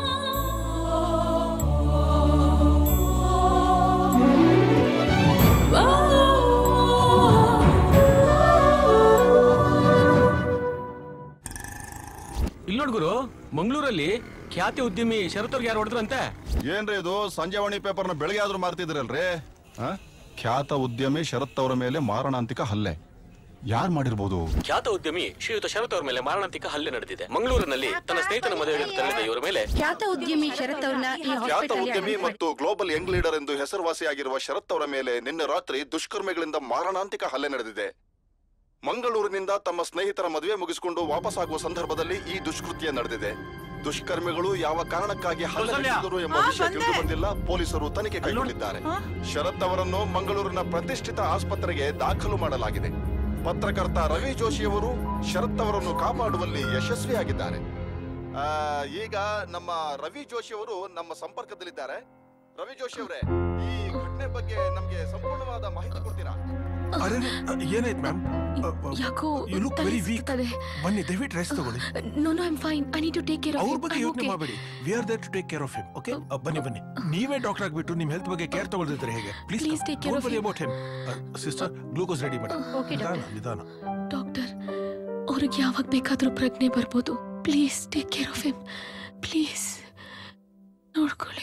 ಇಲ್ಲಿ ನೋಡ್ ಗುರು, ಮಂಗಳೂರಲ್ಲಿ ಖ್ಯಾತಿ ಉದ್ಯಮಿ ಶರತ್ ಅವ್ರಿಗೆ ಯಾರು ಹೊಡೆದ್ರಂತೆ? ಏನ್ರಿ ಇದು ಸಂಜಾವಣಿ ಪೇಪರ್ನ ಬೆಳಗ್ಗೆ ಆದ್ರೂ ಮಾರ್ತಿದ್ರಲ್ರಿ? ಖ್ಯಾತ ಉದ್ಯಮಿ ಶರತ್ ಅವರ ಮೇಲೆ ಮಾರಣಾಂತಿಕ ಹಲ್ಲೆ ಯಾರು ಮಾಡಿರ್ಬೋದು? ಖ್ಯಾತ ಉದ್ಯಮಿ ಶ್ರೀಯುತ ಶರತ್ ಅವರ ಮೇಲೆ ಮಾರಣಾಂತಿಕ ಹಲ್ಲೆ ನಡೆದಿದೆ. ಮಂಗಳೂರಿನಲ್ಲಿ ತನ್ನ ಸ್ನೇಹಿತನ ಮದುವೆಗೆ ತೆರಳಿದ ಇವರ ಮೇಲೆ ಖ್ಯಾತ ಉದ್ಯಮಿ ಶರತ್ ಅವರನ್ನ ಖ್ಯಾತ ಉದ್ಯಮಿ ಮತ್ತು ಗ್ಲೋಬಲ್ ಯಂಗ್ ಲೀಡರ್ ಎಂದು ಹೆಸರುವಾಸಿಯಾಗಿರುವ ಶರತ್ ಅವರ ಮೇಲೆ ನಿನ್ನೆ ರಾತ್ರಿ ದುಷ್ಕರ್ಮಿಗಳಿಂದ ಮಾರಣಾಂತಿಕ ಹಲ್ಲೆ ನಡೆದಿದೆ. ಮಂಗಳೂರಿನಿಂದ ತಮ್ಮ ಸ್ನೇಹಿತರ ಮದುವೆ ಮುಗಿಸಿಕೊಂಡು ವಾಪಸ್ಸಾಗುವ ಸಂದರ್ಭದಲ್ಲಿ ಈ ದುಷ್ಕೃತ್ಯ ನಡೆದಿದೆ. ದುಷ್ಕರ್ಮಿಗಳು ಯಾವ ಕಾರಣಕ್ಕಾಗಿ ಹಲ್ಲೆ ನಡೆಸಿದರು ಎಂಬ ವಿಷಯ ತಿಳಿದು ಬಂದಿಲ್ಲ. ಪೊಲೀಸರು ತನಿಖೆ ಕೈಗೊಂಡಿದ್ದಾರೆ. ಶರತ್ ಅವರನ್ನು ಮಂಗಳೂರಿನ ಪ್ರತಿಷ್ಠಿತ ಆಸ್ಪತ್ರೆಗೆ ದಾಖಲು ಮಾಡಲಾಗಿದೆ. ಪತ್ರಕರ್ತ ರವಿ ಜೋಶಿಯವರು ಶರತ್ ಅವರನ್ನು ಕಾಪಾಡುವಲ್ಲಿ ಯಶಸ್ವಿಯಾಗಿದ್ದಾರೆ. ಈಗ ನಮ್ಮ ರವಿ ಜೋಶಿ ಅವರು ನಮ್ಮ ಸಂಪರ್ಕದಲ್ಲಿದ್ದಾರೆ. ರವಿ ಜೋಶಿ ಅವರೇ, ಈ ಘಟನೆ ಬಗ್ಗೆ ನಮಗೆ ಸಂಪೂರ್ಣವಾದ ಮಾಹಿತಿ ಕೊಡ್ತೀರಾ? ಏನಾಯ್ತು ಮ್ಯಾಮ್? ಯಾಕೋ ಯು ಲುಕ್ ವೆರಿ ವೀಕ್. ಬನ್ನಿ, ದಯವಿಟ್ಟು ರೆಸ್ಟ್ ತಗೊಳ್ಳಿ. No no I am fine. I need to take care of ಅವ್ರ ಹಿಮ್. ಬಗ್ಗೆ ಯೋಚನೆ ಮಾಡಬೇಡಿ. We are there to take care of him. Okay, ಬನ್ನಿ ಬನ್ನಿ. ನೀವೇ ಡಾಕ್ಟರ್ ಆಗ್ಬಿಟ್ಟು ನಿಮ್ಮ ಹೆಲ್ತ್ ಬಗ್ಗೆ ಕೇರ್ ತಗೊಳ್ತಿದ್ರೆ ಹೇಗೆ? Please please take care of him. About him. Sister, glucose ready ಮಾಡಿ. ನಿಧಾನ ನಿಧಾನ. ಡಾಕ್ಟರ್, ಅವ್ರಿಗೆ ಯಾವಾಗ ಬೇಕಾದ್ರೂ ಪ್ರಜ್ಞೆ ಬರ್ಬೋದು. Please take care of him. Please ನೋಡ್ಕೊಳ್ಳಿ.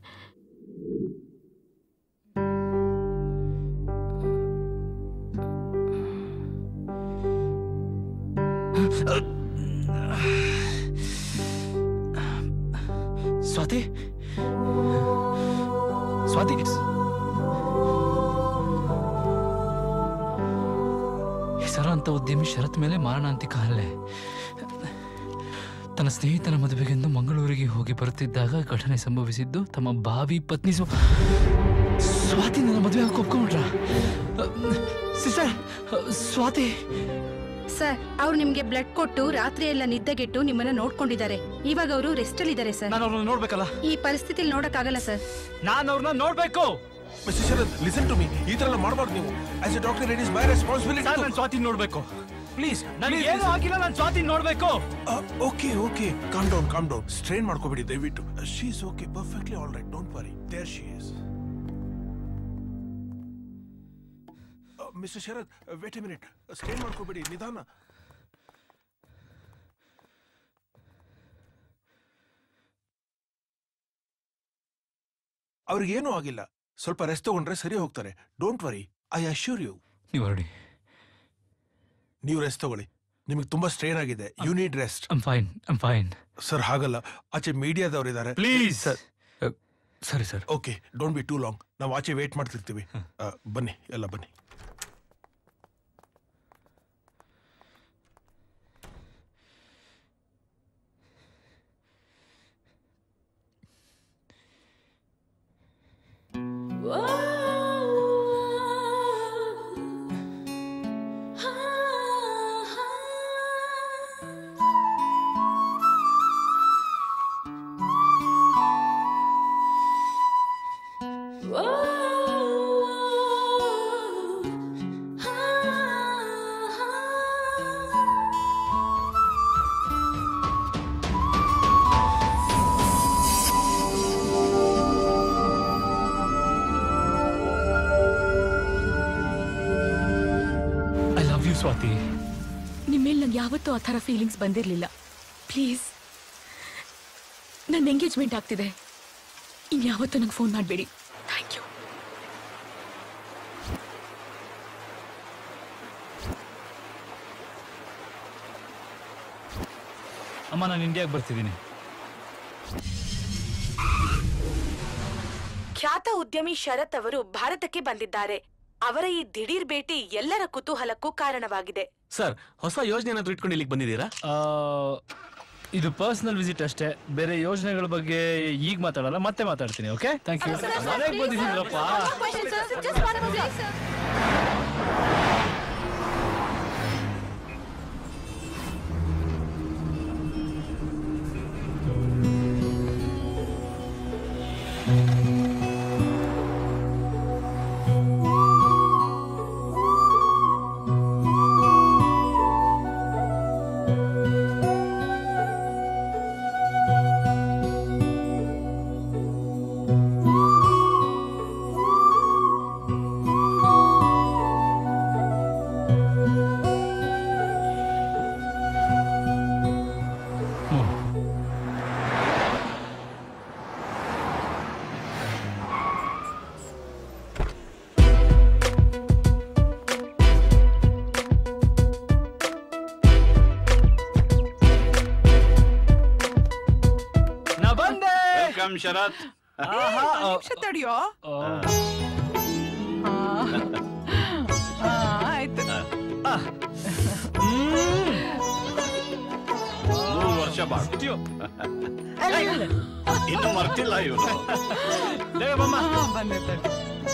ಸ್ವಾತಿ, ಸ್ವಾತಿ, ಹೆಸರಾಂತ ಉದ್ಯಮಿ ಶರತ್ ಮೇಲೆ ಮಾರಣಾಂತಿಕ ಹಲ್ಲೆ. ತನ್ನ ಸ್ನೇಹಿತನ ಮದುವೆಗೆಂದು ಮಂಗಳೂರಿಗೆ ಹೋಗಿ ಬರುತ್ತಿದ್ದಾಗ ಘಟನೆ ಸಂಭವಿಸಿದ್ದು. ತಮ್ಮ ಭಾವಿ ಪತ್ನಿ ಸ್ವಾತಿ ನನ್ನ ಮದುವೆ ಹಾಕಿ ಒಪ್ಕೊಂಡ್ರ? ಸಿಸ್ಟರ್, ಸ್ವಾತಿ ಸರ್, ಅವ್ರು ನಿಮ್ಗೆ ಬ್ಲಡ್ ಕೊಟ್ಟು ರಾತ್ರಿ ಎಲ್ಲ ನಿದ್ದೆಗೆಟ್ಟು ನಿಮ್ಮನ್ನ ನೋಡ್ಕೊಂಡಿದ್ದಾರೆ. ಇವಾಗ ಅವರು ರೆಸ್ಟ್ ಅಲ್ಲಿ ಇದ್ದಾರೆ ಸರ್. ನಾನು ಅವ್ರನ್ನ ನೋಡ್ಬೇಕಲ್ಲ? ಈ ಪರಿಸ್ಥಿತಿಲಿ ನೋಡಕ್ಕಾಗಲ್ಲ ಸರ್. ನಾನು ಅವ್ರನ್ನ ನೋಡ್ಬೇಕು. Mister Sharath, listen to me. ಈ ತರ ಎಲ್ಲ ಮಾಡಬಾರ್ದು ನೀವು. As a doctor, it is my responsibility. ನಾನು ಸ್ವಾತಿ ನೋಡ್ಬೇಕು. ಪ್ಲೀಸ್, ನನಗೆ ಏನು ಆಗಿಲ್ಲ, ನಾನು ಸ್ವಾತಿ ನೋಡ್ಬೇಕು. Okay okay, calm down calm down. Strain ಮಾಡ್ಕೋಬೇಡಿ ದಯವಿಟ್ಟು. She is okay, perfectly all right. Don't worry, there she is. Mister Sharath, wait a minute. Strain ಮಾಡ್ಕೋಬೇಡಿ, ನಿಧಾನ. ಅವ್ರಿಗೇನೂ ಆಗಿಲ್ಲ. ಸ್ವಲ್ಪ ರೆಸ್ಟ್ ತಗೊಂಡ್ರೆ ಸರಿ ಹೋಗ್ತಾರೆ. Don't worry, I assure you. ನೀವು ಹೊರಡಿ. ನೀವು ರೆಸ್ಟ್ ತಗೊಳ್ಳಿ. ನಿಮಗೆ ತುಂಬಾ ಸ್ಟ್ರೈನ್ ಆಗಿದೆ. You need rest. I am fine, I am fine. Sir, ಹಾಗಲ್ಲ. ಆಚೆ ಮೀಡಿಯಾದವರು ಇದ್ದಾರೆ. Please sir. ಸರಿ sir. Okay, don't be too long. ನಾವು ಆಚೆ ವೇಟ್ ಮಾಡ್ತಿರ್ತೀವಿ. ಬನ್ನಿ, ಎಲ್ಲ ಬನ್ನಿ. ಸ್ವಾತಿ, ನಿಮ್ಮ ಮೇಲೆ ನಂಗೆ ಯಾವತ್ತೂ ಆ ಥರ ಫೀಲಿಂಗ್ಸ್ ಬಂದಿರಲಿಲ್ಲ. ಪ್ಲೀಸ್, ನನ್ನ ಎಂಗೇಜ್ಮೆಂಟ್ ಆಗ್ತಿದೆ, ಇನ್ಯಾವತ್ತೂ ನಂಗೆ ಫೋನ್ ಮಾಡಬೇಡಿ. Thank you. ಅಮ್ಮ ನಾನು ಇಂಡಿಯಾಗೆ ಬರ್ತಿದ್ದೀನಿ. ಖ್ಯಾತ ಉದ್ಯಮಿ ಶರತ್ ಅವರು ಭಾರತಕ್ಕೆ ಬಂದಿದ್ದಾರೆ. ಅವರ ಈ ದಿಢೀರ್ ಭೇಟಿ ಎಲ್ಲರ ಕುತೂಹಲಕ್ಕೂ ಕಾರಣವಾಗಿದೆ. ಸರ್, ಹೊಸ ಯೋಜನೆ ಏನಾದ್ರು ಇಟ್ಕೊಂಡು ಇಲ್ಲಿಗೆ ಬಂದಿದ್ದೀರಾ? ಇದು ಪರ್ಸನಲ್ ವಿಸಿಟ್ ಅಷ್ಟೇ. ಬೇರೆ ಯೋಜನೆಗಳ ಬಗ್ಗೆ ಈಗ ಮಾತಾಡಲ್ಲ, ಮತ್ತೆ ಮಾತಾಡ್ತೀನಿ. Okay, thank you. ಮನೆಗೆ ಬಂದಿದ್ದೀರಪ್ಪ. ಶರತ್, ನಿಮಿಷ ತಡಿಯೋ. ಆಯ್ತು. ಮೂರು ವರ್ಷ ಬಾಳ್ತೀಯೋ ಇನ್ನು ಮರ್ತಿಲ್ಲ ಇವನು. ಬಂದೆ ತಡಿ.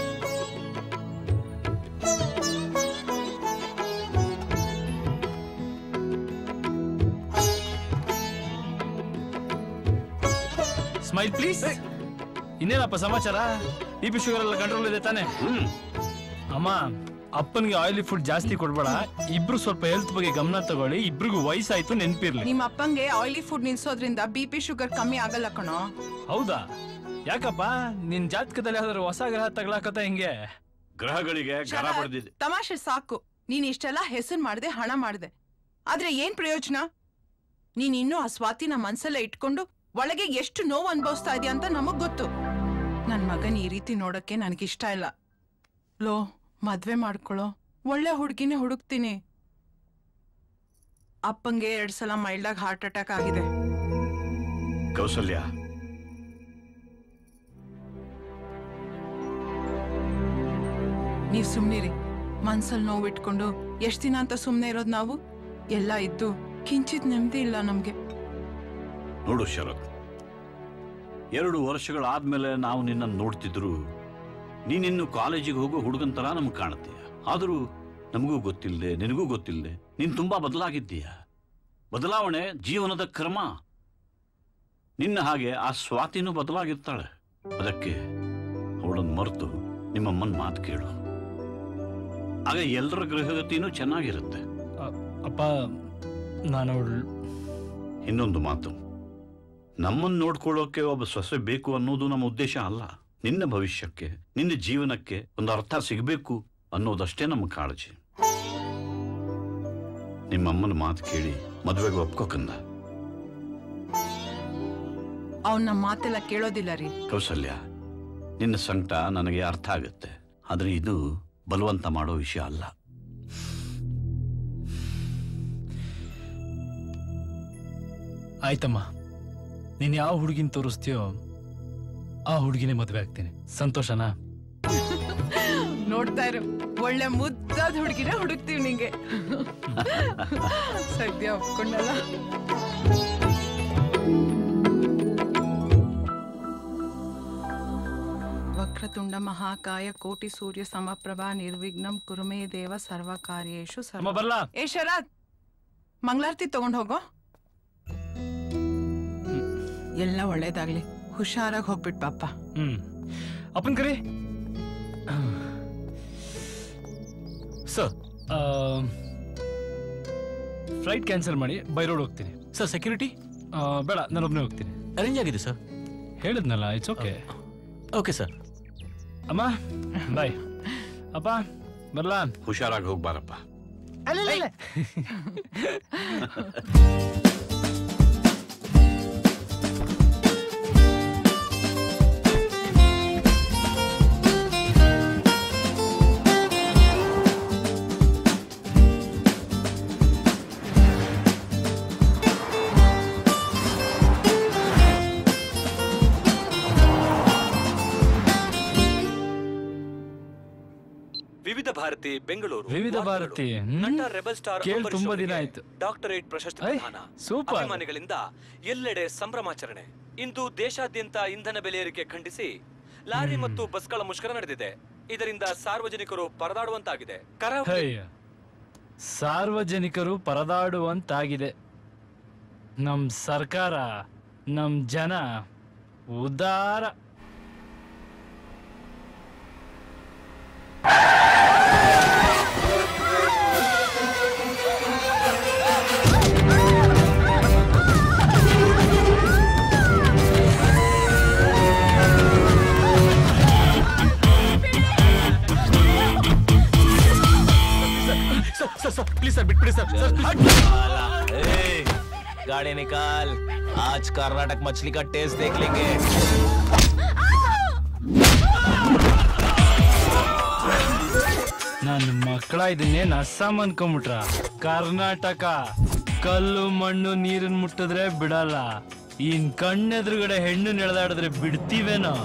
Smile please. ಇನ್ನೇನಪ್ಪ ಸಮಾಚಾರ? ಬಿ ಪಿ ಶುಗರ್ ಎಲ್ಲ ಕಂಟ್ರೋಲ್ ಇದೆ ತಾನೆ? ಅಮ್ಮ, ಅಪ್ಪನಿಗೆ ಆಯಿಲಿ ಫುಡ್ ಜಾಸ್ತಿ ಕೊಡ್ಬೇಡ. ಇಬ್ರು ಸ್ವಲ್ಪ ಹೆಲ್ತ್ ಬಗ್ಗೆ ಗಮನ ತಗೊಳ್ಳಿ. ಇಬ್ರಿಗೂ ವಯಸ್ಸಾಯ್ತು, ನೆನ್ಪಿರ್ಲಿ. ನಿಮ್ಮ ಅಪ್ಪಂಗೆ ಆಯಿಲಿ ಫುಡ್ ನಿಲ್ಸೋದ್ರಿಂದ ಬಿ ಪಿ ಶುಗರ್ ಕಮ್ಮಿ ಆಗಲ್ಲ ಕಣೋ. ಹೌದಾ? ಯಾಕಪ್ಪ, ನಿನ್ ಜಾತಕದಲ್ಲಿ ಯಾವ್ದಾದ್ರು ಹೊಸ ಗ್ರಹ ತಗೊಳಕತ್ತ ಹಿಂಗೆ? ಗ್ರಹಗಳಿಗೆ ಗರ ಬಡ್ದಿದೆ. ತಮಾಷೆ ಸಾಕು. ನೀನ್ ಇಷ್ಟೆಲ್ಲ ಹೆಸರು ಮಾಡ್ದೆ, ಹಣ ಮಾಡ್ದೆ, ಆದ್ರೆ ಏನ್ ಪ್ರಯೋಜನ? ನೀನ್ ಇನ್ನೂ ಆ ಸ್ವಾತಿನ ಮನ್ಸಲ್ಲೇ ಇಟ್ಕೊಂಡು ಒಳಗೆ ಎಷ್ಟು ನೋವು ಅನುಭವಿಸ್ತಾ ಇದೆಯಾ ಅಂತ ನಮಗ್ ಗೊತ್ತು. ನನ್ ಮಗನ್ ಈ ರೀತಿ ನೋಡಕ್ಕೆ ನನಗಿಷ್ಟ ಇಲ್ಲ. ಲೋ, ಮದ್ವೆ ಮಾಡ್ಕೊಳ್ಳೋ, ಒಳ್ಳೆ ಹುಡುಗಿನೇ ಹುಡುಕ್ತೀನಿ. ಅಪ್ಪಂಗೆ ಎರಡ್ ಸಲ ಮೈಲ್ಡಾಗ್ ಹಾರ್ಟ್ ಅಟ್ಯಾಕ್ ಆಗಿದೆ. ಕೌಸಲ್ಯ, ನೀವ್ ಸುಮ್ನಿರಿ. ಮನ್ಸಲ್ಲಿ ನೋವು ಇಟ್ಕೊಂಡು ಎಷ್ಟ್ ದಿನ ಅಂತ ಸುಮ್ನೆ ಇರೋದ್ ನಾವು? ಎಲ್ಲ ಇದ್ದು ಕಿಂಚಿತ್ ನೆಮ್ಮದಿ ಇಲ್ಲ ನಮ್ಗೆ. ನೋಡು ಶರತ್, ಎರಡು ವರ್ಷಗಳಾದ್ಮೇಲೆ ನಾವು ನಿನ್ನ ನೋಡ್ತಿದ್ರು ನೀನಿನ್ನು ಕಾಲೇಜಿಗೆ ಹೋಗೋ ಹುಡುಗನ್ ತರ ನಮ್ಗೆ ಕಾಣುತ್ತೀಯ. ಆದರೂ ನಮಗೂ ಗೊತ್ತಿಲ್ಲದೆ, ನಿನಗೂ ಗೊತ್ತಿಲ್ಲದೆ ನೀನ್ ತುಂಬಾ ಬದಲಾಗಿದ್ದೀಯ. ಬದಲಾವಣೆ ಜೀವನದ ಕ್ರಮ. ನಿನ್ನ ಹಾಗೆ ಆ ಸ್ವಾತಿನೂ ಬದಲಾಗಿರ್ತಾಳೆ. ಅದಕ್ಕೆ ಅವಳನ್ನು ಮರೆತು ನಿಮ್ಮಮ್ಮನ ಮಾತು ಕೇಳು. ಆಗ ಎಲ್ಲರ ಗೃಹಗತಿನೂ ಚೆನ್ನಾಗಿರುತ್ತೆ. ಅಪ್ಪ, ನಾನು ಇನ್ನೊಂದು ಮಾತು, ನಮ್ಮನ್ನು ನೋಡ್ಕೊಳ್ಳೋಕೆ ಒಬ್ಬ ಸೊಸೆ ಬೇಕು ಅನ್ನೋದು ನಮ್ಮ ಉದ್ದೇಶ ಅಲ್ಲ. ನಿನ್ನ ಭವಿಷ್ಯಕ್ಕೆ, ನಿನ್ನ ಜೀವನಕ್ಕೆ ಒಂದು ಅರ್ಥ ಸಿಗಬೇಕು ಅನ್ನೋದಷ್ಟೇ ನಮ್ಮ ಕಾಳಜಿ. ನಿಮ್ಮಮ್ಮನ ಮಾತು ಕೇಳಿ ಮದುವೆಗೆ ಒಪ್ಕೋಕಂದ. ಅವ್ನ ನಮ್ಮ ಮಾತೆಲ್ಲ ಕೇಳೋದಿಲ್ಲ ರೀ. ಕೌಸಲ್ಯ, ನಿನ್ನ ಸಂಕಟ ನನಗೆ ಅರ್ಥ ಆಗುತ್ತೆ, ಆದ್ರೆ ಇದು ಬಲವಂತ ಮಾಡೋ ವಿಷಯ ಅಲ್ಲ. ಆಯ್ತಮ್ಮ, ನೀನ್ ಯಾವ ಹುಡುಗಿನ ತೋರಿಸ್ತೀಯೋ ಆ ಹುಡುಗಿನೇ ಮದುವೆ ಆಗ್ತೀನಿ. ಸಂತೋಷನಾ? ನೋಡ್ತಾ ಇರು, ಒಳ್ಳೆ ಮುದ್ದಾದ ಹುಡುಗಿನ ಹುಡುಕ್ತೀವಿ ನಿಂಗೆ. ಸದ್ಯ ಒಪ್ಕೊಂಡಲ್ಲ. ವಕ್ರತುಂಡ ಮಹಾಕಾಯ ಕೋಟಿ ಸೂರ್ಯ ಸಮಪ್ರಭಾ ನಿರ್ವಿಘ್ನಂ ಕುರುಮೇ ದೇವ ಸರ್ವ ಕಾರ್ಯೇಷು ಸರ್ವ. ಏ ಶರತ್, ಮಂಗಳಾರತಿ ತಗೊಂಡ್ ಹೋಗೋ. ಎಲ್ಲ ಒಳ್ಳೇದಾಗ್ಲಿ, ಹುಷಾರಾಗಿ ಹೋಗ್ಬಿಟ್ ಪಾಪ. ಹ್ಮ್ ಅಪ್ಪನ್ ಕರಿ. ಸರ್, ಫ್ಲೈಟ್ ಕ್ಯಾನ್ಸಲ್ ಮಾಡಿ ಬೈ ರೋಡ್ ಹೋಗ್ತೀನಿ. ಸರ್, ಸೆಕ್ಯೂರಿಟಿ ಬೇಡ, ನಾನೊಬ್ಬನೇ ಹೋಗ್ತೀನಿ. ಅರೇಂಜ್ ಆಗಿದೆ ಸರ್. ಹೇಳಿದ್ನಲ್ಲ, ಇಟ್ಸ್ ಓಕೆ. Okay sir. ಅಮ್ಮ ಬಾಯ್. ಅಪ್ಪ ಬರ್ಲಾ? ಹುಷಾರಾಗಿ ಹೋಗ್ಬಾರಪ್ಪ. ಅಲ್ಲ ವಿವಿಧ ಭಾರತಿ ಬೆಂಗಳೂರು. ವಿವಿಧ ಭಾರತಿ ನಟ ರೆಬಲ್ ಸ್ಟಾರ್ ಕೇಳಿ ತುಂಬಾ ದಿನ ಆಯ್ತು. ಡಾಕ್ಟರೇಟ್ ಪ್ರಶಸ್ತಿ ಪ್ರದಾನ. ಸೂಪರ್. ಅಭಿಮಾನಿಗಳಿಂದ ಎಲ್ಲೆಡೆ ಸಂಭ್ರಮಾಚರಣೆ. ಇಂದು ದೇಶಾದ್ಯಂತ ಇಂಧನ ಬೆಲೆ ಏರಿಕೆ ಖಂಡಿಸಿ ಲಾರಿ ಮತ್ತು ಬಸ್ಗಳ ಮುಷ್ಕರ ನಡೆದಿದೆ. ಇದರಿಂದ ಸಾರ್ವಜನಿಕರು ಪರದಾಡುವಂತಾಗಿದೆ. ಸಾರ್ವಜನಿಕರು ಪರದಾಡುವಂತಾಗಿದೆ. ನಮ್ ಸರ್ಕಾರ ನಮ್ ಜನ ಉದಾರ. प्लीज सर बिटबिड़ी सर गाड़ी निकाल. आज कर्नाटक मछली का टेस्ट देख लेंगे. ನನ್ನ ಮಕ್ಕಳ ಇದನ್ನೇನ್ ಅಸ್ಸಾಂ ಅನ್ಕೊಂಬಿಟ್ರ? ಕರ್ನಾಟಕ ಕಲ್ಲು ಮಣ್ಣು ನೀರನ್ ಮುಟ್ಟಿದ್ರೆ ಬಿಡಲ್ಲ. ಇನ್ ಕಣ್ಣೆದುರುಗಡೆ ಹೆಣ್ಣು ನೆಳೆದಾಡಿದ್ರೆ ಬಿಡ್ತೀವೇನೋ?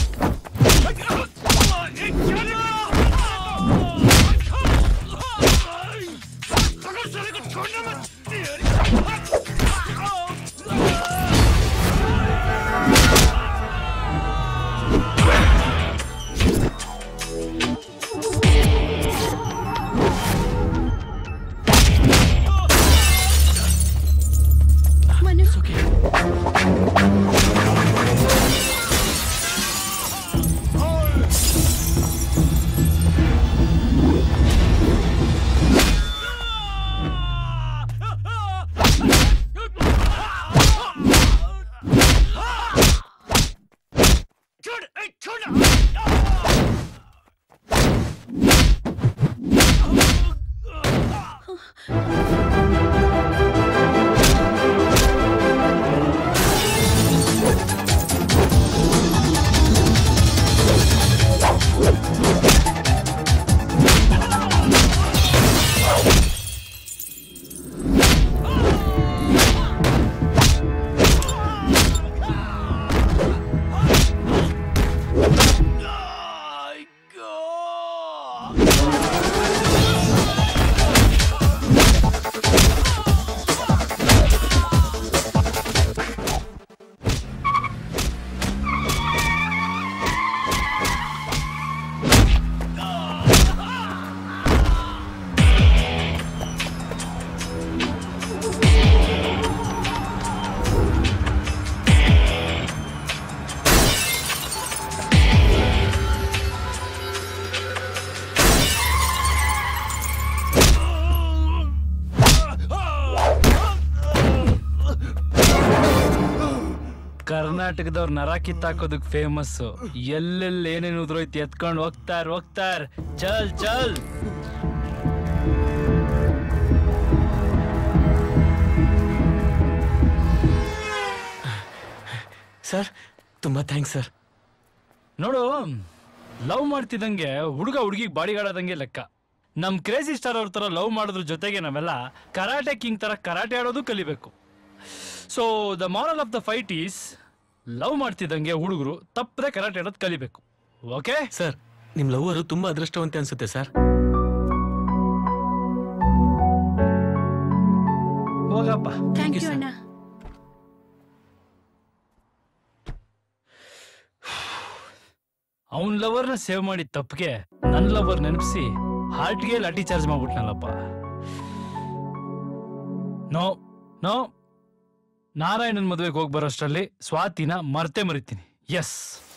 ಕರ್ನಾಟಕದವ್ರ ನರ ಕಿತ್ತಾಕೋದಕ್ ಫೇಮಸ್. ಎಲ್ಲೆಲ್ಲಿ ಏನೇನು ಉದ್ರೋಯ್ತು ಎತ್ಕೊಂಡು ಹೋಗ್ತಾರ ಹೋಗ್ತಾರ. ಚಲ್ ಚಲ್. ಸರ್ ತುಂಬಾ ಥ್ಯಾಂಕ್ಸ್ ಸರ್. ನೋಡು, ಲವ್ ಮಾಡ್ತಿದ್ದಂಗೆ ಹುಡುಗ ಹುಡುಗಿಗೆ ಬಾಡಿಗಾಡೋದಂಗೆ ಲೆಕ್ಕ. ನಮ್ ಕ್ರೇಜಿ ಸ್ಟಾರ್ ಅವ್ರ ತರ ಲವ್ ಮಾಡೋದ್ರ ಜೊತೆಗೆ ನಾವೆಲ್ಲ ಕರಾಟೆ ಕಿಂಗ್ ತರ ಕರಾಟೆ ಆಡೋದು ಕಲಿಬೇಕು. So the moral of the fight is love ಮಾಡ್ತಿದ್ದಂಗೆ ಹುಡುಗರು ತಪ್ಪದೆ ಕರಾಟೆ ಆಡೋದು ಕಲಿಬೇಕು. ಓಕೆ ಸರ್, ನಿಮ್ ಲವ್ವರು ತುಂಬಾ ಅದೃಷ್ಟವಂತೆ ಅನ್ಸುತ್ತೆ ಸರ್. ಹೋಗಪ್ಪ. ಥ್ಯಾಂಕ್ ಯು ಅಣ್ಣ. ಅವನ್ ಲವರ್ನ ಸೇವ್ ಮಾಡಿ ತಪ್ಪಿಗೆ ನನ್ ಲವರ್ ನೆನಪಿಸಿ ಹಾರ್ಟ್ಗೆ ಲಾಠಿ ಚಾರ್ಜ್ ಮಾಡ್ಬಿಟ್ನಲ್ಲಪ್ಪ. ನೋ ನೋ ನಾರಾಯಣನ್ ಮದುವೆಗೆ ಹೋಗಿ ಬರೋಷ್ಟರಲ್ಲಿ ಸ್ವಾತಿನ ಮರ್ತೆ ಮರಿತೀನಿ. ಎಸ್.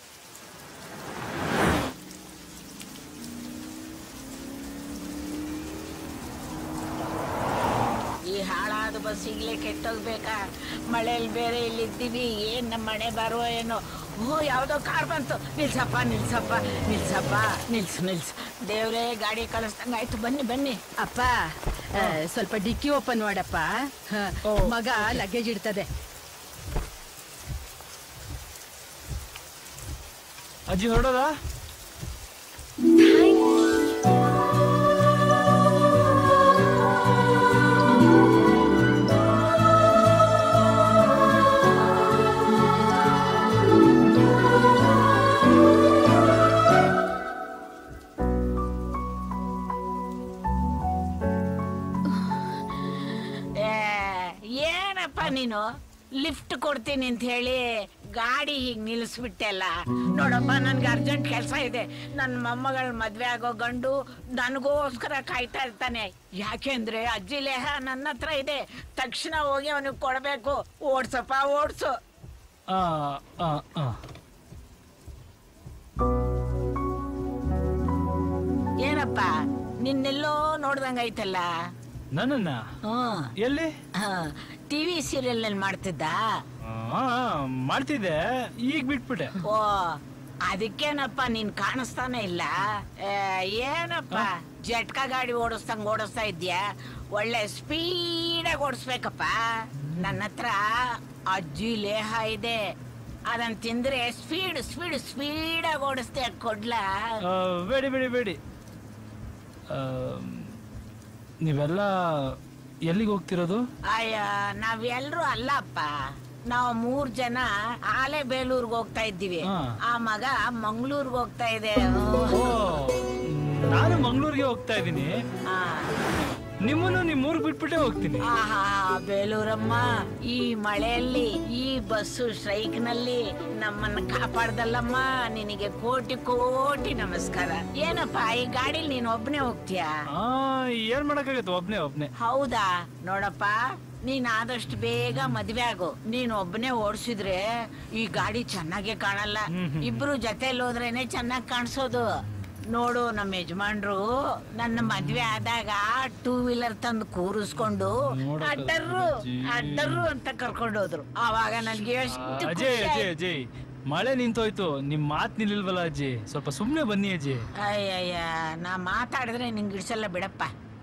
ಈ ಹಾಳಾದ ಬಸ್ ಈಗಲೇ ಕೆಟ್ಟೋಗ್ಬೇಕಾ? ಮಳೆಯಲ್ಲಿ ಬೇರೆ ಇಲ್ಲಿದ್ದೀವಿ. ಏನ್ ನಮ್ಮ ಮನೆ ಬರುವ ಏನೋ. ಓ, ಯಾವ್ದೋ ಕಾರ್ ಬಂತು. ನಿಲ್ಸಪ್ಪ ನಿಲ್ಸಪ್ಪ ನಿಲ್ಸಪ್ಪ ನಿಲ್ಸು ನಿಲ್ಸು. ದೇವ್ರೇ, ಗಾಡಿ ಕಳಿಸ್ದಂಗ ಆಯ್ತು. ಬನ್ನಿ ಬನ್ನಿ. ಅಪ್ಪ, ಸ್ವಲ್ಪ ಡಿಕ್ಕಿ ಓಪನ್ ಮಾಡಪ್ಪ. ಮಗ ಲಗೇಜ್ ಇಡ್ತದೆ. ಅಜ್ಜಿ ಹೊರಡೋದ? ನೀನು ಲಿಫ್ಟ್ ಕೊಡ್ತೀನಿ ಅಂತ ಹೇಳಿ ಗಾಡಿ ಹೀಗ್ ನಿಲ್ಲಿಸ್ಬಿಟ್ಟೆಲ್ಲ. ನೋಡಪ್ಪ, ನನ್ಗೆ ಅರ್ಜೆಂಟ್ ಕೆಲಸ ಇದೆ. ನನ್ನ ಮೊಮ್ಮಗಳ ಮದ್ವೆ ಆಗೋ ಗಂಡು ನನಗೋಸ್ಕರ ಕಾಯ್ತಾ ಇರ್ತಾನೆ. ಯಾಕೆಂದ್ರೆ ಅಜ್ಜಿ ಲೇಹ ನನ್ನ ಹತ್ರ ಇದೆ, ತಕ್ಷಣ ಹೋಗಿ ಅವನಿಗೆ ಕೊಡ್ಬೇಕು. ಓಡ್ಸಪ್ಪ, ಓಡ್ಸು. ಆ, ಆ, ಆ. ಏನಪ್ಪ ನಿನ್ನೆಲ್ಲೋ ನೋಡ್ದಂಗೈತಲ್ಲ? ನನ್ನನ್ನ ಎಲ್ಲಿ? ಟಿವಿ ಸೀರಿಯಲ್ ನಲ್ಲಿ ಮಾಡ್ತಿದ್ದ? ಮಾಡ್ತಿದ್ದೆ, ಈಗ ಬಿಟ್ಬಿಟ್ಟೆ. ಓ, ಅದಕ್ಕೇನಪ್ಪ ನೀನ್ ಕಾಣಿಸ್ತಾನೆ ಇಲ್ಲ. ಏನಪ್ಪ ಜಟ್ಕಾ ಗಾಡಿ ಓಡಿಸ್ದಂಗ್ ಓಡಿಸ್ತಾ ಇದ್ಯಾ? ಒಳ್ಳೆ ಸ್ಪೀಡಾಗಿ ಓಡಿಸ್ಬೇಕಪ್ಪ. ನನ್ನ ಹತ್ರ ಅಜ್ಜಿ ಲೇಹ ಇದೆ, ಅದನ್ನ ತಿಂದ್ರೆ ಸ್ಪೀಡ್ ಸ್ಪೀಡ್ ಸ್ಪೀಡಾಗಿ ಓಡಿಸ್ತೆ. ಕೊಡ್ಲಾ? ಬೇಡಿ ಬೇಡಿ ಬೇಡಿ. ನೀವೆಲ್ಲ ಎಲ್ಲಿಗೆ ಹೋಗ್ತಿರೋದು? ಅಯ್ಯ, ನಾವೆಲ್ರು ಅಲ್ಲಪ್ಪ, ನಾವು ಮೂರ್ ಜನ ಆಲೆ ಬೇಲೂರ್ಗೆ ಹೋಗ್ತಾ ಇದ್ದೀವಿ. ಆ ಮಗ ಮಂಗ್ಳೂರ್ಗೆ ಹೋಗ್ತಾ ಇದೆ. ನಾನು ಮಂಗ್ಳೂರ್ಗೆ ಹೋಗ್ತಾ ಇದ್ದೀನಿ. ನಿಮ್ಮನ್ನು ನಿಮ್ಮೂರ್ಗ್ ಬಿಟ್ಬಿಟ್ಟೆ ಹೋಗ್ತೀನಿ. ಆಹಾ, ಬೇಲೂರಮ್ಮ, ಈ ಮಳೆಯಲ್ಲಿ ಈ ಬಸ್ಸು ಸ್ಟ್ರೈಕ್ ನಲ್ಲಿ ನಮ್ಮನ್ನ ಕಾಪಾಡ್ದಲ್ಲಮ್ಮ, ನಿನಗೆ ಕೋಟಿ ಕೋಟಿ ನಮಸ್ಕಾರ. ಏನಪ್ಪ ಈ ಗಾಡಿಲಿ ನೀನ್ ಒಬ್ನೇ ಹೋಗ್ತೀಯಾ? ಏನ್ ಮಾಡಕ್ಕಾಗತ್ತೆ, ಒಬ್ನೇ ಒಬ್ನೇ. ಹೌದಾ? ನೋಡಪ್ಪ, ನೀನ್ ಆದಷ್ಟು ಬೇಗ ಮದ್ವೆ ಆಗು. ನೀನ್ ಒಬ್ನೇ ಓಡಿಸಿದ್ರೆ ಈ ಗಾಡಿ ಚೆನ್ನಾಗೆ ಕಾಣಲ್ಲ. ಇಬ್ರು ಜೊತೆಲಿ ಹೋದ್ರೇನೆ ಚೆನ್ನಾಗ್ ಕಾಣಿಸೋದು. ನೋಡು, ನಮ್ಮ ಯಜಮಾನ್ರು ನನ್ನ ಮದ್ವೆ ಆದಾಗ ಟೂ ವೀಲರ್ ತಂದು ಕೂರಿಸ್ಕೊಂಡು ಅಡ್ಡರು ಅಡ್ಡರು ಅಂತ ಕರ್ಕೊಂಡು ಹೋದ್ರು. ಆವಾಗ ನನ್ಗೆ ಎಷ್ಟು ಅಜಯ್ ಅಜಯ್ ಅಜಯ್ ಮಳೆ ನಿಂತೋಯ್ತು, ನಿಮ್ ಮಾತ್ ನಿಲ್ವಲ್ಲ ಅಜ್ಜಿ, ಸ್ವಲ್ಪ ಸುಮ್ನೆ ಬನ್ನಿ ಅಜ್ಜಿ. ಅಯ್ಯಯ್ಯ, ನಾ ಮಾತಾಡಿದ್ರೆ ನಿಂಗೆ ಇಡ್ಸಲ್ಲ ಬಿಡಪ್ಪ.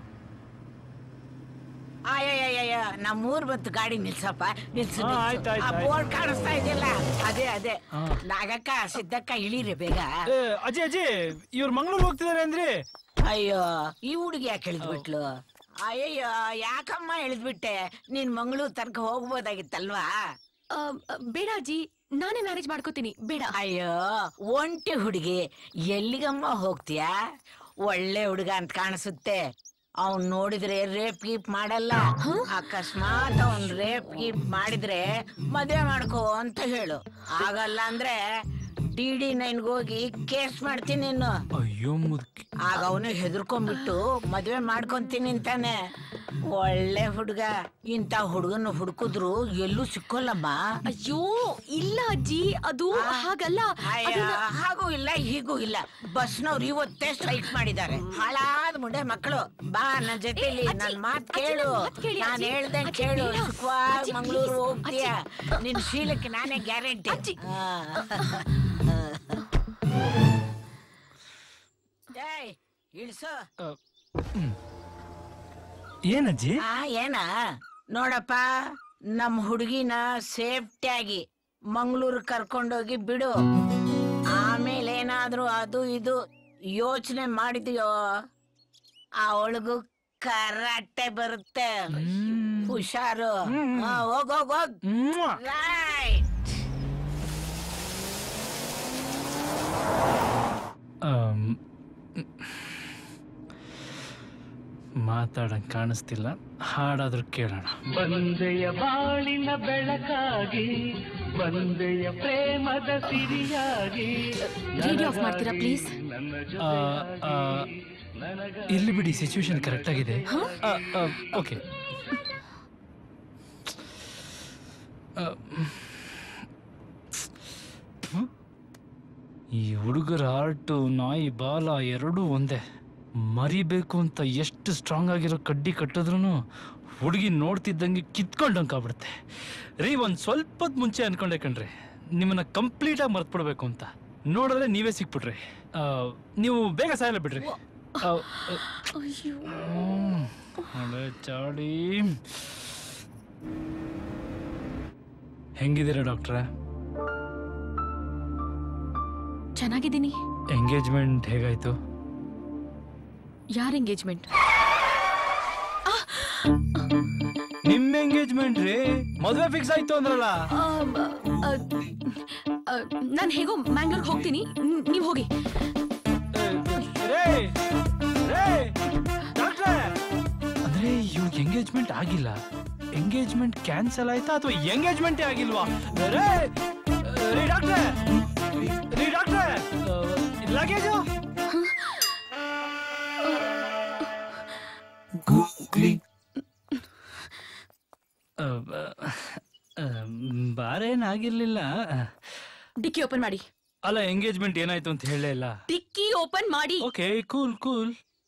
ಅಯ್ಯಯ್ಯ, ನಮ್ಮೂರ್ ಬತ್ತು ಗಾಡಿ ನಿಲ್ಸಪ್ಪ, ನಿಲ್ಸು. ಬೋರ್ಡ್ ಕಾಣಿಸ್ತಾ ಇದೆಯಲ್ಲ, ಅದೇ ಅದೇ. ನಾಗಕ್ಕ, ಸಿದ್ದಕ್ಕ, ಇಳೀರಿ ಬೇಗ. ಅಜಯ್ ಅಜಯ್, ಇವ್ರು ಮಂಗ್ಳೂರ್ ಹೋಗ್ತಿದಾರೆ ಅಂದ್ರೆ? ಅಯ್ಯೋ, ಈ ಹುಡುಗಿ ಯಾಕೆ ಇಳಿದ್ಬಿಟ್ಲು? ಅಯ್ಯಯ್ಯೋ, ಯಾಕಮ್ಮ ಇಳಿದ್ಬಿಟ್ಟೆ? ನೀನ್ ಮಂಗಳೂರು ತನಕ ಹೋಗ್ಬೋದಾಗಿತ್ತಲ್ವಾ? ಬೇಡ ಅಜ್ಜಿ, ನಾನೇ ಮ್ಯಾನೇಜ್ ಮಾಡ್ಕೋತೀನಿ. ಬೇಡ. ಅಯ್ಯೋ, ಒಂಟಿ ಹುಡುಗಿ, ಎಲ್ಲಿಗಮ್ಮ ಹೋಗ್ತೀಯಾ? ಒಳ್ಳೆ ಹುಡುಗ ಅಂತ ಕಾಣಿಸುತ್ತೆ. ಅವ್ನ್ ನೋಡಿದ್ರೆ ರೇಪ್ ಗೀಪ್ ಮಾಡಲ್ಲ. ಅಕಸ್ಮಾತ್ ಅವ್ನ್ ರೇಪ್ ಗೀಪ್ ಮಾಡಿದ್ರೆ ಮದ್ವೆ ಮಾಡ್ಕೋ ಅಂತ ಹೇಳು. ಆಗಲ್ಲ ಅಂದ್ರೆ ಡಿ ಡಿ ನೈನ್ಗೆ ಹೋಗಿ ಕೇಸ್ ಮಾಡ್ತೀನಿ ಇನ್ನು. ಅಯ್ಯೋ ಮುದುಕಿ. ಆಗ ಅವನು ಹೆದರ್ಕೊಂಡ್ಬಿಟ್ಟು ಮದ್ವೆ ಮಾಡ್ಕೊಂತೀನಿ ಅಂತಾನೆ. ಒಳ್ಳೆ ಹುಡುಗ. ಇಂತ ಹುಡುಗನ ಹುಡುಕಿದ್ರು ಎಲ್ಲೂ ಸಿಕ್ಕೋಲ್ಲಮ್ಮ. ಅಯ್ಯೋ ಇಲ್ಲ ಅಜ್ಜಿ, ಅದು ಹಾಗಲ್ಲ. ಹಾಗೂ ಇಲ್ಲ ಹೀಗೂ ಇಲ್ಲ. ಬಸ್ನವ್ರು ಇವತ್ತೇ ಸ್ಟ್ರೈಕ್ ಮಾಡಿದ್ದಾರೆ. ಹಾಳಾದ ಮುಂಡೆ ಮಕ್ಕಳು. ಬಾ ನನ್ನ ಜೊತೆಲಿ, ನನ್ ಮಾತ್ ಕೇಳು. ನಾನ್ ಹೇಳ್ದಂಗ್ ಕೇಳು. ಸುಖವಾಗಿ ಮಂಗಳೂರು ಹೋಗ್ತೀಯ. ನಿನ್ ಶೀಲಕ್ಕೆ ನಾನೇ ಗ್ಯಾರಂಟಿ. ಇಳಿಸು. ಏನಜ್ಜಿ? ಏನ ನೋಡಪ್ಪ, ನಮ್ ಹುಡುಗಿನ ಸೇಫ್ಟಿಯಾಗಿ ಮಂಗಳೂರು ಕರ್ಕೊಂಡೋಗಿ ಬಿಡು. ಆಮೇಲೆ ಏನಾದ್ರೂ ಅದು ಇದು ಯೋಚನೆ ಮಾಡಿದ್ಯೋ, ಅವಳಿಗೂ ಕರಾಟೆ ಬರುತ್ತೆ. ಹುಷಾರು. ಹೋಗ್ ಹೋಗ್ ಹೋಗ್. ರೈಟ್. ಮಾತಾಡಂಗ್ ಕಾಣಿಸ್ತಿಲ್ಲ, ಹಾಡಾದ್ರೂ ಕೇಳೋಣ. ಬಂದೆಯ ಬಾಳಿನ ಬೆಳಕಾಗಿ, ಬಂದೆಯ ಪ್ರೇಮದ ಸಿರಿಯಾಗಿ. ರೇಡಿಯೋ ಆಫ್ ಮಾಡ್ತೀರಾ ಪ್ಲೀಸ್? ಇಲ್ಲಿ ಬಿಡಿ, ಸಿಚುವೇಶನ್ ಕರೆಕ್ಟ್ ಆಗಿದೆ. ಓಕೆ. ಈ ಹುಡುಗರ ಹಾರ್ಟು ನಾಯಿ ಬಾಲ ಎರಡೂ ಒಂದೇ. ಮರಿಬೇಕು ಅಂತ ಎಷ್ಟು ಸ್ಟ್ರಾಂಗ್ ಆಗಿರೋ ಕಡ್ಡಿ ಕಟ್ಟಿದ್ರು ಹುಡುಗಿ ನೋಡ್ತಿದ್ದಂಗೆ ಕಿತ್ಕೊಂಡಂಗಾಗ್ಬಿಡುತ್ತೆ. ರೀ, ಒಂದು ಸ್ವಲ್ಪ ಮುಂಚೆ ಅನ್ಕೊಂಡೆ ಕಣ್ರಿ ನಿಮ್ಮನ್ನ ಕಂಪ್ಲೀಟಾಗಿ ಮರ್ತ್ಬಿಡ್ಬೇಕು ಅಂತ. ನೋಡಿದ್ರೆ ನೀವೇ ಸಿಕ್ಬಿಟ್ರಿ. ನೀವು ಬೇಗ ಸಾಯಲ್ಲ ಬಿಡ್ರಿ. ಚಾಡಿ. ಹೆಂಗಿದ್ದೀರಾ ಡಾಕ್ಟ್ರ? ಚೆನ್ನಾಗಿದ್ದೀನಿ. ಎಂಗೇಜ್ಮೆಂಟ್ ಹೇಗಾಯ್ತು? ಯಾರ ಎಂಗೇಜ್ಮೆಂಟ್? ನಿಮ್ ಎಂಗೇಜ್ಮೆಂಟ್ ರೀ. ಮದುವೆ ಫಿಕ್ಸ್ ಆಯ್ತು ಅಂದ್ರಲ್ಲ. ನಾನು ಹೇಗೋ ಮ್ಯಾಂಗ್ಳೂರ್ಗೆ ಹೋಗ್ತೀನಿ, ನೀವ್ ಹೋಗಿ. ಅಂದ್ರೆ ಇವ್ರಿಗೆ ಎಂಗೇಜ್ಮೆಂಟ್ ಆಗಿಲ್ಲ. ಎಂಗೇಜ್ಮೆಂಟ್ ಕ್ಯಾನ್ಸಲ್ ಆಯ್ತಾ ಅಥವಾ ಎಂಗೇಜ್ಮೆಂಟೇ ಆಗಿಲ್ವಾ? ರೇ ರೀ ಡಾಕ್ಟ್ರೆ, ರೀ ಡಾಕ್ಟ್ರೆ, ಲಗೇಜು ಗೂಗ್ಲಿ ಬಾರೇನಾಗಿರ್ಲಿಲ್ಲ. ಡಿಕ್ಕಿ ಓಪನ್ ಮಾಡಿ. ಅಲ್ಲ, ಎಂಗೇಜ್ಮೆಂಟ್ ಏನಾಯ್ತು ಅಂತ ಹೇಳೇ ಇಲ್ಲ. ಡಿಕ್ಕಿ ಓಪನ್ ಮಾಡಿ. Okay, cool cool.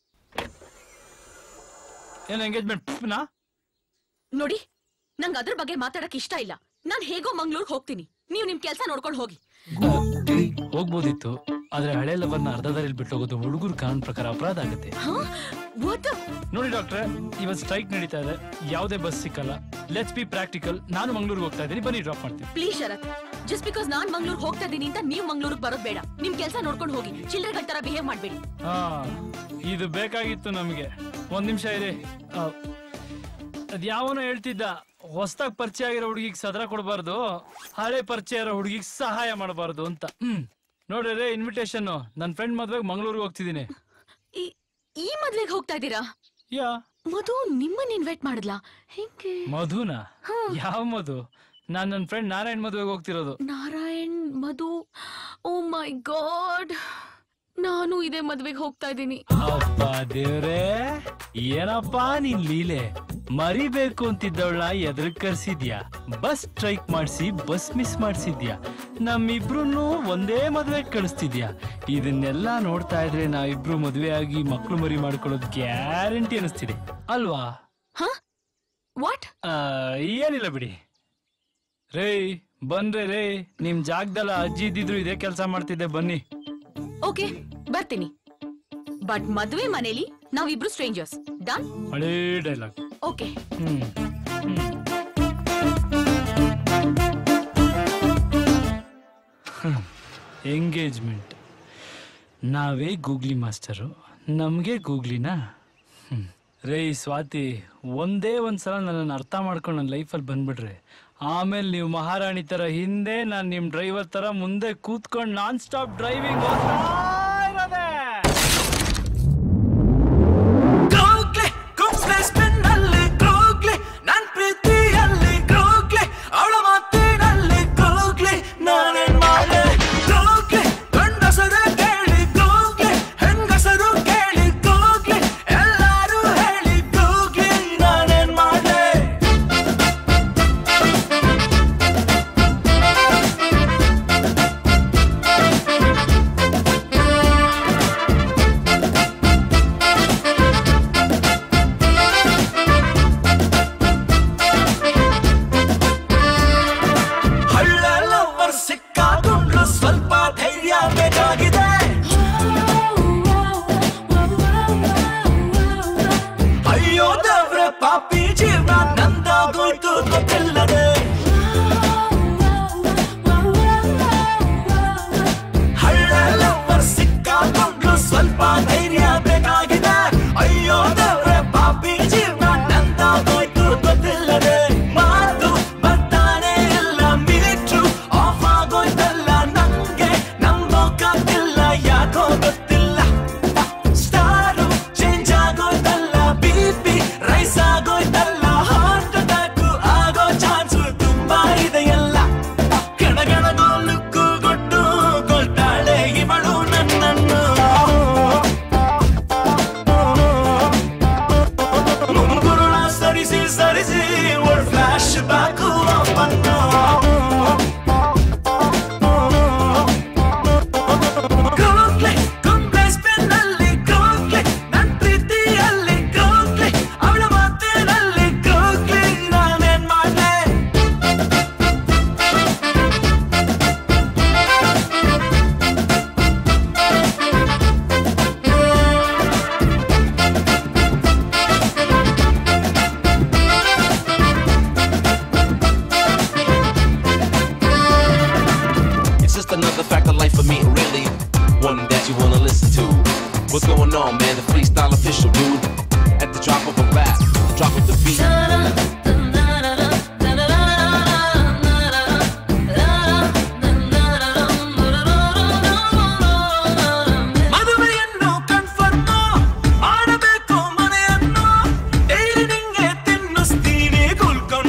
ಏನು ಎಂಗೇಜ್ಮೆಂಟ್ ನಾ? ನೋಡಿ, ನಂಗೆ ಅದ್ರ ಬಗ್ಗೆ ಮಾತಾಡಕ್ ಇಷ್ಟ ಇಲ್ಲ. ನಾನ್ ಹೇಗೋ ಮಂಗ್ಳೂರ್ಗೆ ಹೋಗ್ತೀನಿ, ನೀವು ನಿಮ್ ಕೆಲ್ಸ ನೋಡ್ಕೊಂಡು ಹೋಗಿ. ಹೋಗ್ಬೋದಿತ್ತು, ಆದ್ರೆ ಹಳೆ ಲವರ್ನ ಅರ್ಧ ದಾರಿಲಿ ಬಿಟ್ಟು ಹೋಗೋದು ಹುಡುಗರು ಕಾನೂನು ಪ್ರಕಾರ ಅಪರಾಧ ಆಗುತ್ತೆ. ನೋಡಿ ಡಾಕ್ಟ್ರೆ, ಇವತ್ತು ಸ್ಟ್ರೈಕ್ ನಡೀತಾ ಇದೆ, ಯಾವುದೇ ಬಸ್ ಸಿಕ್ಕಲ್ಲ. Let's be practical. ನಾನು ಮಂಗ್ಳೂರ್ಗೆ ಹೋಗ್ತಾ ಇದ್ದೀನಿ, ಬನ್ನಿ ಡ್ರಾಪ್ ಮಾಡ್ತೀನಿ. ಪ್ಲೀಸ್ ಶರತ್, ಜಸ್ಟ್ ಬಿಕಾಸ್ ನಾನ್ ಮಂಗ್ಳೂರ್ಗೆ ಹೋಗ್ತಾ ಇದ್ದೀನಿ ಅಂತ ನೀವು ಮಂಗ್ಳೂರ್ಗೆ ಬರೋದ್ ಬೇಡ. ನಿಮ್ ಕೆಲ್ಸ ನೋಡ್ಕೊಂಡು ಹೋಗಿ, ಚಿಲ್ಡ್ರಗಳ ತರ ಬಿಹೇವ್ ಮಾಡ್ಬೇಡಿ. ಹಾ, ಇದು ಬೇಕಾಗಿತ್ತು ನಮಗೆ. ಒಂದ್ ನಿಮಿಷ ಇದೆ. ಅದ್ ಯಾವನೋ ಹೇಳ್ತಿದ್ದ, ಹೊಸದಾಗಿ ಪರಿಚಯ ಆಗಿರೋ ಹುಡುಗಿಗೆ ಸದರ ಕೊಡಬಾರ್ದು, ಹಳೆ ಪರಿಚಯ ಇರೋ ಹುಡುಗಿಗೆ ಸಹಾಯ ಮಾಡಬಾರ್ದು ಅಂತ. ಹ್ಮ್ ನೋಡ್ರಿ, ಇನ್ವಿಟೇಷನ್. ನನ್ನ ಫ್ರೆಂಡ್ ಮದ್ವೆಗೆ ಮಂಗ್ಳೂರ್ಗೆ ಹೋಗ್ತಿದ್ದೀನಿ. ಈ ಮದ್ವೆಗೆ ಹೋಗ್ತಾ ಇದ್ದೀರಾ? ಯಾ ಮಧು ನಿಮ್ಮನ್ನ ಇನ್ವೈಟ್ ಮಾಡಿದ್ಲಾ? ಹೆಂಗೆ? ಮಧುನಾ? ಯಾವ ಮಧು? ನಾನ್ ನನ್ನ ಫ್ರೆಂಡ್ ನಾರಾಯಣ್ ಮದ್ವೆಗೆ ಹೋಗ್ತಿರೋದು. ನಾರಾಯಣ್ ಮಧು? ಓ ಮೈ ಗಾಡ್, ನಾನು ಇದೇ ಮದ್ವೆಗೆ ಹೋಗ್ತಾ ಇದ್ದೀನಿ. ಅಪ್ಪ ದೇವ್ರೇ, ಏನಪ್ಪಾ ನಿನ್ ಲೀಲೆ. ಮರಿಬೇಕು ಅಂತಿದ್ದವಳ ಎದ್ರ ಕರ್ಸಿದ್ಯಾ, ಬಸ್ ಸ್ಟ್ರೈಕ್ ಮಾಡಿಸಿ ಬಸ್ ಮಿಸ್ ಮಾಡ್ಸಿದ್ಯಾ, ನಮ್ಮಿಬ್ರು ಒಂದೇ ಮದ್ವೆ ಕಳಿಸ್ತಿದ್ಯಾ. ಇದನ್ನೆಲ್ಲ ನೋಡ್ತಾ ಇದ್ರೆ ನಾವಿಬ್ರು ಮದ್ವೆ ಆಗಿ ಮಕ್ಳು ಮರಿ ಮಾಡ್ಕೊಳ್ಳೋದು ಗ್ಯಾರಂಟಿ ಅನಿಸ್ತಿದೆ ಅಲ್ವಾ? ವಾಟ್? ಏನಿಲ್ಲ ಬಿಡಿ. ರೇ ಬನ್ರಿ ರೇ, ನಿಮ್ ಜಾಗದಲ್ಲ ಅಜ್ಜಿ ಇದ್ದಿದ್ರು ಇದೇ ಕೆಲಸ ಮಾಡ್ತಿದ್ದೆ, ಬನ್ನಿ. ಓಕೆ, ಬರ್ತೀನಿ. ಬಟ್ ಮದ್ವೆ ಮನೇಲಿ ನಾವಿಬ್ರು ಸ್ಟ್ರೇಂಜರ್ಸ್. ಡನ್? ಹಳೇ ಡೈಲಾಗ್. ಓಕೆ. Hmm engagement. ನಾವೇ ಗೂಗ್ಲಿ ಮಾಸ್ಟರು, ನಮ್ಗೆ ಗೂಗ್ಲಿನಾ? ರೇ ಸ್ವಾತಿ, ಒಂದೇ ಒಂದ್ಸಲ ನನ್ನನ್ನು ಅರ್ಥ ಮಾಡ್ಕೊಂಡು ನನ್ನ ಲೈಫಲ್ಲಿ ಬಂದ್ಬಿಡ್ರೆ, ಆಮೇಲೆ ನೀವು ಮಹಾರಾಣಿ ತರ ಹಿಂದೆ, ನಾನು ನಿಮ್ ಡ್ರೈವರ್ ತರ ಮುಂದೆ ಕೂತ್ಕೊಂಡು ನಾನ್ ಸ್ಟಾಪ್ ಡ್ರೈವಿಂಗ್ ಇರೋದೇ. ನನ್ ಪ್ರೀತಿಯಲ್ಲಿ ಗೂಗ್ಲಿ, ಅವಳ ಮಾತಿನಲ್ಲಿ ಗೂಗ್ಲಿ, ನಾನೇನ್ ಮಾಡೆ ಗೂಗ್ಲಿ, ಗಂಡಸರು ಕೇಳಿ ಗೂಗ್ಲಿ, ಹೆಂಗಸರು ಕೇಳಿ ಗೂಗ್ಲಿ, ಎಲ್ಲರೂ ಹೇಳಿ ಗೂಗ್ಲಿ, ನಾನೇನ್ ಮಾಡೆ. ಸ್ವಲ್ಪ ಧೈರ್ಯ ಬೇಕಾಗಿದೆ. ಅಯ್ಯೋ ದೇವ್ರೆ, ಪಾಪಿ ಜೀವನ ನಂದಾಗೋಯ್ತು ಗೊತ್ತಿಲ್ಲದೆ. ಹಳ್ಳ ಲವರ್ ಸಿಕ್ಕಾಕೊಂಡ್ರು ಸ್ವಲ್ಪ ಧೈರ್ಯ ಬೇಕಾಗಿದೆ. ಅಯ್ಯೋ ದೇವ್ರೆ, ಪಾಪಿ ಜೀವನ ನಂದಾಗೋಯ್ತು ಗೊತ್ತಿಲ್ಲದೆ. ಮಾತು ಬರ್ತಾನೆ ಇಲ್ಲ, ಮೀಟ್ರು ಆಫ್ ಆಗೋಯ್ತಲ್ಲ, ನಂಗೆ ನಂಬೋಕಾಗ್ತಿಲ್ಲ, ಯಾಕೋ ಗೊತ್ತಿಲ್ಲ. ಸ್ಟಾರು ಚೇಂಜ್ ಆಗೋಯ್ತಲ್ಲ, ಬಿ ಪಿ ರೈಸ್ ಆಗೋಯ್ತಲ್ಲ, ಹಾರ್ಟ್ ಅಟ್ಯಾಕ್ ಆಗೋ ಚಾನ್ಸು ತುಂಬಾ ಇದೆಯಲ್ಲ. ಗಣಗಣಗೋಲುಕ್ಕು ಗೊಟ್ಟು ಕೊಳ್ತಾಳೆ ಇವಳು ನನ್ನನ್ನು. ಮುಂಗುರುಳ ಸರಿಸಿ ಸರಿಸಿ ವರ್ಡ್ ಫ್ಲಾಶ್ ಬ್ಯಾಕು ಅಪ್ಪನ್ನು. ಗೂಗ್ಲಿ, ಗುಂಬ್ಳೆ ಸ್ಪಿನ್ನಲ್ಲಿ ಗೂಗ್ಲಿ, ನನ್ ಪ್ರೀತಿಯಲ್ಲಿ ಗೂಗ್ಲಿ, ಅವಳ ಮಾತಿನಲ್ಲಿ ಗೂಗ್ಲಿ, ನಾನೇನ್ ಮಾಡ್ಲೆ. It's just another fact of life for me, really one that you wanna listen to. What's going on, man? The freestyle official, dude. At the drop of a rap, drop of the beat. ಮದುವೆಯನ್ನು confirm ಮಾಡಬೇಕು, ಮನೆಯನ್ನು daily ನಿಂಗೆ ತಿನ್ನಿಸ್ತೀನಿ, ಕುಲ್ಕೊಂಡು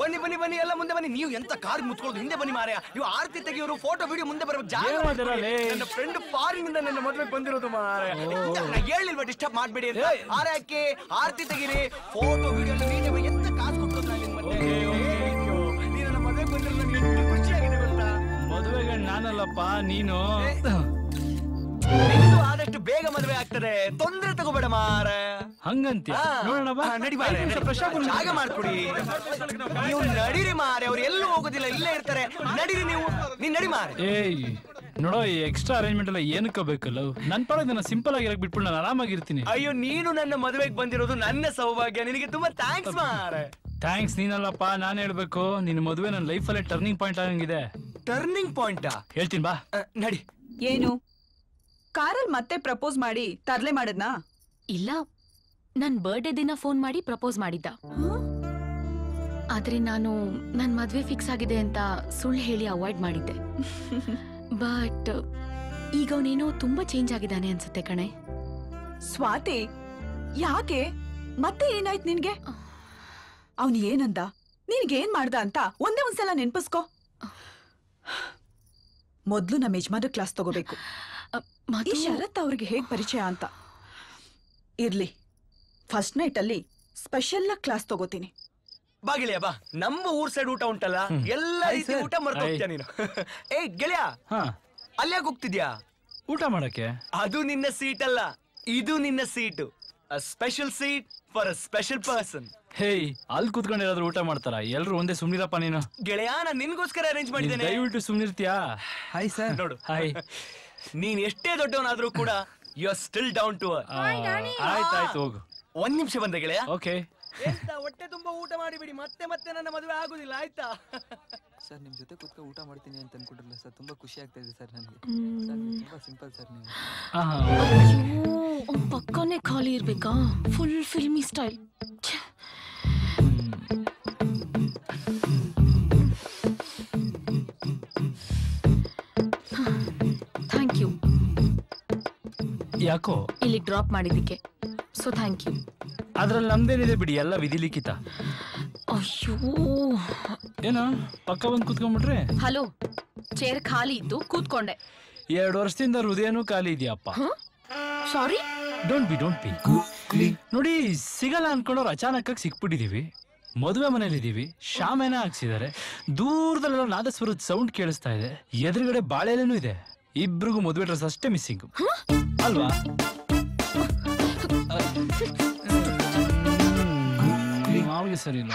ಬನ್ನಿ ಬನ್ನಿ ಬನ್ನಿ ಎಲ್ಲ ಮುಂದೆ ಬನ್ನಿ. ನೀವು ಎಂತ ಕಾರ್ ಮುತ್ಕೊಳ್ಳೋದು ಹಿಂದೆ ಬನ್ನಿ ಮಾರಾಯ. ನೀವು ಆರತಿ ತೆಗಿಯೋರು ಫೋಟೋ ವಿಡಿಯೋ ಮುಂದೆ ಬರಬೇಕು. ಜಾಗ ಮಾಡ್ಕೊಳ್ಳಿ. ನನ್ನ ಫ್ರೆಂಡ್ ಫಾರಿನ್ ಇಂದ ನನ್ನ ಮದುವೆಗೆ ಬಂದಿರೋದು ಮಾರಾಯ. ನಾ ಹೇಳಿಲ್ವಾ ಡಿಸ್ಟರ್ಬ್ ಮಾಡಬೇಡಿ ಅಂತ. ಆರೆ ಹಾಕಿ ಆರತಿ ತೆಗೀರಿ, ಫೋಟೋ ವಿಡಿಯೋ ಎಲ್ಲ ನೀನೆ ಎಂತ ಕಾಸು ಕೊಟ್ಟು ನಾನು ಮತ್ತೆ ನೀನು ನನ್ನ ಮದುವೆಗೆ ಬಂದಿರೋದು ನನಗೆ ಎಷ್ಟು ಖುಷಿಯಾಗಿದೆ ಗೊತ್ತಾ. ಮದುವೆಗೆ ನಾನಲ್ಲಪ್ಪ ನೀನು. ಆದಷ್ಟು ಬೇಗ ಮದುವೆ ಆಗ್ತದೆ, ತೊಂದ್ರೆ ತಗೋಬೇಡ ಮಾರ. ಹಂಗಂತ ನೋಡೋಣ ಬಾ. ನಡಿ ಮಾರೆ, ಜಾಗ ಮಾಡ್ಕೊಡಿ. ನೀವು ನಡೀರಿ ಮಾರೆ, ಅವ್ರು ಎಲ್ಲೂ ಹೋಗೋದಿಲ್ಲ, ಇಲ್ಲೇ ಇರ್ತಾರೆ. ನಡೀರಿ ನೀವು, ನೀನ್ ನಡಿ ಮಾರೆ. ಏಯ್ ನೋಡೋ, ಈ ಎಕ್ಸ್ಟ್ರಾ ಅರೇಂಜ್ಮೆಂಟ್ ಎಲ್ಲ ಏನಕ್ಕ ಬೇಕಲ್ಲ. ನನ್ ಪರ ನಾನು ಸಿಂಪಲ್ ಆಗಿ ಇರಕ್ ಬಿಟ್ಬಿಟ್ಟು ನಾನು ಆರಾಮಾಗಿರ್ತೀನಿ. ಅಯ್ಯೋ, ನೀನು ನನ್ನ ಮದುವೆಗೆ ಬಂದಿರೋದು ನನ್ನ ಸೌಭಾಗ್ಯ. ನಿನಗೆ ತುಂಬಾ ಥ್ಯಾಂಕ್ಸ್ ಮಾರೆ. ಥ್ಯಾಂಕ್ಸ್ ನೀನಲ್ಲಪ್ಪ, ನಾನ್ ಹೇಳ್ಬೇಕು. ನಿನ್ನ ಮದುವೆ ನನ್ನ ಲೈಫಲ್ಲೇ ಟರ್ನಿಂಗ್ ಪಾಯಿಂಟ್ ಆಗಂಗಿದೆ. ಟರ್ನಿಂಗ್ ಪಾಯಿಂಟ್ ಹೇಳ್ತೀನಿ ಬಾ. ನಡಿ. ಏನು ಕಾರಲ್ಲಿ ಮತ್ತೆ ಪ್ರಪೋಸ್ ಮಾಡಿ ತರ್ಲೆ ಮಾಡದ್ನಾ? ಇಲ್ಲ, ನನ್ ಬರ್ಡೇ ದಿನ ಫೋನ್ ಮಾಡಿ ಪ್ರಪೋಸ್ ಮಾಡಿದ್ದ. ಆದ್ರೆ ನಾನು ನನ್ ಮದ್ವೆ ಫಿಕ್ಸ್ ಆಗಿದೆ ಅಂತ ಸುಳ್ಳು ಹೇಳಿ ಅವಾಯ್ಡ್ ಮಾಡಿದ್ದೆ. ಬಟ್ ಈಗ ಅವನೇನೋ ತುಂಬಾ ಚೇಂಜ್ ಆಗಿದ್ದಾನೆ ಅನ್ಸುತ್ತೆ ಕಣೆ. ಸ್ವಾತಿ, ಯಾಕೆ ಮತ್ತೆ ಏನಾಯ್ತು ನಿನ್ಗೆ? ಅವನ್ ಏನಂದ, ನಿನ್ಗೇನ್ ಮಾಡ್ದ ಅಂತ ಒಂದೇ ಒಂದ್ಸಲ ನೆನ್ಪಿಸ್ಕೋ. ಮೊದ್ಲು ನಮ್ಮ ಯಜಮಾನ ಕ್ಲಾಸ್ ತಗೋಬೇಕು. ಈ ಶರತ್ ಅವ್ರಿಗೆ ಹೇಗ್ ಪರಿಚಯ ಅಂತ. ಇರ್ಲಿ, ಫಸ್ಟ್ ನೈಟ್ ಅಲ್ಲಿ ಸ್ಪೆಷಲ್ ಕ್ಲಾಸ್ ತಗೋತೀನಿ. ಬಾ ಗೆಳೆಯ ಬಾ. ನಮ್ಮ ಊರ್ ಸೈಡ್ ಊಟ ಉಂಟಲ್ಲ, ಎಲ್ಲ ರೀತಿ ಊಟ ಮರ್ತು ಹೋಗ್ತೀಯ ನೀನು. ಏ ಗೆಳೆಯ, ಅಲ್ಯಾಗ ಹೋಗ್ತಿದ್ಯಾ ಊಟ ಮಾಡಕ್ಕೆ? ಅದು ನಿನ್ನ ಸೀಟ್ ಅಲ್ಲ, ಇದು ನಿನ್ನ seat. Special seat for a special person. Hey, ಅಲ್ಲಿ ಕೂತ್ಕೊಂಡು ಏನಾದ್ರು ಊಟ ಮಾಡ್ತಾರ? ಎಲ್ರು ಒಂದೇ ಸುಮ್ನಿರಪ್ಪ ನೀನು. ಗೆಳೆಯ, ನಾನು ನಿನ್ಗೋಸ್ಕರ ಅರೇಂಜ್ ಮಾಡಿದ್ದೇನೆ. ದಯವಿಟ್ಟು ಸುಮ್ನಿರ್ತೀಯಾ? Hi sir. ನೋಡು, ಹಾಯ್. ನೀನ್ ಎಷ್ಟೇ ದೊಡ್ಡವನಾದ್ರೂ ಕೂಡ you are still down to earth. ಆಯ್ತಾಯ್ತು, ಹೋಗು. ಒಂದ್ ನಿಮಿಷ ಬಂದೆ ಗೆಳೆಯ. ಓಕೆ. ಹೊಟ್ಟೆ ತುಂಬಾ ಊಟ ಮಾಡಿಬಿಡಿ, ಮತ್ತೆ ಮತ್ತೆ ನನ್ನ ಮದುವೆ ಆಗುದಿಲ್ಲ, ಆಯ್ತಾ? ಸರ್, ನಿಮ್ ಜೊತೆ ಕೂತ್ಕೊಂಡು ಊಟ ಮಾಡ್ತೀನಿ ಅಂತ ಅನ್ಕೊಂಡಿರಲಿಲ್ಲ ಸರ್. ತುಂಬಾ ಖುಷಿ ಆಗ್ತಾ ಇದೆ ಸರ್ ನನಗೆ. ತುಂಬಾ ಸಿಂಪಲ್ ಸರ್ ನೀವು. ಪಕ್ಕನೆ ಖಾಲಿ ಇರ್ಬೇಕಾ? Full filmy style. Thank you. ಯಾಕೋ ಇಲ್ಲಿ ಡ್ರಾಪ್ ಮಾಡಿದ್ದಕ್ಕೆ. So thank you. ಅದ್ರಲ್ಲಿ ನಮ್ದೇನಿದೆ ಬಿಡಿ, ಎಲ್ಲ ವಿಧಿಲಿಖಿತ. ಅಯ್ಯೋ, ಏನೋ ಪಕ್ಕ ಬಂದು ಕೂತ್ಕೊಂಡ್ಬಿಟ್ರೆ? ಹಲೋ, ಚೇರ್ ಖಾಲಿ ಇತ್ತು, ಕೂತ್ಕೊಂಡೆ. ಎರಡು ವರ್ಷದಿಂದ ಹೃದಯನೂ ಖಾಲಿ ಇದೆಯಪ್ಪ. Sorry. Don't be don't be ನೋಡಿ, ಸಿಗಲ್ಲ ಅನ್ಕೊಂಡವ್ರು ಅಚಾನಕ್ ಆಗಿ ಸಿಕ್ಬಿಟ್ಟಿದೀವಿ. ಮದುವೆ ಮನೇಲಿ ಇದೀವಿ, ಶಾಮೇನ ಹಾಕ್ಸಿದ್ದಾರೆ. ದೂರದಲ್ಲೆಲ್ಲ ನಾದಸ್ವರದ ಸೌಂಡ್ ಕೇಳಿಸ್ತಾ ಇದೆ. ಎದುರುಗಡೆ ಬಾಳೆಲೆನೂ ಇದೆ. ಇಬ್ರಿಗೂ ಮದುವೆ ಡ್ರೆಸ್ ಅಷ್ಟೇ ಮಿಸ್ಸಿಂಗ್ ಅಲ್ವಾ? ಮಾವಿಗೆ ಸರಿ ಇಲ್ಲ.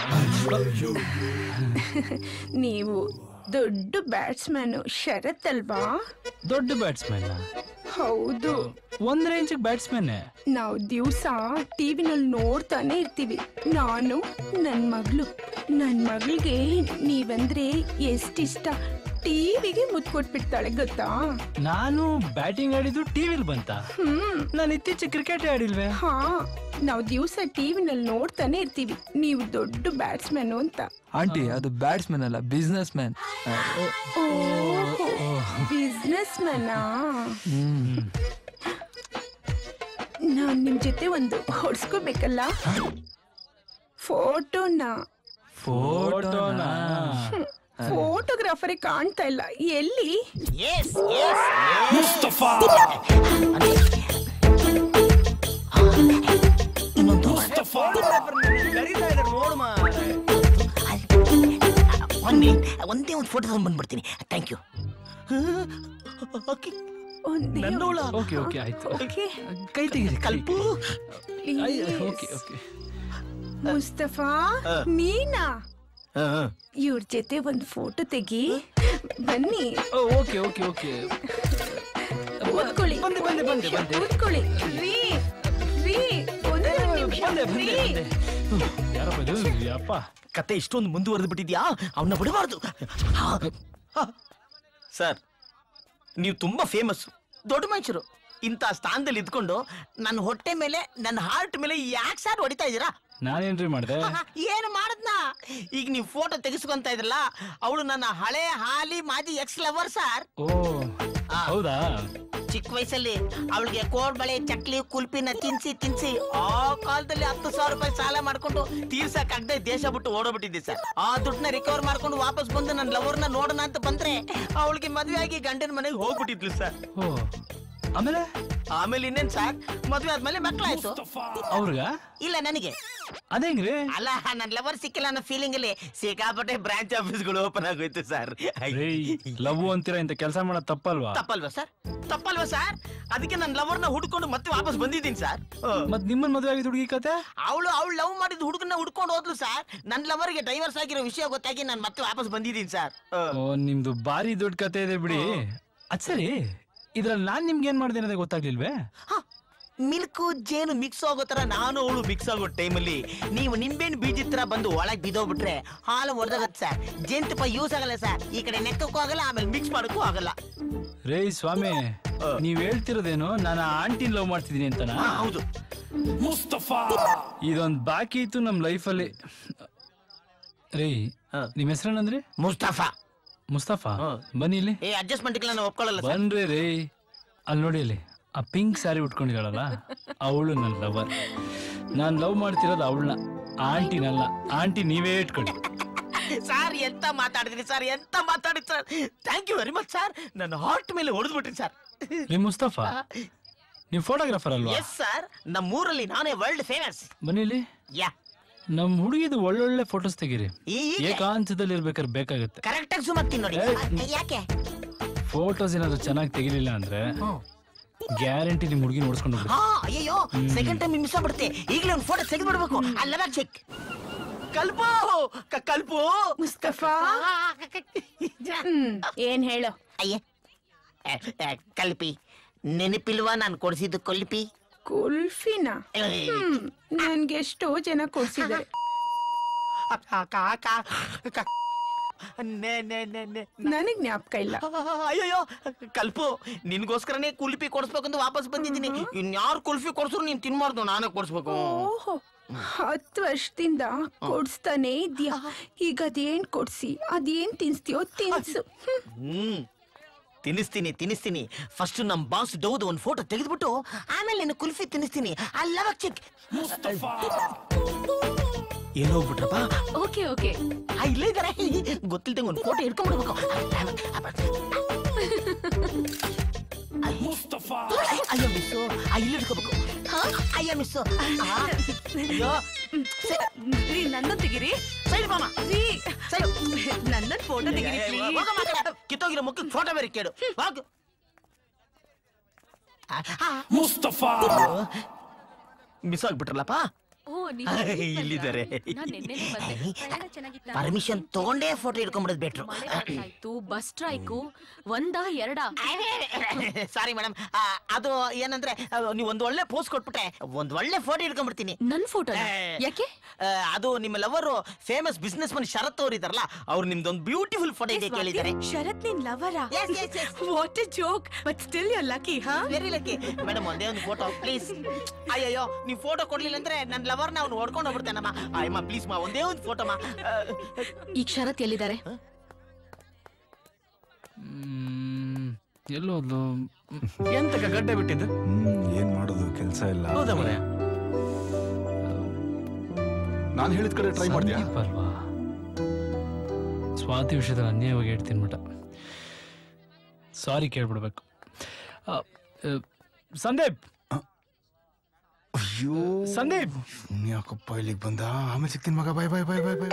ನೀವು ದೊಡ್ಡ ಬ್ಯಾಟ್ಸ್ಮನ್ ಶರತ್ ಅಲ್ವಾ? ದೊಡ್ಡ ಬ್ಯಾಟ್ಸ್ಮನ್? ಹೌದು. ಒಂದ್ ರೇಂಜ್ ಬ್ಯಾಟ್ಸ್ಮನ್. ನಾವು ದಿವ್ಸ ಟಿವಿನಲ್ಲಿ ನೋಡ್ತಾನೆ ಇರ್ತೀವಿ, ನಾನು ನನ್ ಮಗಳು. ನನ್ ಮಗಳಿಗೆ ನೀವಂದ್ರೆ ಎಷ್ಟಿಷ್ಟ. ಟಿವಿಗೆ ಮುತ್ ಕೊಟ್ಬಿಡ್ತಾಳೆ ಗೊತ್ತಾ? ನಾನು ಬ್ಯಾಟಿಂಗ್ ಆಡಿದ್ದು ಟಿವಿಲ್ ಬಂತ? ಹ್ಮ್. ನಾನು ಇತ್ತೀಚೆಗೆ ಕ್ರಿಕೆಟ್ ಆಡಿಲ್ವೇ? ಹಾ, ನಾವು ದಿವ್ಸ ಟಿವಿನಲ್ಲಿ ನೋಡ್ತಾನೆ ಇರ್ತೀವಿ, ನೀವು ದೊಡ್ಡ ಬ್ಯಾಟ್ಸ್ಮನ್ ಅಂತ. ಆಂಟಿ, ಅದು ಬ್ಯಾಟ್ಸ್ಮನ್ ಅಲ್ಲ, ಬಿಸ್ನೆಸ್ ಮ್ಯಾನ್. ಬಿಸ್ನೆಸ್ ಮ್ಯಾನಾ? ನಾನ್ ನಿಮ್ ಜೊತೆ ಒಂದು ಹೊಡ್ಸ್ಕೋಬೇಕಲ್ಲ ಫೋಟೋನ. ಫೋಟೋನಾ? ಫೋಟೋಗ್ರಾಫರೇ ಕಾಣ್ತಾ ಇಲ್ಲ, ಎಲ್ಲಿ? ಒಂದೇ ಒಂದು ಫೋಟೋ ತಗೊಂಡ್ ಬಂದ್ಬಿಡ್ತೀನಿ. Thank you. ಓಕೆ ಓಕೆ ಆಯ್ತು. ಕೈ ತೆಗೀರಿ. ಕಲ್ಪು. Okay okay. ಮುಸ್ತಫಾ, ನೀನಾ? ಇವ್ರ ಜೊತೆ ಒಂದು ಫೋಟೋ ತೆಗಿ ಬನ್ನಿ. Okay okay okay. ಕೂತ್ಕೊಳ್ಳಿ, ಕೂತ್ಕೊಳ್ಳಿ. ರೀ ರೀ ಒಂದೇ ನಿಮಿಷ. ಯಾರಪ್ಪ ಇದು? ಯಪ್ಪ, ಕತೆ ಇಷ್ಟೊಂದು ಮುಂದುವರೆದು ಬಿಟ್ಟಿದ್ಯಾ? ಅವನ್ನ ಬಿಡಬಾರ್ದು. ಸರ್, ನೀವು ತುಂಬಾ ಫೇಮಸ್, ದೊಡ್ಡ ಮನುಷ್ಯರು. ಇಂಥ ಸ್ಥಾನದಲ್ಲಿ ಇದ್ಕೊಂಡು ನನ್ನ ಹೊಟ್ಟೆ ಮೇಲೆ, ನನ್ನ ಹಾರ್ಟ್ ಮೇಲೆ ಯಾಕೆ ಸರ್ ಹೊಡಿತಾ ಇದ್ದೀರಾ? ನಾನೇನ್ರಿ ಮಾಡಿದೆ? ಏನು ಮಾಡದ್ನ? ಈಗ ನೀವು ಫೋಟೋ ತೆಗೆಸ್ಕೊಂತ ಇದ್ರಲ್ಲ, ಅವಳು ನನ್ನ ಹಳೆ ಹಾಲಿ ಮಾಜಿ ಎಕ್ಸ್ ಲವರ್ ಸರ್. ಓ ಹೌದಾ? ಚಿಕ್ಕ ವಯಸ್ಸಲ್ಲಿ ಅವಳಿಗೆ ಕೋಡ್ಬಳೆ ಚಕ್ಲಿ ಕುಲ್ಪಿನ ತಿನ್ಸಿ ತಿನ್ಸಿ ಆ ಕಾಲದಲ್ಲಿ ಹತ್ತು ಸಾವಿರ ರೂಪಾಯಿ ಸಾಲ ಮಾಡ್ಕೊಂಡು ತೀರ್ಸಕ್ಕಾಗದೆ ದೇಶ ಬಿಟ್ಟು ಓಡೋಗ್ಬಿಟ್ಟಿದ್ದೆ ಸರ್. ಆ ದುಡ್ಡನ್ನ ರಿಕವರ್ ಮಾಡ್ಕೊಂಡು ವಾಪಸ್ ಬಂದು ನನ್ನ ಲವರ್ನ ನೋಡೋಣ ಅಂತ ಬಂದ್ರೆ ಅವಳಿಗೆ ಮದ್ವೆ ಆಗಿ ಗಂಡನ ಮನೆಗೆ ಹೋಗ್ಬಿಟ್ಟಿದ್ಲು ಸರ್. ಆಮೇಲೆ ಆಮೇಲೆ ಇನ್ನೇನ್ ಸರ್, ಮದ್ವೆ ಆದ್ಮೇಲೆ ಮಕ್ಳಾಯ್ತು. ಅವ್ರಿಗ ಇಲ್ಲ ನನಗೆ. ಅದೇಂಗ್ರಿ? ಅಲ್ಲ ನನ್ ಲವರ್ ಸಿಕ್ಕಿಲ್ಲ ಅನ್ನೋ ಫೀಲಿಂಗ್ ಅಲ್ಲಿ ಸಿಕ್ಕಾಪಟ್ಟೆ ಬ್ರಾಂಚ್ ಆಫೀಸ್ಗಳು ಓಪನ್ ಆಗೋಯ್ತು ಸರ್. ಲವ್ ಅಂತೀರಾ ಇಂತ ಕೆಲಸ ಮಾಡೋದ್ ತಪ್ಪಲ್ವಾ? ತಪ್ಪಲ್ವಾ ಸರ್? ತಪ್ಪಲ್ವಾ ಸರ್? ಅದಕ್ಕೆ ನನ್ ಲವರ್ನ ಹುಡ್ಕೊಂಡು ಮತ್ತೆ ವಾಪಸ್ ಬಂದಿದ್ದೀನಿ ಸರ್. ಮತ್ ನಿಮ್ಮನ್ ಮದ್ವೆ ಆಗಿದ್ ಹುಡುಗಿ ಕತೆ? ಅವಳು ಅವಳು ಲವ್ ಮಾಡಿದ್ ಹುಡುಗನ್ನ ಹುಡ್ಕೊಂಡು ಹೋದ್ಲು ಸರ್. ನನ್ ಲವರ್ಗೆ ಡೈವರ್ಸ್ ಆಗಿರೋ ವಿಷಯ ಗೊತ್ತಾಗಿ ನಾನ್ ಮತ್ತೆ ವಾಪಸ್ ಬಂದಿದ್ದೀನಿ ಸರ್. ಓ ನಿಮ್ದು ಬಾರಿ ದೊಡ್ಡ ಕತೆ ಇದೆ ಬಿಡಿ. ಅದ್ ಸರಿ, ಇದ್ರಲ್ಲಿ ನಾನ್ ನಿಮ್ಗೆ ಏನ್ ಮಾಡ್ದೆ ಅನ್ನೋದೇ ಗೊತ್ತಾಗ್ಲಿಲ್ವೇ? ಮಿಲ್ಕು ಜೇನು ಮಿಕ್ಸ್ ಆಗೋ ತರ ನಾನು ಅವಳು ಮಿಕ್ಸ್ ಆಗೋ ಟೈಮಲ್ಲಿ ನೀವು ನಿಂಬೆಹಣ್ಣು ಬೀಜದ ತರ ಬಂದು ಒಳಗೆ ಬಿದ್ದೋಗ್ಬಿಟ್ರೆ ಹಾಲು ಹೊರದಾಗತ್ತೆ ಸರ್. ಜೇನುತುಪ್ಪ ಯೂಸ್ ಆಗಲ್ಲ ಸರ್. ಈ ಕಡೆ ನೆಕ್ಕಕ್ಕೂ ಆಗಲ್ಲ, ಆಮೇಲೆ ಮಿಕ್ಸ್ ಮಾಡೋಕ್ಕೂ ಆಗಲ್ಲ. ರೇ ಸ್ವಾಮಿ, ನೀವ್ ಹೇಳ್ತಿರೋದೇನು ನಾನು ಆಂಟಿನ್ ಲವ್ ಮಾಡ್ತಿದೀನಿ ಅಂತನಾ? ಹೌದು. ಮುಸ್ತಫಾ, ಇದೊಂದ್ ಬಾಕಿ ಇತ್ತು ನಮ್ ಲೈಫಲ್ಲಿ. ರೇ ನಿಮ್ ಹೆಸರೇನಂದ್ರಿ? ಮುಸ್ತಫಾ. ಮುಸ್ತಫಾ, ಬನ್ನಿ ಇಲ್ಲಿ. ಏ ಅಡ್ಜಸ್ಟ್ಮೆಂಟ್ ನಾನು ಒಪ್ಕೊಳ್ಳಲ್ಲ ಸರ್. ಬನ್ರಿ ರೇ. ಅಲ್ಲಿ ನೋಡಿ ಅಲ್ಲಿ ಆ ಪಿಂಕ್ ಸ್ಯಾರಿ ಉಟ್ಕೊಂಡಿದ್ದಾಳಲ್ಲ, ಅವಳು ನನ್ ಲವರ್. ನಾನ್ ಲವ್ ಮಾಡ್ತಿರೋದು ಅವಳನ್ನ, ಆಂಟಿನಲ್ಲ. ಆಂಟಿ ನೀವೇ ಇಟ್ಕೊಳ್ಳಿ. ಸರ್ ಎಂತ ಮಾತಾಡಿದ್ರಿ ಸರ್, ಎಂತ ಮಾತಾಡಿದ್ sir. Thank you very much sir. ನನ್ನ ಹಾರ್ಟ್ ಮೇಲೆ ಹೊಡೆದ್ಬಿಟ್ರಿ ಸರ್. ನಿಮ್ ಮುಸ್ತಫಾ, ನೀವ್ ಫೋಟೋಗ್ರಾಫರ್ ಅಲ್ವಾ? ಎಸ್ ಸರ್, ನಮ್ಮೂರಲ್ಲಿ ನಾನೇ ವರ್ಲ್ಡ್ ಫೇಮಸ್. ಬನ್ನಿ ಇಲ್ಲಿ. ಯಾ ನಮ್ ಹುಡುಗಿದು ಒಳ್ಳೊಳ್ಳೆ ಫೋಟೋಸ್ ತೆಗೀರಿ. ಈಗ? ಏಕಾಂತದಲ್ಲಿ ಇರ್ಬೇಕಾದ್ರೆ ಬೇಕಾಗತ್ತೆ. ಕರೆಕ್ಟ್ ಆಗಿ ಜೂಮ್ ಆಗ್ತೀನಿ ನೋಡಿ. ಯಾಕೆ? ಫೋಟೋಸ್ ಏನಾದ್ರು ಚೆನ್ನಾಗಿ ತೆಗಿಲಿಲ್ಲ ಅಂದ್ರೆ ಗ್ಯಾರಂಟಿ ನಿಮ್ ಹುಡುಗಿ ನೋಡ್ಸ್ಕೊಂಡು ಹೋಗ್ಬೇಕು. ಹಾ ಅಯ್ಯೋ, ಸೆಕೆಂಡ್ ಟೈಮ್ ಮಿಸ್ ಆಗ್ಬಿಡುತ್ತೆ. ಈಗಲೇ ಒಂದು ಫೋಟೋ ತೆಗೆದು ಬಿಡ್ಬೇಕು. ಅಲ್ಲವ ಚೆಕ್. ಕಲ್ಪು ಕಲ್ಪು ಮುಸ್ತಫಾ, ಏನ್ ಹೇಳೋ? ಅಯ್ಯ ಕಲ್ಪಿ, ನೆನಪಿಲ್ವಾ ನಾನು ಕೊಡಿಸಿದ್ದು ಕೊಲ್ಪಿ? ಕುಲ್ಫಿನ ನನ್ಗೆ ಎಷ್ಟೋ ಜನ ಕೊಡ್ಸಿದ್ದಾರೆ. ನನಗ್ ಜ್ಞಾಪಕ ಇಲ್ಲ. ಅಯ್ಯೋ ಕಲ್ಪು, ನಿನ್ಗೋಸ್ಕರನೇ ಕುಲ್ಫಿ ಕೊಡ್ಸ್ಬೇಕಂತ ವಾಪಸ್ ಬಂದಿದ್ದೀನಿ. ಇನ್ಯಾರು ಕುಲ್ಫಿ ಕೊಡ್ಸ್ರು ನೀನ್ ತಿನ್ಬಾರ್ದು, ನಾನೇ ಕೊಡ್ಸ್ಬೇಕು. ಓಹೋ, ಹತ್ತು ವರ್ಷದಿಂದ ಕೊಡ್ಸ್ತಾನೆ ಇದ್ಯಾ. ಈಗ ಅದೇನ್ ಕೊಡ್ಸಿ ಅದೇನ್ ತಿನ್ಸ್ತೀಯೋ ತಿನ್ಸು. ಹ್ಮ್ ತಿನ್ನಿಸ್ತೀನಿ ತಿನ್ನಿಸ್ತೀನಿ. ಫಸ್ಟ್ ನಮ್ ಬಾಸ್ ಡೌದು ಒಂದು ಫೋಟೋ ತೆಗೆದ್ಬಿಟ್ಟು ಆಮೇಲೆ ನೀನು ಕುಲ್ಫಿ ತಿನ್ನಿಸ್ತೀನಿ. ಅಲ್ಲವ ಚಿಕ್. ಏನು ಹೋಗ್ಬಿಟ್ರಪ್ಪ? ಓಕೆ ಓಕೆ, ಇಲ್ಲೇ ಇದಾರೆ. ಗೊತ್ತಿಲ್ದಂಗೆ ಒಂದು ಫೋಟೋ ಹಿಡ್ಕೊಂಡ್ಬಿಡ್ಬೇಕು. ಅಯ್ಯೋ ಮಿಸ್ಸು, ಇಲ್ಲಿ ಹಿಡ್ಕೋಬೇಕು. ಅಯ್ಯೋ ಮಿಸ್ಸು, ಅಯ್ಯೋ ನನ್ನ ತೆಗಿರಿ. ಸೈಡ್ ಮಾಮ, ಸೈಡ್. ನನ್ನ ಫೋಟೋ ತೆಗಿರಿ. ಕಿತ್ತೋಗಿರೋ ಮುಖಕ್ಕೆ ಫೋಟೋ ಬೇರೆ ಕೇಳು. ಹೋಗು. ಮುಸ್ತಫಾ, ಮಿಸ್ ಆಗ್ಬಿಟ್ರಲ್ಲಪ್ಪ. ಇಲ್ಲಿದ್ದಾರೆ. ಪರ್ಮಿಷನ್ ತಗೊಂಡೇ ಫೋಟೋ ಹಿಡ್ಕೊಂಡ್ಬಿಡೋದು ಬೆಟ್ರು. ಆಯ್ತು, ಬಸ್ ಸ್ಟ್ರೈಕು ಒಂದ ಎರಡ? ಸಾರಿ ಮೇಡಮ್, ಅದು ಏನಂದ್ರೆ ನೀವು ಒಂದ್ ಒಳ್ಳೆ ಪೋಸ್ಟ್ ಕೊಟ್ಬಿಟ್ಟೆ ಒಂದ್ ಒಳ್ಳೆ ಫೋಟೋ ಹಿಡ್ಕೊಂಡ್ಬಿಡ್ತೀನಿ. ನನ್ ಫೋಟೋ ಯಾಕೆ? ಅದು ನಿಮ್ಮ lover famous businessman Sharath ಅವ್ರು ಇದಾರಲ್ಲ, ಅವ್ರು ನಿಮ್ದೊಂದು ಬ್ಯೂಟಿಫುಲ್ ಫೋಟೋ ಇದೆ ಕೇಳಿದ್ದಾರೆ. ಶರತ್ ನಿನ್ ಲವರ? What a joke, but still you are lucky. ಹಾ, ವೆರಿ ಲಕ್ಕಿ. ಮೇಡಮ್ ಒಂದೇ ಒಂದು ಫೋಟೋ ಪ್ಲೀಸ್. ಅಯ್ಯಯ್ಯೋ, ನೀವು ಫೋಟೋ ಕೊಡ್ಲಿಲ್ಲ ಅಂದ್ರೆ ನನ್ನ ಲವರ್ನ ಅವ್ನು ಹೊಡ್ಕೊಂಡು ಹೋಗ್ಬಿಡ್ತಾನಮ್ಮ. ಅಯ್ಯಮ್ಮ ಪ್ಲೀಸ್ ಮಾ, ಒಂದೇ ಒಂದು ಫೋಟೋಮ್ಮ. ಈಗ ಶರತ್ ಎಲ್ಲಿದ್ದಾರೆ? ಎಲ್ಲೋದ್ಲು? ಎಂತಕ ಗಡ್ಡೆ ಬಿಟ್ಟಿದ್ದು? ಏನ್ ಮಾಡೋದು, ಕೆಲ್ಸ ಇಲ್ಲ. ಹೌದಾ ಮರೆ? ನಾನು ಹೇಳಿದ ಕಡೆ ಟ್ರೈ ಮಾಡ್ತೀಯಾ? ಅಲ್ವಾ, ಸ್ವಾತಿ ವಿಷಯದಲ್ಲಿ ಅನ್ಯಾಯವಾಗಿ ಹೇಳ್ತೀನಿ ಮಟ. ಸಾರಿ ಕೇಳ್ಬಿಡ್ಬೇಕು. ಸಂದೀಪ್, ಅಯ್ಯೋ ಸಂದೀಪ್, ಯಾಕಪ್ಪ ಇಲ್ಲಿಗೆ ಬಂದ? ಆಮೇಲೆ ಸಿಗ್ತೀನಿ ಮಗ. ಬಾಯ್ ಬಾಯ್ ಬಾಯ್ ಬಾಯ್ ಬಾಯ್.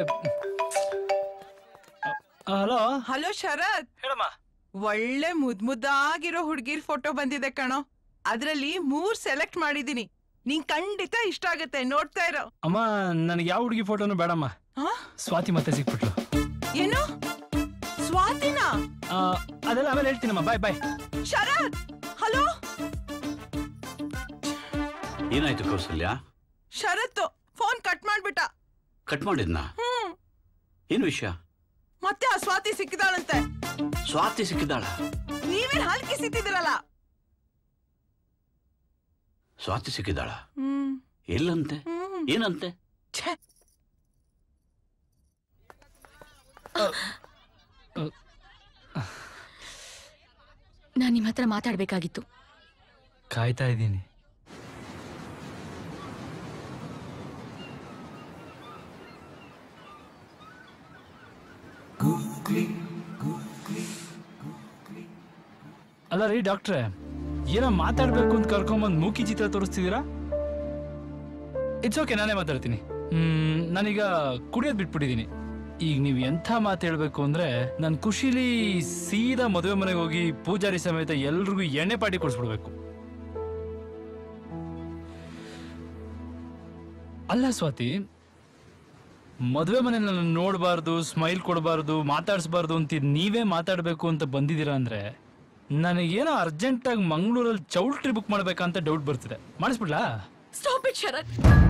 ಹಲೋ ಹಲೋ ಶರತ್, ಹೇಳಮ್ಮ. ಒಳ್ಳೆ ಮುದ್ ಮುದ್ದಾಗಿರೋ ಹುಡ್ಗಿರ್ ಫೋಟೋ ಬಂದಿದೆ ಕಣೋ. ಅದ್ರಲ್ಲಿ ಮೂರ್ ಸೆಲೆಕ್ಟ್ ಮಾಡಿದೀನಿ. ನಿಂಗ್ ಖಂಡಿತ ಇಷ್ಟ ಆಗತ್ತೆ, ನೋಡ್ತಾ ಇರೋ. ಅಮ್ಮ, ನನಗೆ ಯಾವ ಹುಡುಗಿ ಫೋಟೋನು ಬೇಡಮ್ಮ. ಸ್ವಾತಿ ಮತ್ತೆ ಸಿಕ್ಬಿಟ್ಲು. ಏನು ಸ್ವಾತಿನ? ಅದೆಲ್ಲ ಆಮೇಲೆ ಹೇಳ್ತೀನಮ್ಮ. ಬಾಯ್ ಬಾಯ್. ಶರತ್, ಹಲೋ. ಏನಾಯ್ತು ಕೌಸಲ್ಯ? ಶರತ್ ಫೋನ್ ಕಟ್ ಮಾಡ್ಬಿಟ್ಟ. ಕಟ್ ಮಾಡಿದ್ನಾ? ಹ್ಮ್. ಏನು ವಿಷಯ? ಮತ್ತೆ ಆ ಸ್ವಾತಿ ಸಿಕ್ಕಿದಾಳಂತೆ. ಸ್ವಾತಿ ಸಿಕ್ಕಿದಾಳ? ನೀವೇನ್ ಹಲ್ಕಿ ಸಿಕ್ಕಿದಿರಲ್ಲ. ಸ್ವಾತಿ ಸಿಕ್ಕಿದಾಳ? ಹ್ಮ್. ಎಲ್ಲಂತೆ? ಏನಂತೆ? ನಾನು ನಿಮ್ಮ ಹತ್ರ ಮಾತಾಡ್ಬೇಕಾಗಿತ್ತು. ಕಾಯ್ತಾ ಇದ್ದೀನಿ. ಅಲ್ಲ ರೀ ಡಾಕ್ಟ್ರೆ, ಏನೋ ಮಾತಾಡ್ಬೇಕು ಅಂತ ಕರ್ಕೊಂಬಂದ್ ಮೂಕಿ ಚಿತ್ರ ತೋರಿಸ್ತಿದ್ದೀರಾ? ಇಟ್ಸ್ ಓಕೆ, ನಾನೇ ಮಾತಾಡ್ತೀನಿ. ಹ್ಮ್ ನಾನೀಗ ಕುಡಿಯೋದ್ ಬಿಟ್ಬಿಟ್ಟಿದ್ದೀನಿ. ಈಗ ನೀವು ಎಂಥ ಮಾತು ಹೇಳ್ಬೇಕು ಅಂದ್ರೆ, ನನ್ನ ಖುಷಿಲಿ ಸೀದಾ ಮದುವೆ ಮನೆಗೆ ಹೋಗಿ ಪೂಜಾರಿ ಸಮೇತ ಎಲ್ರಿಗೂ ಎಣ್ಣೆ ಪಾಟಿ ಕೊಡಿಸ್ಬಿಡ್ಬೇಕು. ಅಲ್ಲ ಸ್ವಾತಿ, ಮದುವೆ ಮನೇಲಿ ನನ್ನ ನೋಡಬಾರ್ದು, ಸ್ಮೈಲ್ ಕೊಡಬಾರ್ದು, ಮಾತಾಡಿಸ್ಬಾರ್ದು ಅಂತ ನೀವೇ ಮಾತಾಡಬೇಕು ಅಂತ ಬಂದಿದ್ದೀರಾ ಅಂದ್ರೆ, ನನಗೇನೋ ಅರ್ಜೆಂಟಾಗಿ ಮಂಗಳೂರಲ್ಲಿ ಚೌಲ್ಟ್ರಿ ಬುಕ್ ಮಾಡ್ಬೇಕಂತ ಡೌಟ್ ಬರ್ತಿದೆ. ಮಾಡಿಸ್ಬಿಡ್ಲಾ? Stop it Sharath,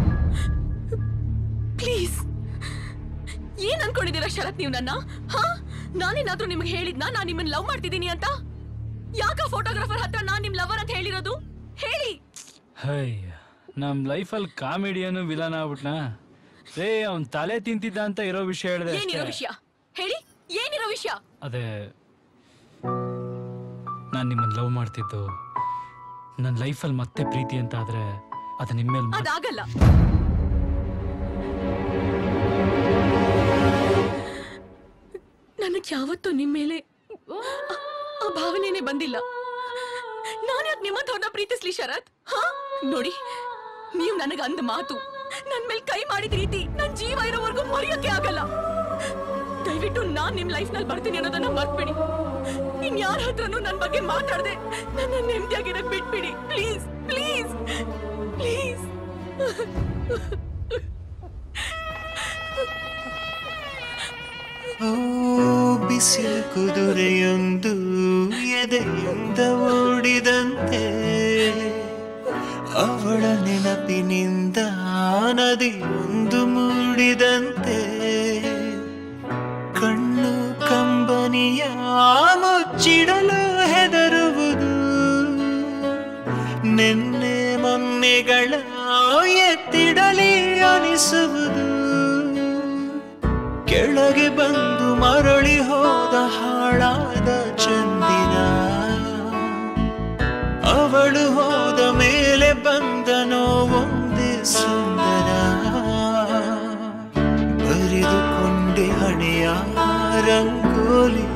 please. ಏನ್ ಅನ್ಕೊಂಡಿದ್ದೀರಾ ಶರತ್ ನೀವು ನನ್ನ? ಹಾ, ನಾನೇನಾದ್ರೂ ನಿಮ್ಗೆ ಹೇಳಿದ್ನಾ ನಾನು ನಿಮ್ಮನ್ನ ಲವ್ ಮಾಡ್ತಿದ್ದೀನಿ ಅಂತ? ಯಾಕ ಫೋಟೋಗ್ರಾಫರ್ ಹತ್ರ ನಾನ್ ನಿಮ್ ಲವರ್ ಅಂತ ಹೇಳಿರೋದು? ಹೇಳಿ. ಹೈ, ನಮ್ ಲೈಫಲ್ಲಿ ಕಾಮಿಡಿಯನು ವಿಲನ್ ಆಗ್ಬಿಟ್ನಾ? ರೇ, ಅವ್ನ್ ತಲೆ ತಿಂತಿದ್ದ ಅಂತ ಇರೋ ವಿಷಯ ಹೇಳಿದೆ. ಏನಿರೋ ವಿಷಯ ಹೇಳಿ, ಏನಿರೋ ವಿಷಯ? ಅದೇ, ನಾನ್ ನಿಮ್ಮನ್ನ ಲವ್ ಮಾಡ್ತಿದ್ದು, ನನ್ನ ಲೈಫಲ್ಲಿ ಮತ್ತೆ ಪ್ರೀತಿ ಅಂತ ಆದ್ರೆ ಅದು ನಿಮ್ಮೇಲೆ ಅದಾಗಲ್ಲ. ನನಗೆ ಯಾವತ್ತೂ ನಿಮ್ಮ ಮೇಲೆ ಆ ಭಾವನೆನೇ ಬಂದಿಲ್ಲ. ನಾನು ಯಾಕೆ ನಿಮ್ಮಂಥವ್ರನ್ನ ಪ್ರೀತಿಸ್ಲಿ ಶರತ್? ಹಾ ನೋಡಿ, ನೀವು ನನಗೆ ಅಂದ ಮಾತು, ನನ್ ಮೇಲೆ ಕೈ ಮಾಡಿದ ರೀತಿ ನನ್ ಜೀವ ಇರೋವರೆಗೂ ಮರೆಯೋಕೆ ಆಗಲ್ಲ. ದಯವಿಟ್ಟು ನಾನ್ ನಿಮ್ ಲೈಫ್ ನಲ್ಲಿ ಬರ್ತೀನಿ ಅನ್ನೋದನ್ನ ಮರ್ತ್ಬಿಡಿ. ಇನ್ ಯಾರ ಹತ್ರನೂ ನನ್ ಬಗ್ಗೆ ಮಾತಾಡದೆ ನನ್ನ ನೆಮ್ಮದಿಯಾಗಿರಕ್ ಬಿಟ್ಬಿಡಿ. Please please please. ಓ ಬಿಸಿಲು ಕುದುರೆಯೊಂದು ಎದೆಯಿಂದ ಓಡಿದಂತೆ, ಅವಳ ನೆನಪಿನಿಂದ ನದಿಯೊಂದು ಮೂಡಿದಂತೆ, ಕಣ್ಣು ಕಂಬನಿಯ ಮುಚ್ಚಿಡಲು ಹೆದರುವುದು, ನೆನ್ನೆ ಮೊನ್ನೆಗಳ ಎತ್ತಿಡಲಿ ಅನಿಸುವುದು, ಕೆಳಗೆ ಬಂದು ಮರಳಿ ಹೋದ ಹಾಳಾದ ಚಂದಿರ, ಅವಳು ಹೋದ ಮೇಲೆ ಬಂದನೋ ಒಂದೇ ಸುಂದರ, ಬರಿದುಕೊಂಡೆ ಹಣೆಯ ರಂಗೋಲಿ,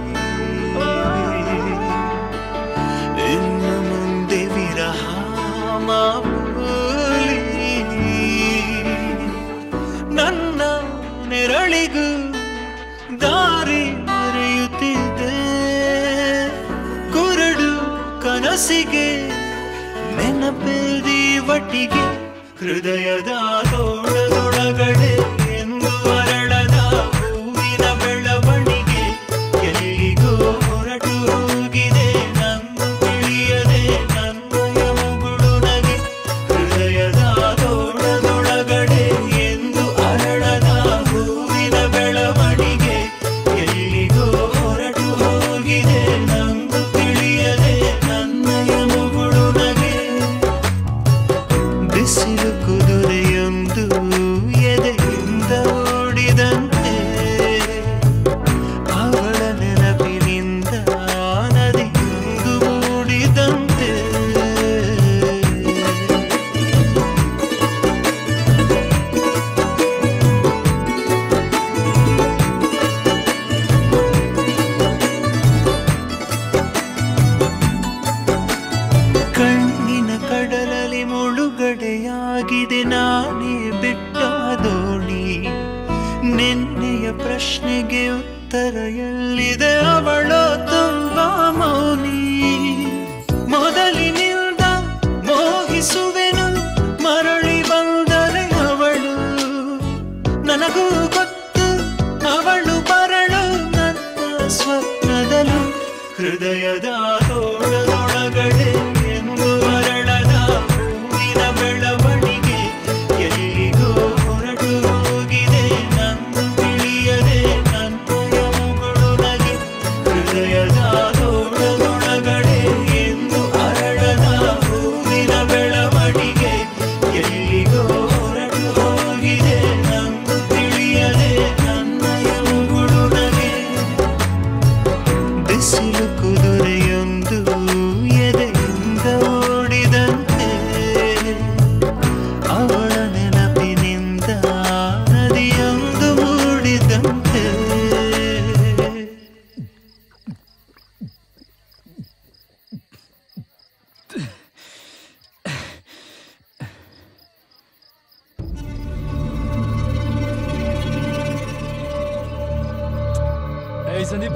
ಇನ್ನು ಮುಂದೆ ವಿರಹ ಮಾಮೂಲಿ, ನನ್ನ ನೆರಳಿಗೂ ದಾರಿ ಮರೆಯುತ್ತಿದೆ, ಕುರುಡು ಕನಸಿಗೆ ನೆನಪೇದಿ ಒಟ್ಟಿಗೆ, ಹೃದಯದ ತೋಳದೊಳಗಡೆ ಎಂದು ಅರಳದ ಹೂವಿನ ಬೆಳವಣಿಗೆ, ಎಲ್ಲಿಗೋ ಹೊರಟು ಹೋಗಿದೆ ನಂದು ತಿಳಿಯದೆ ನನ್ನಯ ಮುಗುಳು ನಗೆ, ಹೃದಯದ ತೋಳದೊಳಗಡೆ ಎಂದು ಅರಳದ ಹೂವಿನ ಬೆಳವಣಿಗೆ, ಎಲ್ಲಿಗೋ ಹೊರಟು ಹೋಗಿದೆ ನಂದು ತಿಳಿಯದೆ ನನ್ನಯ ಮುಗುಳು ನಗೆ. ಬಿಸಿಲು ಕುದುರೆಯೊಂದು ಎದೆಯಿಂದ ಓಡಿದಂತೆ, ಅವಳ ನೆನಪಿನಿಂದ ನದಿಯೊಂದು ಮೂಡಿದಂತೆ. ಕಣ್ಣಿನ ಕಡಲಲ್ಲಿ ಮುಳುಗಡೆಯಾಗಿದೆ ನಾನೇ ಬಿಟ್ಟ ದೋಣಿ, ನಿನ್ನೆಯ ಪ್ರಶ್ನೆಗೆ ಉತ್ತರ ಎಲ್ಲಿದೆ ಅವಳು ತುಂಬಾ ಮೌನಿ, ಮೊದಲಿನಿಂದ ಮೋಹಿಸುವೆನು ಮರಳಿ ಬಂದರೆ ಅವಳು, ನನಗೂ ಗೊತ್ತು ಅವಳು ಬರಳು ನನ್ನ ಸ್ವಪ್ನದಲು, ಹೃದಯದ ತೋಳದೊಳಗಡೆ ಎಂದು ಅರಳದ ಹೂವಿನ ಬೆಳವಣಿಗೆ, ಎಲ್ಲಿಗೋ ಹೊರಟು ಹೋಗಿದೆ ನಂದು ತಿಳಿಯದೆ ನನ್ನಯ ಮುಗುಳು ನಗೆ, ಹೃದಯದ ತೋಳದೊಳಗಡೆ ಎಂದು ಅರಳದ ಹೂವಿನ ಬೆಳವಣಿಗೆ, ಎಲ್ಲಿಗೋ ಹೊರಟು ಹೋಗಿದೆ ನಂದು ತಿಳಿಯದೆ ನನ್ನಯ ಮುಗುಳು ನಗೆ. ಬಿಸಿಲು ಕುದುರೆಯೊಂದು ಸಂದೀಪ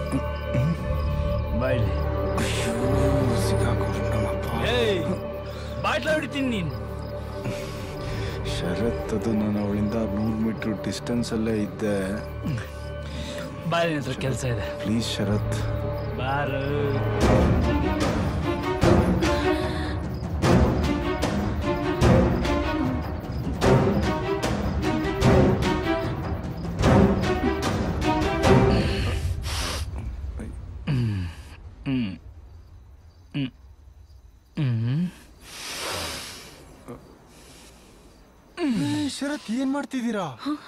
ಬಾಯ್ಲಿ ಏಯ್ ಬಾಟ್ಲ ಹೊಡಿತೀನಿ ನೀನ್. ಶರತ್, ಅದು ನಾನು ಅವಳಿಂದ ನೂರು ಮೀಟರ್ ಡಿಸ್ಟೆನ್ಸ್ ಅಲ್ಲೇ ಇದ್ದೆ. ಬಾಯಿ ಹತ್ರ ಕೆಲಸ ಇದೆ. ಪ್ಲೀಸ್ ಶರತ್ ಬಾರು. ಶರತ್, ಏನ್ ಮಾಡ್ತಿದ್ದೀರಾ?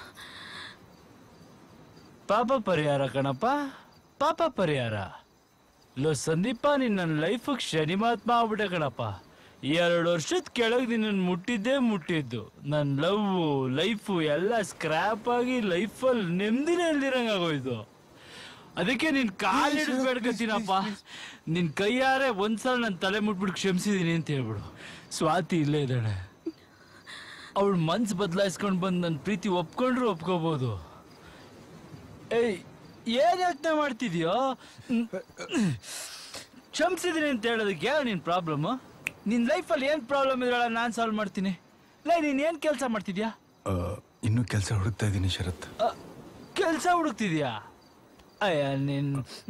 ಪಾಪ ಪರಿಹಾರ ಕಣಪ್ಪ, ಪಾಪ ಪರಿಹಾರ. ಲೋ ಸಂದೀಪ, ನೀನ್ ನನ್ನ ಲೈಫ್ ಶನಿ ಮಹಾತ್ಮ ಆಗ್ಬಿಟ್ಟೆ ಕಣಪ್ಪ. ಎರಡು ವರ್ಷದ ಕೆಳಗೆ ನಿನ್ನ ಮುಟ್ಟಿದ್ದೇ ಮುಟ್ಟಿದ್ದು. ನನ್ನ ಲವ್ ಲೈಫು ಎಲ್ಲ ಸ್ಕ್ರಾಪ್ ಆಗಿ ಲೈಫಲ್ಲಿ ನೆಮ್ಮದಿನೇ ಇಲ್ದಿರಂಗಾಗೋಯ್ತು. ಅದಕ್ಕೆ ನಿನ್ ಕಾಲು ಹಿಡಿದು ಬೇಡ್ಕತ್ತೀನಪ್ಪ, ನಿನ್ ಕೈಯಾರೆ ಒಂದ್ಸಲ ನನ್ನ ತಲೆ ಮುಟ್ಬಿಟ್ಟು ಕ್ಷಮಿಸಿದೀನಿ ಅಂತ ಹೇಳ್ಬಿಡು. ಸ್ವಾತಿ ಇಲ್ಲೇ ಇದ್ದಾಳೆ, ಅವಳು ಮನ್ಸು ಬದಲಾಯಿಸ್ಕೊಂಡು ಬಂದು ನನ್ನ ಪ್ರೀತಿ ಒಪ್ಕೊಂಡ್ರು ಒಪ್ಕೋಬಹುದು. ಏಯ್, ಏನ್ ಯೋಚನೆ ಮಾಡ್ತಿದ್ಯೋ? ಕ್ಷಮಿಸಿದೀನಿ ಅಂತ ಹೇಳೋದಕ್ಕೆ ಯಾವ ನಿನ್ ಪ್ರಾಬ್ಲಮ್? ನಿನ್ ಲೈಫಲ್ಲಿ ಏನ್ ಪ್ರಾಬ್ಲಮ್ ಇದ್ರಲ್ಲ, ನಾನು ಸಾಲ್ವ್ ಮಾಡ್ತೀನಿ. ಲೈ, ನೀನ್ ಏನ್ ಕೆಲಸ ಮಾಡ್ತಿದ್ಯಾ? ಇನ್ನೂ ಕೆಲಸ ಹುಡುಕ್ತಾ ಇದ್ದೀನಿ ಶರತ್. ಕೆಲಸ ಹುಡುಕ್ತಿದ್ಯಾ? ಅಯ್ಯ, ನಿನ್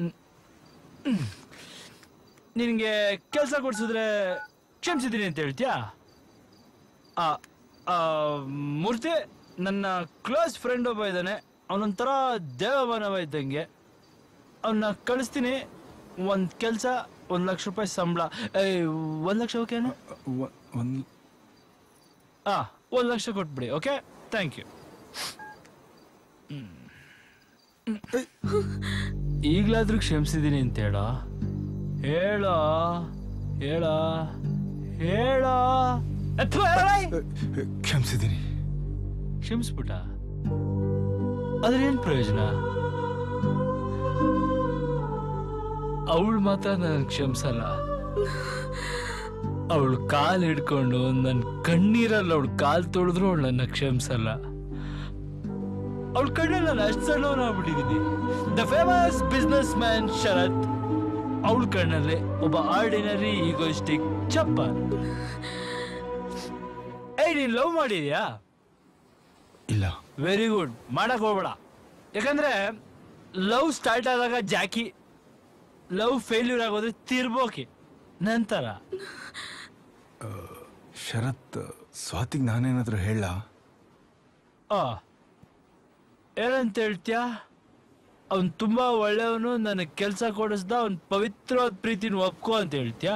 ನಿನಗೆ ಕೆಲಸ ಕೊಡ್ಸಿದ್ರೆ ಕ್ಷಮಿಸಿದೀನಿ ಅಂತ ಹೇಳ್ತೀಯಾ? ಮೂರ್ತಿ, ನನ್ನ ಕ್ಲೋಸ್ ಫ್ರೆಂಡ್ ಒಬ್ಬ ಇದ್ದಾನೆ, ಅವನೊಂಥರ ದೇವಮಾನವ ಇದ್ದಂಗೆ. ಅವನ್ನ ಕಳಿಸ್ತೀನಿ. ಒಂದು ಕೆಲಸ, ಒಂದು ಲಕ್ಷ ರೂಪಾಯಿ ಸಂಬಳ. ಏಯ್, ಒಂದು ಲಕ್ಷ ಓಕೆನಾ? ಒಂದು ಹಾಂ, ಒಂದು ಲಕ್ಷ ಕೊಟ್ಬಿಡಿ. Okay, thank you. ಈಗಲಾದ್ರೂ ಕ್ಷಮಿಸಿದ್ದೀನಿ ಅಂತ ಹೇಳ ಹೇಳ ಹೇಳ ಹೇಳ ಕ್ಷಮಿಸಿದ್ದೀನಿ. ಕ್ಷಮಿಸ್ಬಿಟ್ಟ? ಅದ್ರೇನ್ ಪ್ರಯೋಜನ? ಅವಳು ಮಾತ್ರ ನನ್ನ ಕ್ಷಮಿಸಲ್ಲ. ಅವಳು ಕಾಲ್ ಹಿಡ್ಕೊಂಡು ನನ್ನ ಕಣ್ಣೀರಲ್ಲಿ ಅವಳು ಕಾಲ್ ತೊಳೆದ್ರು ಅವಳು ನನ್ನ ಕ್ಷಮಿಸಲ್ಲ. ಅವಳ ಕಣ್ಣಲ್ಲಿ ನಾನು ಅಷ್ಟು ಸಣ್ಣವನಾಗ್ಬಿಟ್ಟಿದ್ದೀನಿ. The famous businessman Sharath, ಅವಳ ಕಣ್ಣಲ್ಲಿ ಒಬ್ಬ ಆರ್ಡಿನರಿ ಈಗೋಯಿಸ್ಟಿಕ್ ಚಪ್ಪ. ಏಯ್, ನೀನ್ ಲವ್ ಮಾಡಿದ್ಯಾ? ಇಲ್ಲ. ವೆರಿ ಗುಡ್, ಮಾಡಕ್ ಹೋಗ್ಬೇಡ. ಯಾಕಂದ್ರೆ ಲವ್ ಸ್ಟಾರ್ಟ್ ಆದಾಗ ಜಾಕಿ, ಲವ್ ಫೇಲ್ಯೂರ್ ಆಗೋದ್ರೆ ತಿರ್ಬೋಕಿ ನಂತರ. ಶರತ್, ಸ್ವಾತಿಗ್ ನಾನೇನಾದ್ರೂ ಹೇಳ? ಆ ಏನಂತ ಹೇಳ್ತೀಯ? ಅವನ್ ತುಂಬಾ ಒಳ್ಳೆಯವನು, ನನಗೆ ಕೆಲಸ ಕೊಡಿಸ್ದ, ಅವನ್ ಪವಿತ್ರವಾದ ಪ್ರೀತಿನ ಒಪ್ಕೋ ಅಂತ ಹೇಳ್ತೀಯ?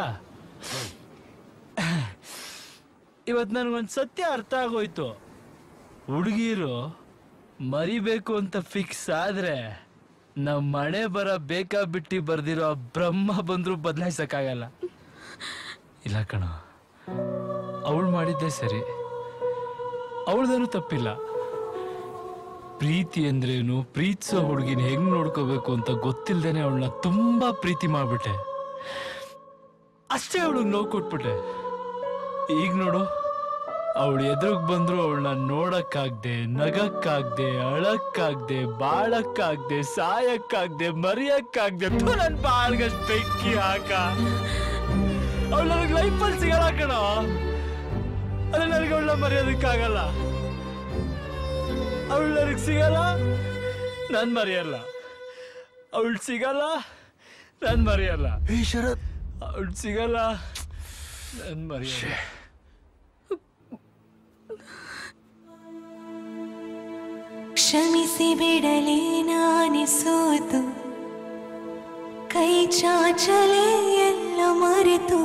ಇವತ್ತು ನನಗೊಂದು ಸತ್ಯ ಅರ್ಥ ಆಗೋಯ್ತು. ಹುಡುಗಿರು ಮರಿಬೇಕು ಅಂತ ಫಿಕ್ಸ್ ಆದ್ರೆ ನಮ್ಮ ಮನೆ ಬರ ಬೇಕಾ ಬಿಟ್ಟು ಬರ್ದಿರೋ ಬ್ರಹ್ಮ ಬಂದ್ರು ಬದಲಾಯಿಸಕ್ಕಾಗಲ್ಲ. ಇಲ್ಲ ಕಣ, ಅವಳು ಮಾಡಿದ್ದೆ ಸರಿ, ಅವಳದೇನು ತಪ್ಪಿಲ್ಲ. ಪ್ರೀತಿ ಅಂದ್ರೇನು, ಪ್ರೀತಿಸೋ ಹುಡುಗಿನ ಹೆಂಗ್ ನೋಡ್ಕೋಬೇಕು ಅಂತ ಗೊತ್ತಿಲ್ದೇನೆ ಅವಳನ್ನ ತುಂಬಾ ಪ್ರೀತಿ ಮಾಡ್ಬಿಟ್ಟೆ. ಅಷ್ಟೇ ಅವಳಿಗೆ ನೋವು ಕೊಟ್ಬಿಟ್ಟೆ. ಈಗ ನೋಡು, ಅವಳು ಎದುರಿಗೆ ಬಂದ್ರು ಅವಳನ್ನ ನೋಡಕ್ಕಾಗ್ದೆ, ನಗಕ್ಕಾಗ್ದೆ, ಅಳಕ್ಕಾಗ್ದೆ, ಬಾಳಕ್ಕಾಗ್ದೆ, ಸಾಯಕ್ಕಾಗ್ದೆ, ಮರಿಯಕ್ಕಾಗ್ದೆ. ನನ್ ಬಾಳ್ಗಷ್ಟು ಬೆಂಕಿ ಹಾಕ. ಅವಳು ನನಗೆ ಲೈಫಲ್ಲಿ ಸಿಗಲ್ಲ ಕಣ. ಅದೇ ನನಗೆ ಅವಳನ್ನ ಮರೆಯೋದಕ್ಕಾಗಲ್ಲ. ಅವಳು ನನಗೆ ಸಿಗಲ್ಲ, ನಾನು ಮರೆಯಲ್ಲ. ಅವಳು ಸಿಗಲ್ಲ, ನಾನು ಮರೆಯಲ್ಲ. ಶರತ್, ಅವಳು ಸಿಗಲ್ಲ, ನಾನು ಮರೆಯಲ್ಲ. ಕ್ಷಮಿಸಿ ಬಿಡಲೇ ನಾನೇ ಸೋತು, ಕೈ ಚಾಚಲೇ ಎಲ್ಲ ಮರೆತು,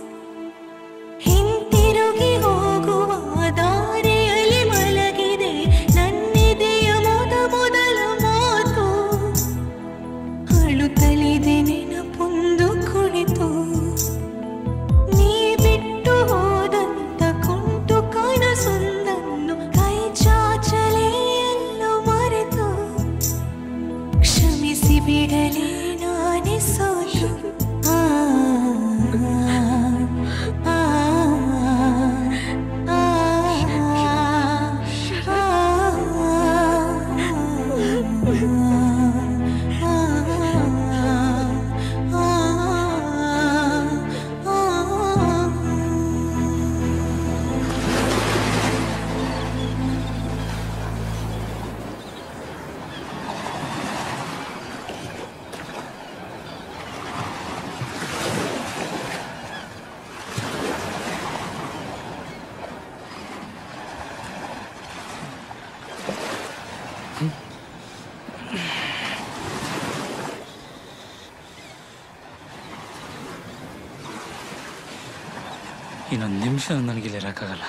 ಹಿಂತಿರುಗಿ ಹೋಗುವ ದಾರಿಯಲ್ಲಿ ಮಲಗಿದೆ ನನ್ನಿದೆಯ ಮೊದ ಮೊದಲ ಮಾತು. ಅಳುತ್ತಲಿದೆ ನೆನಪೊಂದು ಕುಳಿತು, ನೀ ಬಿಟ್ಟು ಹೋದಂತ ಕುಂಟು ಕನಸೊಂದನ್ನು ಕೈ ಚಾಚಲೇ ಕ್ಷಮಿಸಿ ಬಿಡಲೇ ನಾನೇ ಸೋತು. ಆ ಇನ್ನೊಂದು ನಿಮಿಷ ನನಗಿಲ್ಲಿ ಇರೋಕ್ಕಾಗಲ್ಲ.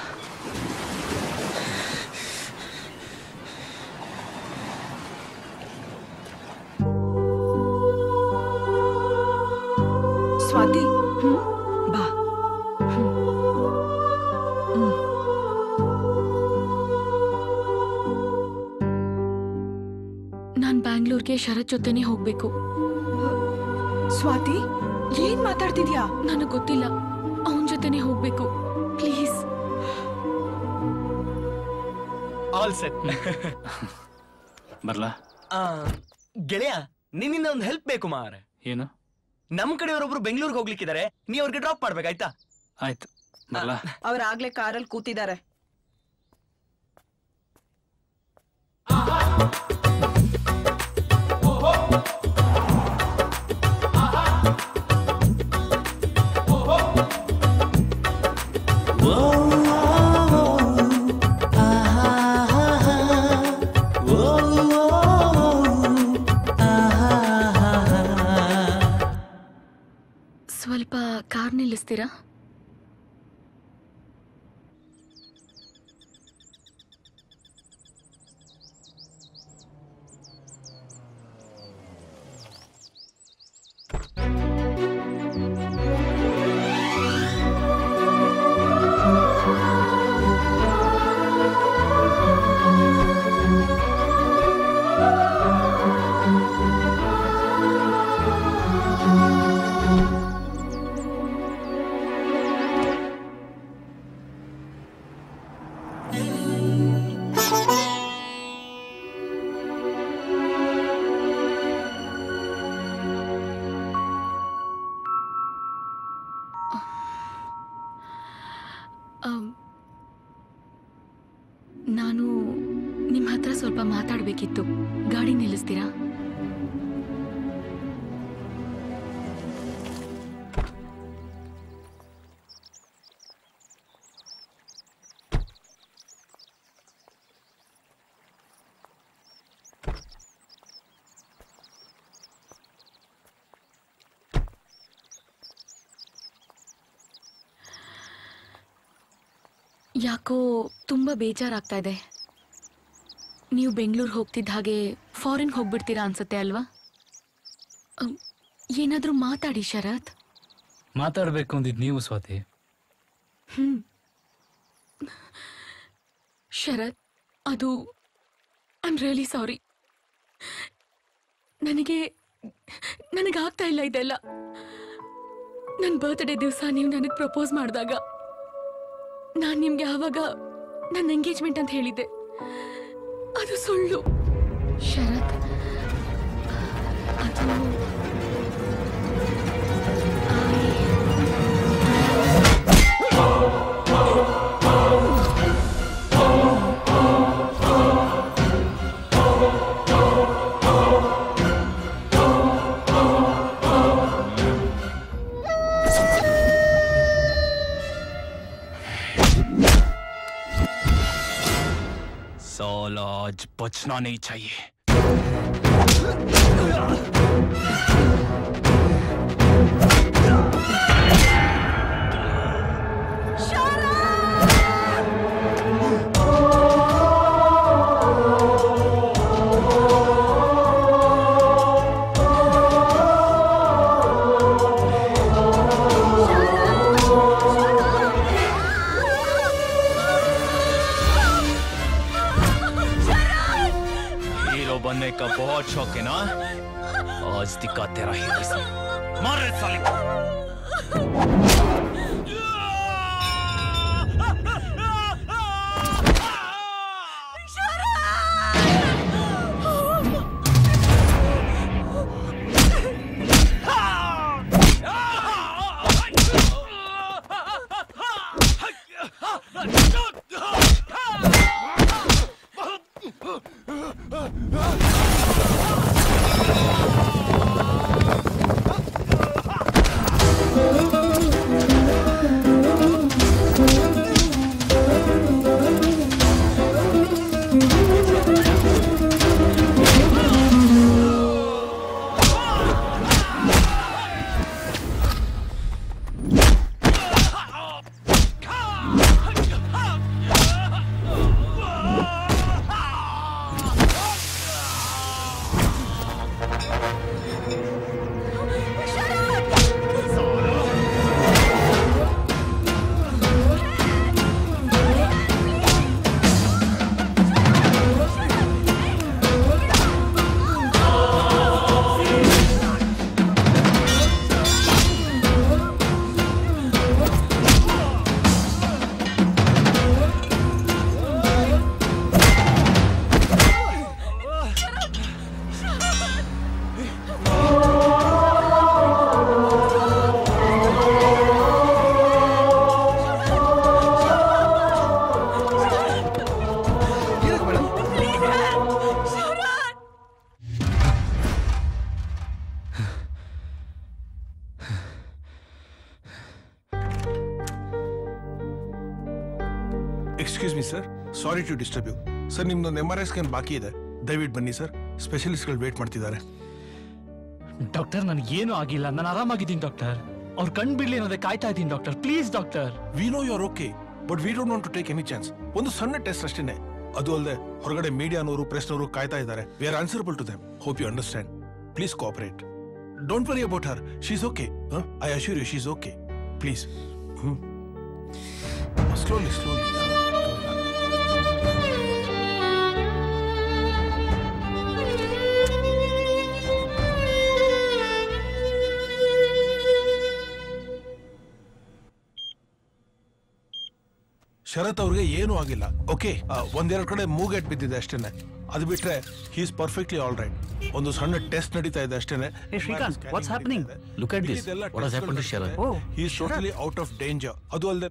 ಸ್ವಾತಿ ಬಾ. ನಾನ್ ಬ್ಯಾಂಗ್ಳೂರ್ಗೆ ಶರತ್ ಜೊತೆನೆ ಹೋಗ್ಬೇಕು. ಸ್ವಾತಿ ಏನ್ ಮಾತಾಡ್ತಿದ್ಯಾ? ನನಗ್ ಗೊತ್ತಿಲ್ಲ, ಅವನ್ ಜೊತೆನೆ ಹೋಗ್ಬೇಕು. ಪ್ಲೀಸ್. All set. ಬರ್ಲಾ? ಗೆಳೆಯ, ನಿನ್ನಿಂದ ಒಂದು ಹೆಲ್ಪ್ ಬೇಕು ಮಾರೆ. ಏನು? ನಮ್ ಕಡೆಯವರೊಬ್ರು ಬೆಂಗಳೂರಿಗೆ ಹೋಗ್ಲಿಕ್ಕಿದ್ದಾರೆ, ನೀ ಅವ್ರಿಗೆ ಡ್ರಾಪ್ ಮಾಡ್ಬೇಕಾಯ್ತಾ? ಆಯ್ತು, ಬರ್ಲಾ? ಅವ್ರಾಗ್ಲೇ ಕಾರಲ್ಲಿ ಕೂತಿದ್ದಾರೆ. ಸ್ವಲ್ಪ ಕಾರ್ ನಿಲ್ಲಿಸ್ತೀರಾ? ನಾನು ನಿಮ್ಮ ಹತ್ರ ಸ್ವಲ್ಪ ಮಾತಾಡಬೇಕಿತ್ತು. ಗಾಡಿ ನಿಲ್ಲಿಸ್ತೀರಾ? ಯಾಕೋ ತುಂಬಾ ಬೇಜಾರಾಗ್ತಾ ಇದೆ. ನೀವು ಬೆಂಗಳೂರು ಹೋಗ್ತಿದ್ದ ಹಾಗೆ ಫಾರಿನ್ ಹೋಗ್ಬಿಡ್ತೀರಾ ಅನ್ಸುತ್ತೆ ಅಲ್ವಾ? ಏನಾದ್ರೂ ಮಾತಾಡಿ ಶರತ್. ಮಾತಾಡ್ಬೇಕು ಅಂದಿದ್ ನೀವು ಸ್ವಾತಿ. ಹ್ಮ್ ಶರತ್, ಅದು ಐ ಆಮ್ ರಿಯಲಿ ಸಾರಿ. ನನಗೆ ನನಗಾಗ್ತಾ ಇಲ್ಲ ಇದೆಲ್ಲ. ನನ್ನ ಬರ್ತ್ಡೇ ದಿವಸ ನೀವು ನನಗೆ ಪ್ರಪೋಸ್ ಮಾಡಿದಾಗ ನಾನು ನಿಮ್ಗೆ ಆವಾಗ ನನ್ನ ಎಂಗೇಜ್ಮೆಂಟ್ ಅಂತ ಹೇಳಿದ್ದೆ. ಅದು ಸುಳ್ಳು ಶರತ್. ಅದು साला आज बचना नहीं चाहिए. बनने का बहुत शौक है ना? आज दिखा तेरा हीरोइज्म. मार रे साले को. Evening sir. Sorry to disturb you sir. ನಿಮ್ದೊಂದು ಎಂ ಆರ್ ಐ ಸ್ಕ್ಯಾನ್ ಬಾಕಿ ಇದೆ, ದಯವಿಟ್ಟು ಬನ್ನಿ ಸರ್. ಸ್ಪೆಷಲಿಸ್ಟ್ಗಳು ವೇಟ್ ಮಾಡ್ತಿದ್ದಾರೆ. ಡಾಕ್ಟರ್ ನನಗೇನು ಆಗಿಲ್ಲ, ನಾನು ಆರಾಮಾಗಿದ್ದೀನಿ ಡಾಕ್ಟರ್. ಅವ್ರು ಕಣ್ ಬಿಡ್ಲಿ ಅನ್ನೋದೇ ಕಾಯ್ತಾ ಇದ್ದೀನಿ doctor. Please doctor. We know you are okay, but we don't want to take any chance. ಒಂದು ಸಣ್ಣ ಟೆಸ್ಟ್ ಅಷ್ಟೇನೆ. ಅದು ಅಲ್ಲದೆ ಹೊರಗಡೆ ಮೀಡಿಯಾನವರು ಪ್ರೆಸ್ನವರು ಕಾಯ್ತಾ ಇದ್ದಾರೆ. We are answerable to them. Hope you understand. Please cooperate. Don't worry about her. She is okay. I assure you she is okay. Please. Slowly slowly. Sharath ಅವ್ರಿಗೆ ಏನೂ ಆಗಿಲ್ಲ. ಓಕೆ, ಒಂದೆರಡು ಕಡೆ ಮೂಗೇಟ್ ಬಿದ್ದಿದೆ ಅಷ್ಟೇನೆ. ಅದು ಬಿಟ್ರೆ he is perfectly all right. ಒಂದು ಸಣ್ಣ ಟೆಸ್ಟ್ ನಡೀತಾ ಇದೆ ಅಷ್ಟೇನೆ. What's happening? Look at this. What has happened to Sharath? Oh, he is totally out of danger. ಅದು ಅಲ್ಲದೆ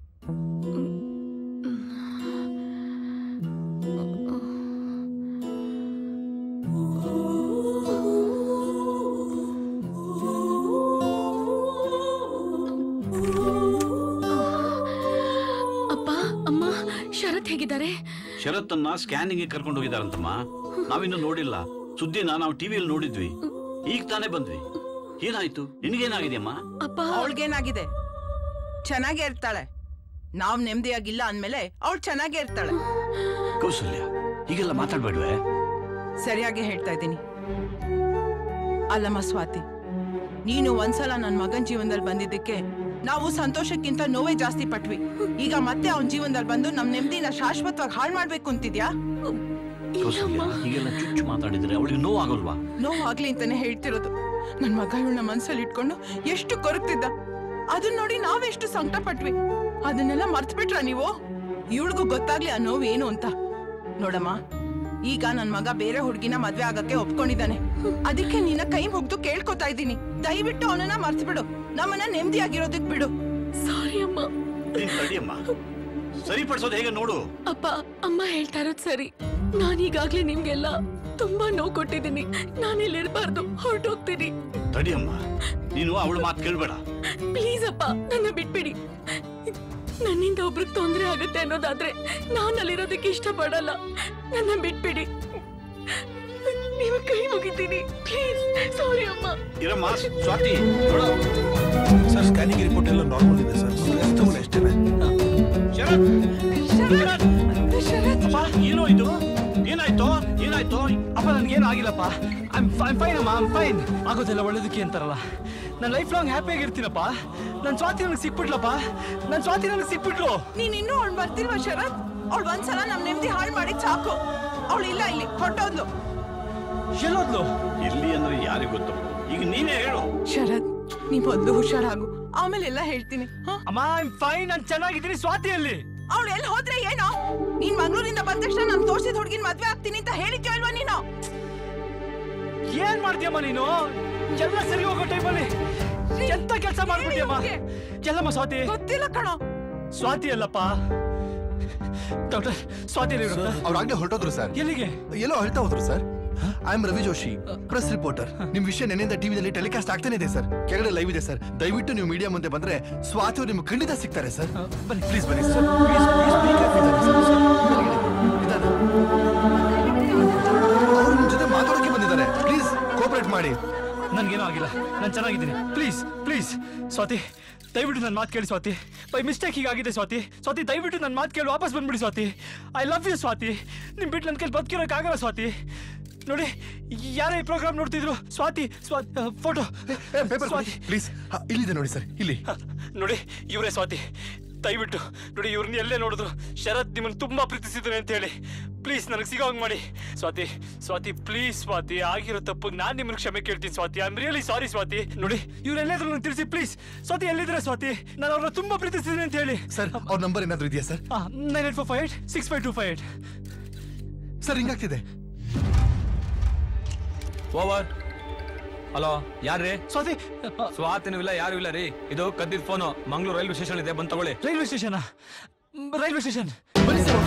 ಶರತ್ ಅನ್ನ ಸ್ಕ್ಯಾನಿಂಗ್ ಕರ್ಕೊಂಡು ಹೋಗಿದಾರಂತಮ್ಮ. ನಾವಿನ್ನು ನೋಡಿಲ್ಲ. ಸುದ್ದಿನ ನಾವು ಟಿವಿಯಲ್ಲಿ ನೋಡಿದ್ವಿ. ಈಗ ತಾನೇ ಬಂದ್ವಿ. ಏನಾಯ್ತು? ನಿನಗೇನಾಗಿದೆಯಮ್ಮ? ಅವಳಿಗೇನಾಗಿದೆ? ಚೆನ್ನಾಗೇ ಇರ್ತಾಳೆ. ನಾವ್ ನೆಮ್ಮದಿಯಾಗಿಲ್ಲ ಅಂದ್ಮೇಲೆ ಅವಳು ಚೆನ್ನಾಗೇ ಇರ್ತಾಳೆ. ಕೌಸಲ್ಯ, ಹೀಗೆಲ್ಲ ಮಾತಾಡ್ಬೇಡ್ವೆ. ಸರಿಯಾಗಿ ಹೇಳ್ತಾ ಇದ್ದೀನಿ. ಅಲ್ಲಮ್ಮ ಸ್ವಾತಿ, ನೀನು ಒಂದ್ಸಲ ನನ್ ಮಗನ್ ಜೀವನದಲ್ಲಿ ಬಂದಿದ್ದಕ್ಕೆ ನಾವು ಸಂತೋಷಕ್ಕಿಂತ ನೋವೇ ಜಾಸ್ತಿ ಪಟ್ವಿ. ಈಗ ಮತ್ತೆ ಅವನ್ ಜೀವನದಲ್ಲಿ ಬಂದು ನಮ್ ನೆಮ್ಮದಿನ ಶಾಶ್ವತವಾಗಿ ಹಾಳು ಮಾಡ್ಬೇಕು ಅಂತಿದ್ಯಾ? ಹೀಗೆಲ್ಲ ಚುಚ್ಚು ಮಾತಾಡಿದ್ರೆ ಅವಳಿಗೆ ನೋವು ಆಗಲ್ವಾ? ನೋವು ಆಗ್ಲಿ ಅಂತಾನೆ ಹೇಳ್ತಿರೋದು. ನನ್ ಮಗ ಇವಳನ್ನ ಮನ್ಸಲ್ಲಿ ಇಟ್ಕೊಂಡು ಎಷ್ಟು ಕೊರಗ್ತಿದ್ದ. ಅದನ್ನ ನೋಡಿ ನಾವೆಷ್ಟು ಸಂಕಟ ಪಟ್ವಿ. ಅದನ್ನೆಲ್ಲ ಮರ್ತ್ ಬಿಟ್ರ ನೀವು? ಇವಳಿಗೂ ಗೊತ್ತಾಗ್ಲಿ ಆ ನೋವು ಏನು ಅಂತ. ನೋಡಮ್ಮ, ಈಗ ನನ್ ಮಗ ಬೇರೆ ಹುಡುಗಿನ ಮದ್ವೆ ಆಗಕ್ಕೆ ಒಪ್ಕೊಂಡಿದ್ದಾನೆ. ಅದಕ್ಕೆ ನಿನ್ನ ಕೈ ಮುಗ್ದು ಕೇಳ್ಕೊತಾ ಇದ್ದೀನಿ, ದಯವಿಟ್ಟು ಅವನನ್ನ ಮರ್ತ್ ಬಿಡು. ನಮ್ಮನ್ನ ನೆಮ್ಮದಿಯಾಗಿರೋದಕ್ ಬಿಡು. ಸಾರಿ ಅಮ್ಮ. ಸರಿಪಡಿಸೋದು ಹೇಗೆ ನೋಡು. ಅಪ್ಪ, ಅಮ್ಮ ಹೇಳ್ತಾ ಇರೋದು ಸರಿ. ನಾನೀಗಾಗ್ಲೇ ನಿಮ್ಗೆಲ್ಲ ತುಂಬಾ ನೋವು ಕೊಟ್ಟಿದ್ದೀನಿ. ನಾನಿಲ್ಲಿರ್ಬಾರ್ದು, ಹೊರಟೋಗ್ತೀನಿ. ತಡಿಯಮ್ಮ, ನೀನು ಅವಳ ಮಾತು ಕೇಳ್ಬೇಡ. ಪ್ಲೀಸ್ ಅಪ್ಪ, ನನ್ನ ಬಿಟ್ಬಿಡಿ. ನನ್ನಿಂದ ಒಬ್ರಿಗೆ ತೊಂದರೆ ಆಗುತ್ತೆ ಅನ್ನೋದಾದ್ರೆ ನಾನು ಅಲ್ಲಿರೋದಕ್ಕೆ ಇಷ್ಟಪಡಲ್ಲ. ನನ್ನ ಬಿಟ್ಬಿಡಿ. ನೀವು ಕೈ ಮುಗಿತೀನಿ ಪ್ಲೀಸ್. ಸಾರಿ ಅಮ್ಮ. ಇರಮ್ಮ ಸ್ವಾತಿ. ಸರ್, ಸ್ಕ್ಯಾನಿಂಗ್ ರಿಪೋರ್ಟ್ ಎಲ್ಲ ನಾರ್ಮಲ್ ಇದೆ ಸರ್. ಎಷ್ಟೇನೆ. ಏನೋ ಇದು? ಏನಾಯ್ತು? ಏನಾಯ್ತು? ಅಪ್ಪ, ನನ್ಗೇನು ಆಗಿಲ್ಲಪ್ಪ. ಐಮ್ ಫೈನ್ ಅಮ್ಮ, ಐಮ್ ಫೈನ್. ಆಗೋದೆಲ್ಲ ಒಳ್ಳೇದಕ್ಕೆ ಅಂತಾರಲ್ಲ. ನಾನು ಲೈಫ್ ಲಾಂಗ್ ಹ್ಯಾಪಿ ಆಗಿರ್ತೀನಪ್ಪ. ನನ್ ಸ್ವಾತಿ ನನಗೆ ಸಿಕ್ಬಿಟ್ಲಪ್ಪ. ನನ್ ಸ್ವಾತಿ ನನಗೆ ಸಿಕ್ಬಿಟ್ಲು. ನೀನ್ ಇನ್ನೂ ಅವಳು ಬರ್ತಿಲ್ವಾ ಶರತ್? ಅವಳು ಒಂದ್ಸಲ ನಮ್ ನೆಮ್ಮದಿ ಹಾಳು ಮಾಡಿ ಸಾಕು. ಅವಳು ಇಲ್ಲ, ಇಲ್ಲಿ ಹೊರಟೋದ್ಲು. ಎಲ್ಲೋದ್ಲು? ಎಲ್ಲಿ ಅಂದ್ರೆ ಯಾರಿಗೂ ಗೊತ್ತು. ಈಗ ನೀನೇ ಹೇಳು. ಶರತ್, ನೀ ಮೊದ್ಲು ಹುಷಾರಾಗು, ಆಮೇಲೆ ಎಲ್ಲ ಹೇಳ್ತೀನಿ. ಅಮ್ಮ, ಐಮ್ ಫೈನ್. ನಾನು ಚೆನ್ನಾಗಿದ್ದೀನಿ. ಸ್ವಾತಿಯಲ್ಲಿ ಅವಳು ಎಲ್ಲಿ ಹೋದ್ರೆ ಏನೋ? ನೀನ್ ಮಂಗಳೂರಿಂದ ಬಂದ ತಕ್ಷಣ ನಮ್ ತೋರ್ಸಿದ ಹುಡುಗಿನ ಮದ್ವೆ ಆಗ್ತೀನಿ ಅಂತ ಹೇಳಿದ್ಯೋ ಅಲ್ವಾ ನೀನು? ಏನ್ ಮಾಡ್ತೀಯಮ್ಮ ನೀನು? ಎಲ್ಲ ಸರಿ ಹೋಗೋ ಟೈಮಲ್ಲಿ ಎಂತ ಕೆಲಸ ಮಾಡ್ಬಿಟ್ಟಿಯಮ್ಮ? ಎಲ್ಲಮ್ಮ ಸ್ವಾತಿ? ಗೊತ್ತಿಲ್ಲ ಕಣೋ. ಸ್ವಾತಿ ಅಲ್ಲಪ್ಪ ಡಾಕ್ಟರ್. ಸ್ವಾತಿ ಅವ್ರಾಗ್ಲೇ ಹೊರಟೋದ್ರು ಸರ್. ಎಲ್ಲಿಗೆ? ಎಲ್ಲೋ ಹೇಳ್ತಾ ಹೋದ್ರು sir. I am Ravi Joshi, press reporter. ನಿಮ್ ವಿಷಯ ನೆನೆಯಿಂದ ಟಿವಿಯಲ್ಲಿ ಟೆಲಿಕಾಸ್ಟ್ ಆಗ್ತಾನೆ ಇದೆ ಸರ್. ಕೆಳಗಡೆ ಲೈವ್ ಇದೆ ಸರ್. ದಯವಿಟ್ಟು ನೀವು ಮೀಡಿಯಾ ಮುಂದೆ ಬಂದ್ರೆ ಸ್ವಾತಿ ಅವರು ನಿಮ್ಗೆ ಖಂಡಿತ ಸಿಗ್ತಾರೆ ಸರ್. ಬನ್ನಿ ಪ್ಲೀಸ್, ಬನ್ನಿ ಸರ್. ಅವ್ರು ನಿಮ್ ಜೊತೆ ಮಾತಾಡೋಕೆ ಬಂದಿದ್ದಾರೆ. ಪ್ಲೀಸ್ ಕೋಆಪರೇಟ್ ಮಾಡಿ. ನನ್ಗೇನೋ ಆಗಿಲ್ಲ, ನಾನು ಚೆನ್ನಾಗಿದ್ದೀನಿ. ಪ್ಲೀಸ್ ಪ್ಲೀಸ್ ಸ್ವಾತಿ, ದಯವಿಟ್ಟು ನನ್ನ ಮಾತು ಕೇಳಿ ಸ್ವಾತಿ. ಬೈ ಮಿಸ್ಟೇಕ್ ಹೀಗಾಗಿದೆ ಸ್ವಾತಿ. ಸ್ವಾತಿ, ದಯವಿಟ್ಟು ನನ್ನ ಮಾತು ಕೇಳಿ ವಾಪಸ್ ಬಂದ್ಬಿಡಿ Swathi. I love you Swathi. ನಿಮ್ ಬಿಟ್ಟು ನನ್ನ ಕೈಲಿ ಬದುಕಿರೋಕ್ಕಾಗಲ್ಲ ಸ್ವಾತಿ. ನೋಡಿ, ಯಾರೇ ಈ ಪ್ರೋಗ್ರಾಮ್ ನೋಡ್ತಿದ್ರು ಸ್ವಾತಿ ಸ್ವಾತಿ ಫೋಟೋ ಪ್ಲೀಸ್. ಇಲ್ಲಿದೆ ನೋಡಿ ಸರ್, ಇಲ್ಲಿ ನೋಡಿ. ಇವರೇ ಸ್ವಾತಿ. ದಯವಿಟ್ಟು ನೋಡಿ, ಇವ್ರನ್ನ ಎಲ್ಲೇ ನೋಡಿದ್ರು ಶರತ್ ನಿಮ್ಮನ್ನು ತುಂಬಾ ಪ್ರೀತಿಸಿದ್ರೆ ಅಂತ ಹೇಳಿ ಪ್ಲೀಸ್ ನನಗೆ ಸಿಗೋ ಹಂಗೆ ಮಾಡಿ ಸ್ವಾತಿ. ಸ್ವಾತಿ ಪ್ಲೀಸ್ ಸ್ವಾತಿ, ಆಗಿರೋ ತಪ್ಪಿಗೆ ನಾನು ನಿಮ್ಮನ್ನು ಕ್ಷಮೆ ಕೇಳ್ತೀನಿ Swathi. I am really sorry Swathi. ನೋಡಿ, ಇವ್ರೆಲ್ಲಾದ್ರೂ ನನಗೆ ತಿಳಿಸಿ ಪ್ಲೀಸ್. ಸ್ವಾತಿ ಎಲ್ಲಿದ್ರೆ ಸ್ವಾತಿ? ನಾನು ಅವ್ರನ್ನ ತುಂಬಾ ಪ್ರೀತಿಸಿದ್ದೀನಿ ಅಂತ ಹೇಳಿ. ಸರ್, ಅವ್ರ ನಂಬರ್ ಏನಾದ್ರು ಇದೆಯಾ sir? Nine eight four five eight six five two five eight. Sir, ಹಿಂಗಾಗ್ತಿದೆ. ಓವರ್. ಹಲೋ, ಯಾರ್ರೀ? ಸ್ವಾತಿ. ಸ್ವಾತಿನೂ ಇಲ್ಲ, ಯಾರು ಇಲ್ಲ ರೀ. ಇದು ಕದ್ದಿದ್ ಫೋನು. ಮಂಗಳೂರು ರೈಲ್ವೆ ಸ್ಟೇಷನ್ ಇದೆ, ಬಂದ್ ತಗೊಳ್ಳಿ. Railway station? ರೈಲ್ವೆ ಸ್ಟೇಷನ್ ಬನ್ನಿ ಸರ್.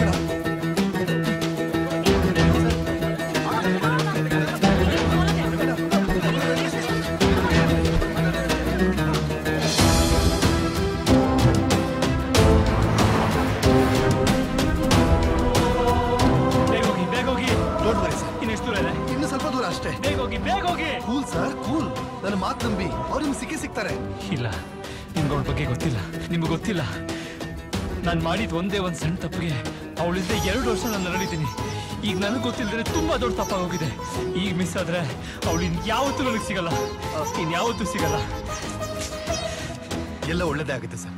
ಎಷ್ಟು ದೂರ ಇದೆ? ಇನ್ನು ಸ್ವಲ್ಪ ದೂರ ಅಷ್ಟೇ. ಬೇಗ ಹೋಗಿ ಬೇಗ ಹೋಗಿ. Cool sir cool. ನನ್ನ ಮಾತು ನಂಬಿ ಅವ್ರು ನಿಮ್ಗೆ ಸಿಕ್ಕೇ ಸಿಗ್ತಾರೆ. ಇಲ್ಲ, ನಿಮ್ಗೆ ಅವಳ ಬಗ್ಗೆ ಗೊತ್ತಿಲ್ಲ. ನಿಮ್ಗೆ ಗೊತ್ತಿಲ್ಲ, ನಾನು ಮಾಡಿದ ಒಂದೇ ಒಂದು ಸಣ್ಣ ತಪ್ಪಿಗೆ ಅವಳಿಂದ ಎರಡು ವರ್ಷ ನಾನು ನರಳಿದ್ದೀನಿ. ಈಗ ನನಗೆ ಗೊತ್ತಿಲ್ಲದ್ರೆ ತುಂಬಾ ದೊಡ್ಡ ತಪ್ಪಾಗೋಗಿದೆ. ಈಗ ಮಿಸ್ ಆದ್ರೆ ಅವಳು ಇನ್ಯಾವತ್ತೂ ನನಗೆ ಸಿಗಲ್ಲ, ಇನ್ಯಾವತ್ತೂ ಸಿಗಲ್ಲ. ಎಲ್ಲ ಒಳ್ಳೇದೇ ಆಗುತ್ತೆ ಸರ್.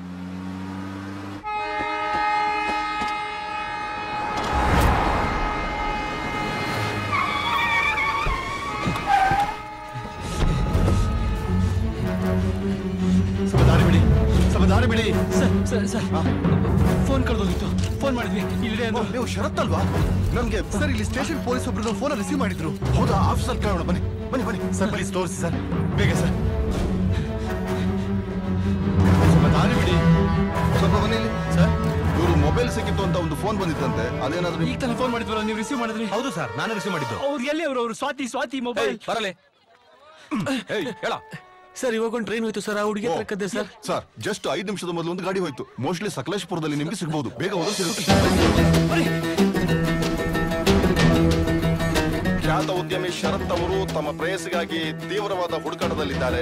ದಾರಿ ಬಿಡಿ, ಸ್ವಲ್ಪ ದಾರಿ ಬಿಡಿ. ಸರ್ ಸರ್ ಸರ್ ಫೋನ್ ಕಳ್ದೋಗಿತ್ತು. ಫೋನ್ ಮಾಡಿದ್ವಿ. ಇಲ್ಲಿ ನೀವು ಶರತ್ ಅಲ್ವಾ? ನಮ್ಗೆ ಸರ್ ಇಲ್ಲಿ ಸ್ಟೇಷನ್ ಪೊಲೀಸ್ ಒಬ್ರು ಫೋನ್ ರಿಸೀವ್ ಮಾಡಿದ್ರು. ಹೌದಾ? ಆಫೀಸರ್ ಕೇಳೋಣ ಬನ್ನಿ ಬನ್ನಿ ಬನ್ನಿ ಸರ್. ಪ್ಲೀಸ್ ತೋರಿಸಿ ಸರ್, ಬೇಗ ಸರ್. ಸ್ವಲ್ಪ ದಾರಿ ಬಿಡಿ. ಸ್ವಲ್ಪ ಬನ್ನಿ ಸರ್. ಇವರು ಮೊಬೈಲ್ ಸಿಕ್ಕಿತ್ತು ಅಂತ ಒಂದು ಫೋನ್ ಬಂದಿತ್ತಂತೆ, ಅದೇನಾದ್ರೂ ಈಗ ತಾನೇ ಫೋನ್ ಮಾಡಿದ್ವಲ್ಲ, ನೀವು ರಿಸೀವ್ ಮಾಡಿದ್ರಿ? ಹೌದು ಸರ್, ನಾನೇ ರಿಸೀವ್ ಮಾಡಿದ್ದು. ಅವ್ರು ಎಲ್ಲಿ? ಅವರು ಅವರು ಸ್ವಾತಿ ಸ್ವಾತಿ ಮೊಬೈಲ್ ಬರಲೇ ಹೇಳ ಸರ್. ಇವಾಗ ಒಂದು ಟ್ರೈನ್ ಹೋಯ್ತು ಸರ್, ಆ ಹುಡುಗಿ ಹತ್ರ ಕದ್ದೆ ಸರ್. ಸರ್ ಜಸ್ಟ್ ಐದು ನಿಮಿಷದ ಮೊದಲು ಒಂದು ಗಾಡಿ ಹೋಯ್ತು. ಮೋಸ್ಟ್ಲಿ ಸಕಲೇಶ್ಪುರದಲ್ಲಿ ನಿಮ್ಗೆ ಸಿಗಬಹುದು. ಬೇಗ ಹೋದ್ರೆ ಸಿಗುತ್ತೆ. ಖ್ಯಾತ ಉದ್ಯಮಿ ಶರತ್ ಅವರು ತಮ್ಮ ಪ್ರೇಯಸಿಗಾಗಿ ತೀವ್ರವಾದ ಹುಡುಕಾಟದಲ್ಲಿದ್ದಾರೆ.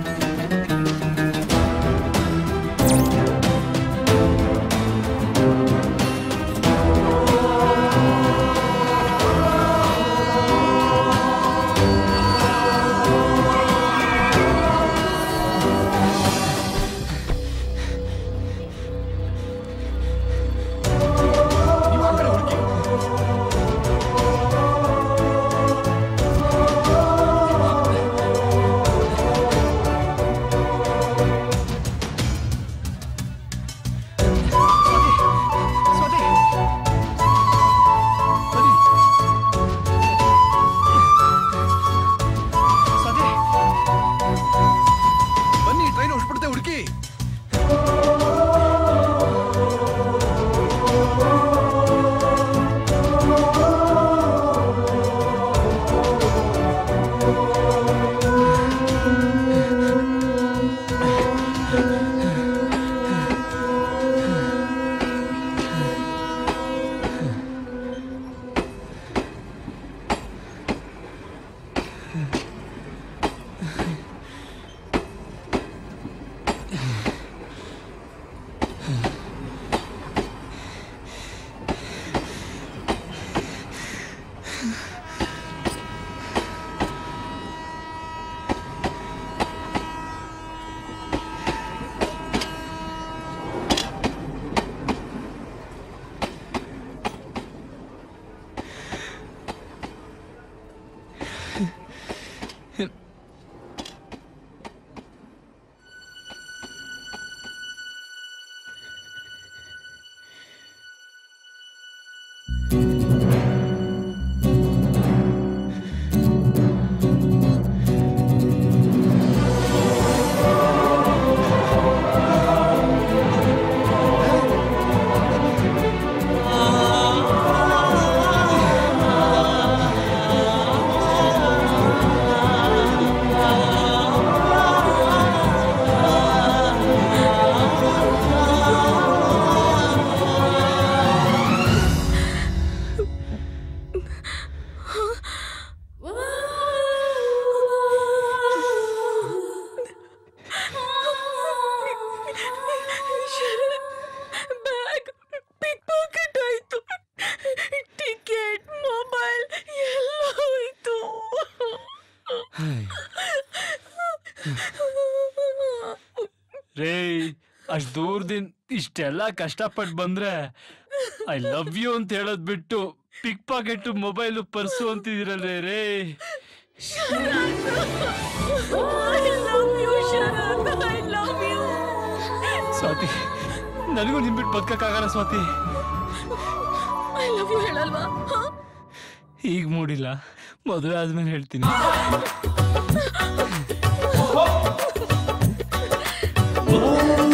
ರೇ ಅಷ್ಟ್ ದೂರದಿಂದ ಇಷ್ಟೆಲ್ಲ ಕಷ್ಟಪಟ್ಟು ಬಂದ್ರೆ ಐ ಲವ್ ಯು ಅಂತ ಹೇಳೋದ್ ಬಿಟ್ಟು ಪಿಕ್ ಪಾಕೆಟ್ ಮೊಬೈಲ್ ಪರ್ಸು ಅಂತಿದಿರಲ್ರೇ ರೇ. ಸ್ವಾತಿ, ನನಗೂ ನಿಮ್ ಬಿಟ್ಟು ಬದುಕಕ್ಕಾಗಲ್ಲ ಸ್ವಾತಿ. ಈಗ ಮೂಡಿಲ್ಲ, ಮದುವೆ ಆದ್ಮೇಲೆ ಹೇಳ್ತೀನಿ. Oh